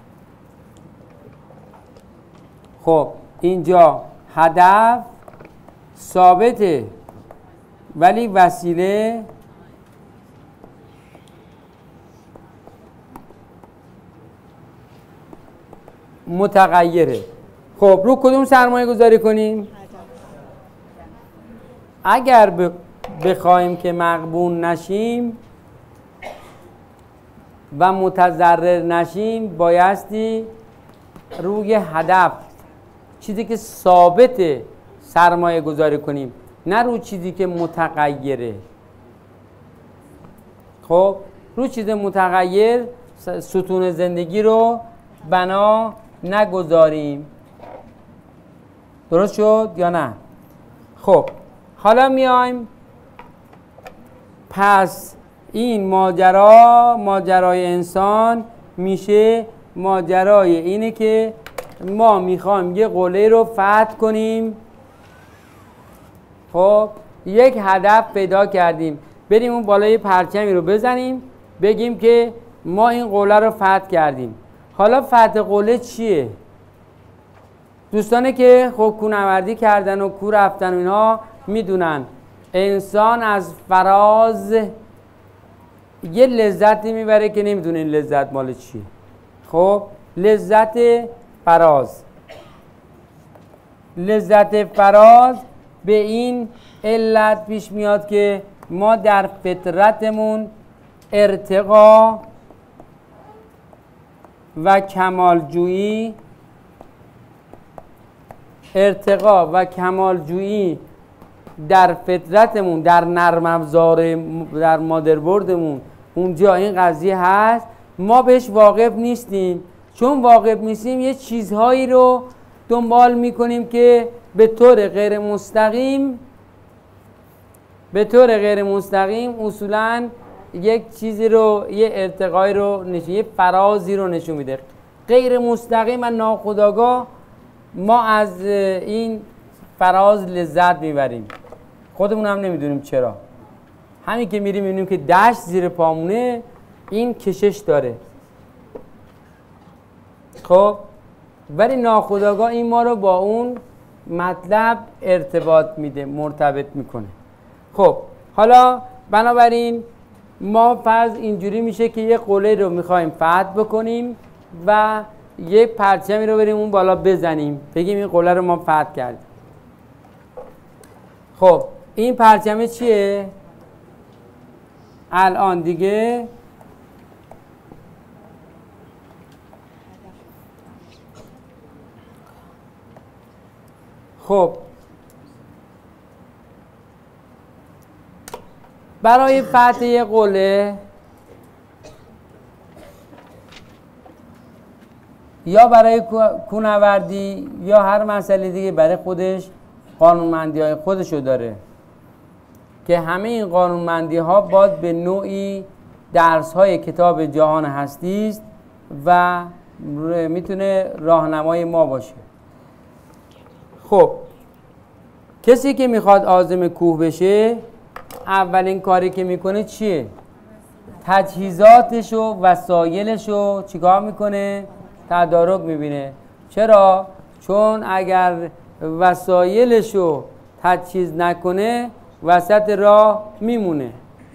خب اینجا هدف ثابته ولی وسیله متغیره. خب رو کدوم سرمایه گذاری کنیم؟ اگر بخوایم که مغبون نشیم و متضرر نشیم بایستی روی هدف، چیزی که ثابته سرمایه گذاری کنیم، نه رو چیزی که متغیره. خب رو چیز متغیر ستون زندگی رو بنا نگذاریم. درست شد یا نه؟ خب حالا میایم پس این ماجرا، ماجرای انسان میشه ماجرای اینه که ما میخوایم یه قله رو فتح کنیم. خب یک هدف پیدا کردیم، بریم اون بالای پرچمی رو بزنیم بگیم که ما این قله رو فتح کردیم. حالا فتح قله چیه؟ دوستانی که خب کوهنوردی کردن و کوه رفتن و اینها میدونن انسان از فراز یه لذتی میبره که نمیدونه این لذت مال چیه. خب لذت فراز، لذت فراز به این علت پیش میاد که ما در فطرتمون ارتقا و کمالجویی ارتقا و کمالجویی در فطرتمون، در نرم افزار، در مادربردمون اونجا این قضیه هست، ما بهش واقف نیستیم. چون واقف نیستیم یه چیزهایی رو دنبال میکنیم که به طور غیر مستقیم به طور غیر مستقیم اصولاً یک چیزی رو، یه ارتقایی رو نشون، یه فرازی رو نشون میده. غیر مستقیم و ناخودآگاه ما از این فراز لذت میبریم، خودمون هم نمیدونیم چرا. همین که میریم میبینیم که دشت زیر پامونه، این کشش داره. خب ولی ناخودآگاه این ما رو با اون مطلب ارتباط میده، مرتبط میکنه. خب حالا بنابراین ما فرض اینجوری میشه که یه قله رو میخوایم فتح بکنیم و یه پرچمی رو بریم اون بالا بزنیم، بگیم این قله رو ما فتح کردیم. خب این پرچمه چیه؟ الان دیگه خب برای فتح یه قله یا برای کوهنوردی یا هر مسئله دیگه برای خودش قانونمندی های خودشو داره که همه این قانونمندی ها باید به نوعی درس های کتاب جهان هستی است و میتونه راهنمای ما باشه. خب کسی که میخواد عازم کوه بشه اولین کاری که میکنه چیه؟ تجهیزاتش و وسایلش رو چیکار میکنه؟ تدارک میبینه. چرا؟ چون اگر وسایلش رو تجهیز نکنه وسط راه میمونه.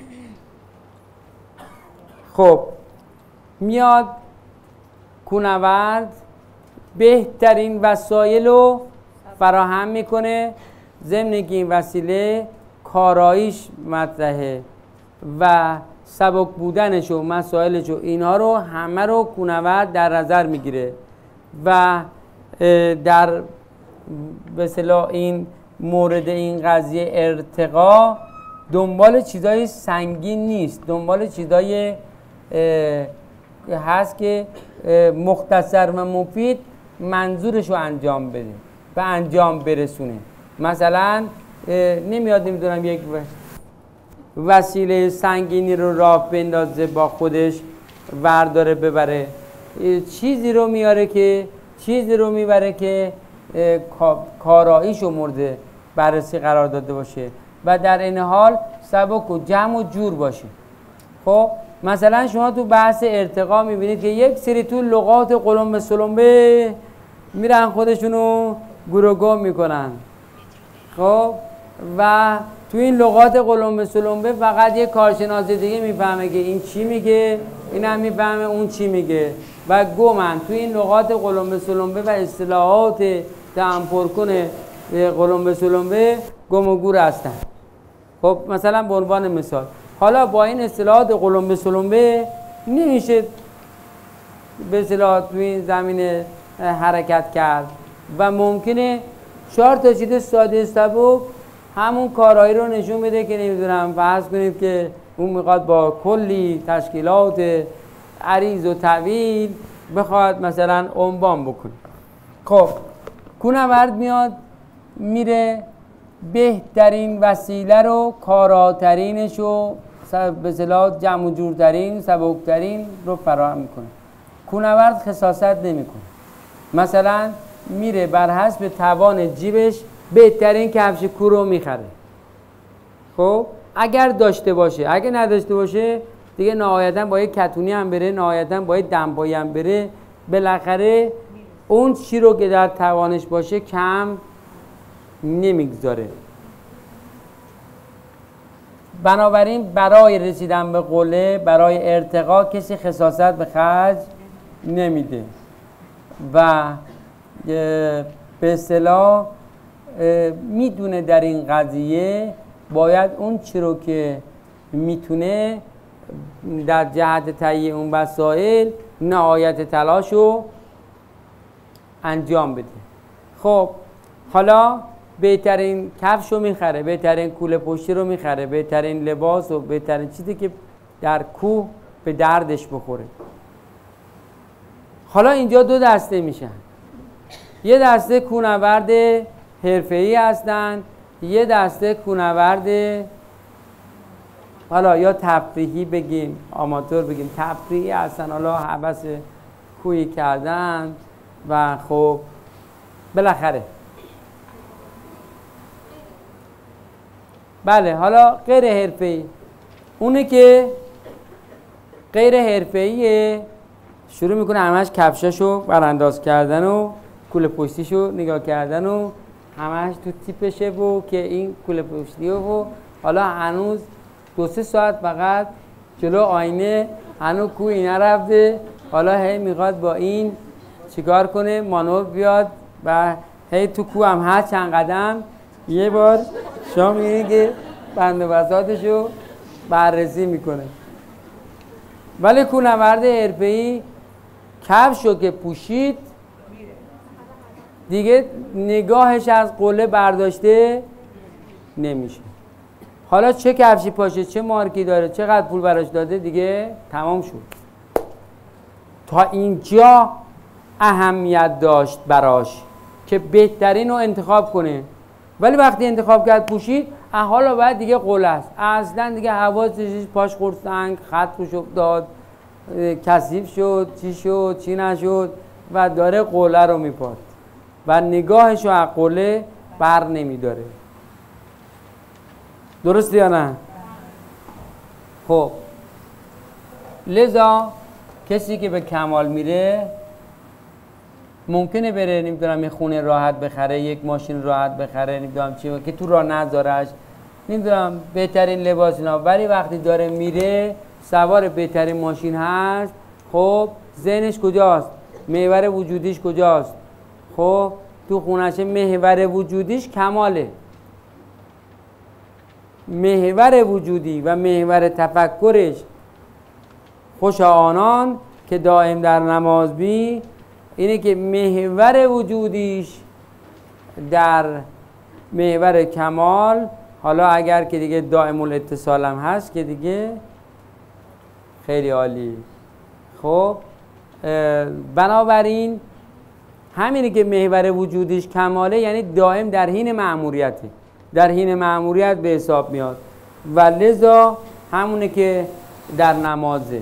خب میاد کوهنورد بهترین وسایل رو فراهم میکنه، ضمن که این وسیله کاراییش مطرحه و سبک بودنش و مسائلش و اینها رو همه رو کوهنورد در نظر میگیره و در به اصطلاح این مورد این قضیه ارتقا دنبال چیزای سنگین نیست، دنبال چیزای هست که مختصر و مفید منظورش رو انجام بده و انجام برسونه. مثلا نمیاد نمیدونم یک وسیله سنگینی رو راه بندازه با خودش ورداره ببره، چیزی رو میاره که چیزی رو میبره که کاراییش رو مورد بررسی قرار داده باشه و در این حال سبک و جمع و جور باشه. خب مثلا شما تو بحث ارتقا میبینید که یک سری تو لغات قلمبه سلمبه میرن خودشونو گور گم میکنن. خب و تو این لغات قلمبه سلمبه فقط یک کارشناس دیگه میفهمه که این چی میگه، این هم میفهمه اون چی میگه و گمن تو این لغات قلمبه سلمبه و اصطلاحات دهن پرکن قلمبه سلمبه گم و گور هستن. خب مثلا به عنوان مثال حالا با این اصطلاحات قلمبه سلمبه نمیشه به اصطلاح تو این زمینه حرکت کرد و ممکنه چهار تا چیز ساده سبک همون کارهایی رو نشون بده که نمیدونم فرض کنید که اون میخواد با کلی تشکیلات عریض و طویل بخواد مثلا عنوان بکنه. خب کوهنورد میاد میره بهترین وسیله رو، کاراترینش رو، به اصطلاح جمع و جورترین، سبکترین رو فراهم میکنه. کوهنورد خساست نمیکنه. مثلا میره بر حسب توان جیبش بهترین کفش کوه رو میخره. خب اگر داشته باشه، اگه نداشته باشه دیگه نهایتا با یک کتونی هم بره، نهایتا با یک دنبایی هم بره، بالاخره اون چی رو که در توانش باشه کم نمیگذاره. بنابراین برای رسیدن به قله، برای ارتقا کسی خساست به خرج نمیده و به اصطلاح میدونه در این قضیه باید اون چی رو که میتونه در جهت تهیه اون وسایل نهایت تلاش رو انجام بده. خب حالا بهترین کفش رو میخره، بهترین کوله پشتی رو میخره، بهترین لباس و بهترین چیزی که در کوه به دردش بخوره. حالا اینجا دو دسته میشن، یه دسته کوهنورد حرفه‌ای هستن، یه دسته کوهنورد حالا یا تفریحی بگیم، آماتور بگیم، تفریحی هستن، حالا هوس کوهی کردن و خب بالاخره بله. حالا غیر حرفه‌ای، اونه که غیر حرفه‌ایه شروع میکنه همش کفشاشو برانداز کردن و کوله پشتیشو نگاه کردن و همش تو تیپشه و که این کوله پشتیه و حالا هنوز دو سه ساعت فقط جلو آینه هنوز کوهی نرفته، حالا هی میخواد با این چیکار کنه، مانور بیاد و هی تو کوه هم هر چند قدم یه بار شما میبینید که بند و بساطشو بررسی میکنه. ولی کوهنورد حرفه‌ای کفشو که پوشید دیگه نگاهش از قله برداشته نمیشه. حالا چه کفشی پاشه، چه مارکی داره، چقدر پول براش داده، دیگه تمام شد. تا اینجا اهمیت داشت براش که بهترین رو انتخاب کنه، ولی وقتی انتخاب کرد پوشید، حالا باید دیگه قله است، اصلا دیگه حواسش پاش خورد سنگ، خط روش افتاد، کثیف شد، چی شد چی نشد و داره قله رو میپاد و نگاهش رو از قله بر نمیداره. درسته یا نه؟ خب لذا کسی که به کمال میره ممکنه بره نمیدونم یه خونه راحت بخره، یک ماشین راحت بخره، نمیدونم چی که تو راه نذارش، نمیدونم بهترین لباس اینا، ولی وقتی داره میره سوار بهترین ماشین هست، خب ذهنش کجاست؟ محور وجودیش کجاست؟ خب تو خونش محور وجودیش کماله. محور وجودی و محور تفکرش خوش آنان که دائم در نماز بی، اینه که محور وجودیش در محور کمال، حالا اگر که دیگه دائم الاتصال هم هست که دیگه خیلی عالی. خب بنابراین همینه که محور وجودیش کماله، یعنی دائم در حین مأموریته، در حین مأموریت به حساب میاد و لذا همونه که در نمازه.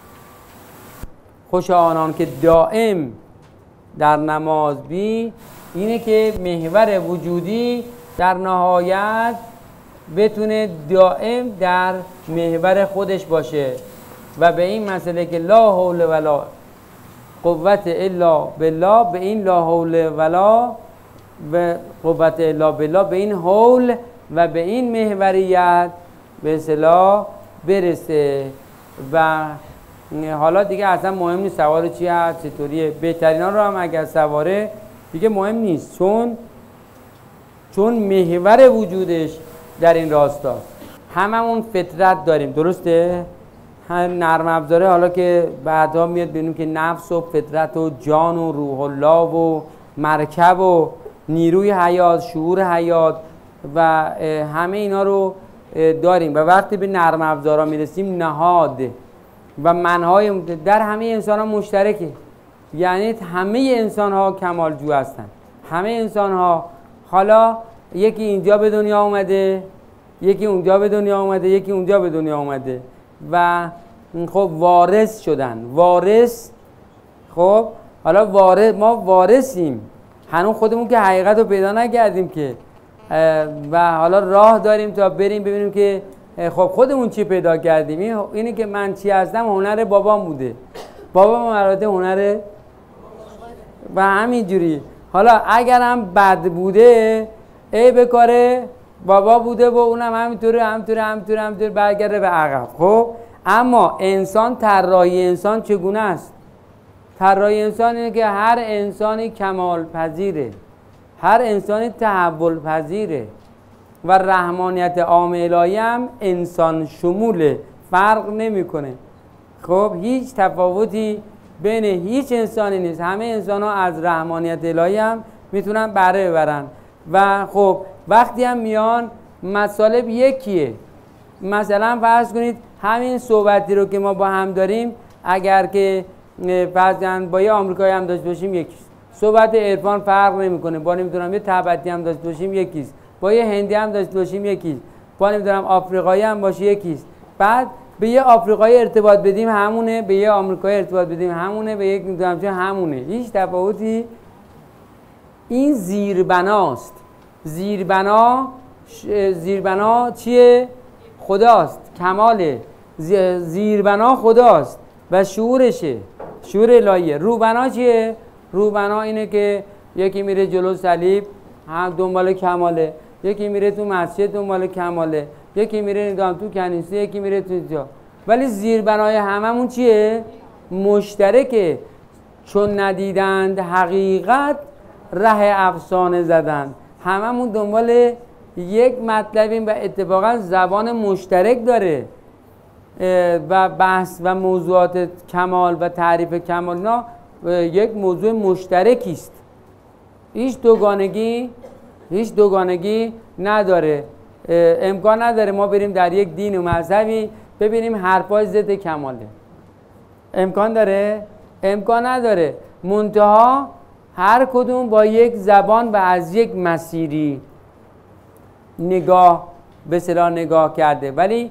خوش آنان که دائم در نماز بی، اینه که محور وجودی در نهایت بتونه دائم در محور خودش باشه و به این مسئله که لا حول ولا قوت الا بالله، به این لا حول ولا و قوت الا بالله، به این حول و به این محوریت به اصطلاح برسه. و حالا دیگه اصلا مهم نیست سوار چی هست چطوریه، بهترین ها رو هم اگر سواره دیگه مهم نیست، چون چون محور وجودش در این راستاست. هممون فطرت داریم، درسته؟ هم نرم افزاره، حالا که بعدا میاد ببینیم که نفس و فطرت و جان و روح الله و مرکب و نیروی حیات، شعور حیات و همه اینا رو داریم و وقتی به نرم افزارا میرسیم نهاد و منهای در همه انسان ها مشترکه، یعنی همه انسان ها کمال جو هستن. همه انسان ها، حالا یکی اینجا به دنیا اومده، یکی اونجا به دنیا اومده، یکی اونجا به دنیا اومده و خب وارث شدن. وارث، خب حالا وارث، ما وارثیم، هنوز خودمون که حقیقت رو پیدا نکردیم که و حالا راه داریم تا بریم ببینیم که خب خودمون چی پیدا کردیم. اینه که من چی هستم هنر بابام بوده، بابام مراده هنر و همینجوری. حالا اگرم بد بوده ای بکاره بابا بوده و اونم همینطوره همینطوره همینطوره همینطوره برگرده به عقب. خب اما انسان، طراحی انسان چگونه است؟ طراحی انسان اینه که هر انسانی کمال پذیره، هر انسانی تحول پذیره، و رحمانیت عام الهی هم انسان شموله، فرق نمیکنه. خب هیچ تفاوتی بین هیچ انسانی نیست، همه انسان ها از رحمانیت الهی هم میتونن بهره ببرن. و خب وقتی هم میان مطالب یکیه، مثلا فرض کنید همین صحبتی رو که ما با هم داریم اگر که فرضاً با یه آمریکایی هم داشت باشیم یکیست، صحبت عرفان فرق نمیکنه، با نمیدونم یه تبتی هم داشت باشیم یکیست، با یه هندی هم داشت باشیم یکیست، با نمیدونم آفریقایی هم باشه یکیست. بعد به یه آفریقایی ارتباط بدیم همونه، به یه آمریکایی ارتباط بدیم همونه، به یک نمیدونم چه همونه، هیچ تفاوتی. این زیربناست. زیربنا زیربنا چیه؟ خداست، کماله. زیربنا خداست و شعورشه، شعور الهیه. روبنا چیه؟ روبنا اینه که یکی میره جلو صلیب هم دنبال کماله، یکی میره تو مسجد دنبال کماله، یکی میره نگاه تو کنیسه، یکی میره تو جا. ولی زیربنای هممون چیه؟ مشترکه. چون ندیدند حقیقت ره افسانه زدند. هممون دنبال یک مطلبیم و اتفاقا زبان مشترک داره و بحث و موضوعات کمال و تعریف کمال اینا یک موضوع مشترکی است. هیچ دوگانگی هیچ دوگانگی نداره. امکان نداره ما بریم در یک دین و مذهبی ببینیم حرفای ضد کماله. امکان داره؟ امکان نداره. منتها هر کدوم با یک زبان و از یک مسیری نگاه به اصطلاح نگاه کرده. ولی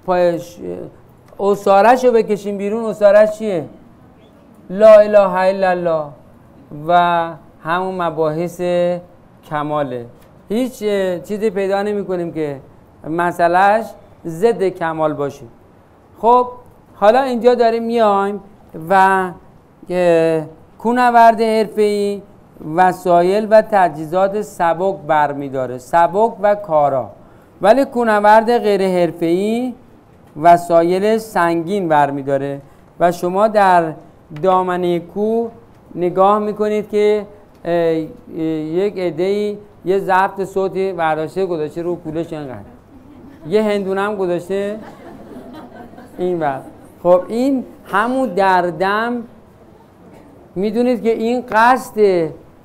اسارش رو بکشیم بیرون، اسارش چیه؟ لا اله الا الله و همون مباحث کماله. هیچ چیزی پیدا نمی کنیم که مسئلهش ضد کمال باشه. خب حالا اینجا داریم میایم و کوهنورد حرفه‌ای وسایل و تجهیزات سبک برمیداره، سبک و کارا. ولی کوهنورد غیر حرفه‌ای وسایل سنگین برمیداره و شما در دامنه کوه نگاه میکنید که یک عده‌ای یه ضبط صوتی برداشته گذاشته رو کولش اینقدر، یه هندونه هم گذاشته این وقت. خب این همون دردم میدونید که این قصد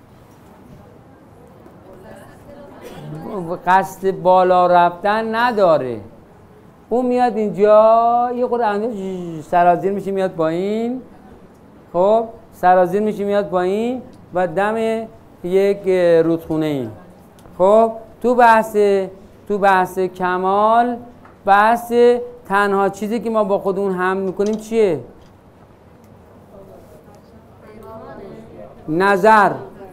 قصد بالا رفتن نداره. اون میاد اینجا یه خورده سرازیر میشه میاد پایین، خب سرازیر میشه میاد پایین و دم یک رودخونه ای. خب تو بحث تو بحث کمال، بحث تنها چیزی که ما با خودمون حمل میکنیم چیه؟ نظر.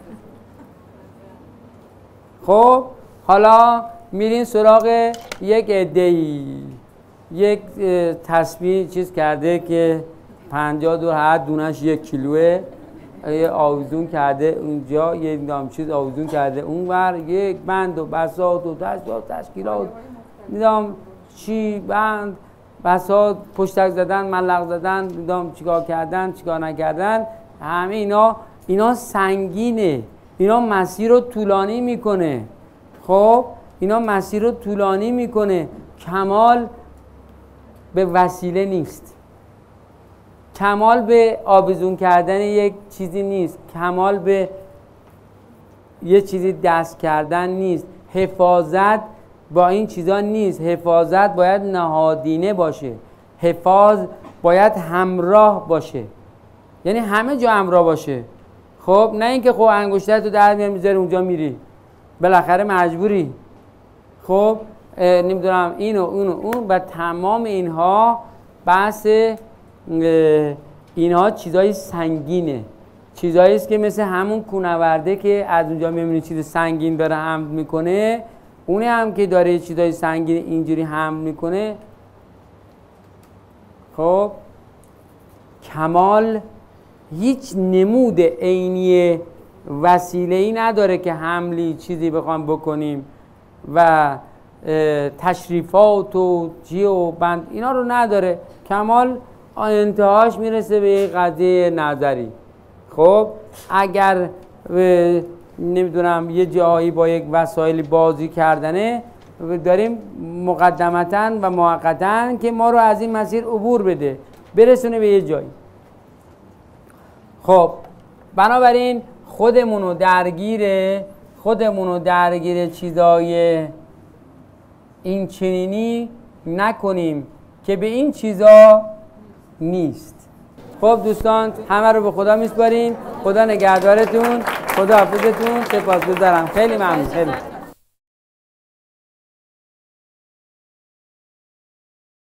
خب حالا میرین سراغ یک عده‌ای یک تسبیح چیز کرده که پنجاه دور هر دونش یک کیلوه، یه آویزون کرده اونجا، یه نام چیز آویزون کرده اونور، یک بند و بساط و تشکیلات تشکیلات نیدام چی بند بساط پشتک زدن ملق زدن نیدام چیکار کردن چیکار نکردن، همه اینا اینا سنگینه، اینا مسیر رو طولانی میکنه. خب اینا مسیر رو طولانی میکنه. کمال به وسیله نیست، کمال به آویزون کردن یک چیزی نیست، کمال به یه چیزی دست کردن نیست، حفاظت با این چیزا نیست. حفاظت باید نهادینه باشه، حفاظ باید همراه باشه، یعنی همه جا همراه باشه. خب نه اینکه خب انگشترتو در میاری میذاری اونجا میری، بالاخره مجبوری. خب نمیدونم اینو اونو اون و تمام اینها بحث اینها چیزای سنگینه، چیزایی است که مثل همون کوهنورده که از اونجا میبینید چیز سنگین داره حمل میکنه، اونه هم که داره چیزای سنگین اینجوری حمل میکنه. خب کمال هیچ نمود عینی وسیله‌ای نداره که حملی چیزی بخوام بکنیم و تشریفات و جی و بند اینا رو نداره. کمال انتهاش میرسه به یک قضیه نظری. خب اگر نمیدونم یه جایی با یک وسایل بازی کردنه داریم مقدمتاً و موقتاً که ما رو از این مسیر عبور بده، برسونه به یه جایی. خب بنابراین خودمونو درگیر خودمونو درگیر چیزای این چنینی نکنیم که به این چیزا نیست. خب دوستان همه رو به خدا میسپاریم. خدا نگهدارتون، خدا حافظتون، سپاسگزارم. خیلی ممنون. خیلی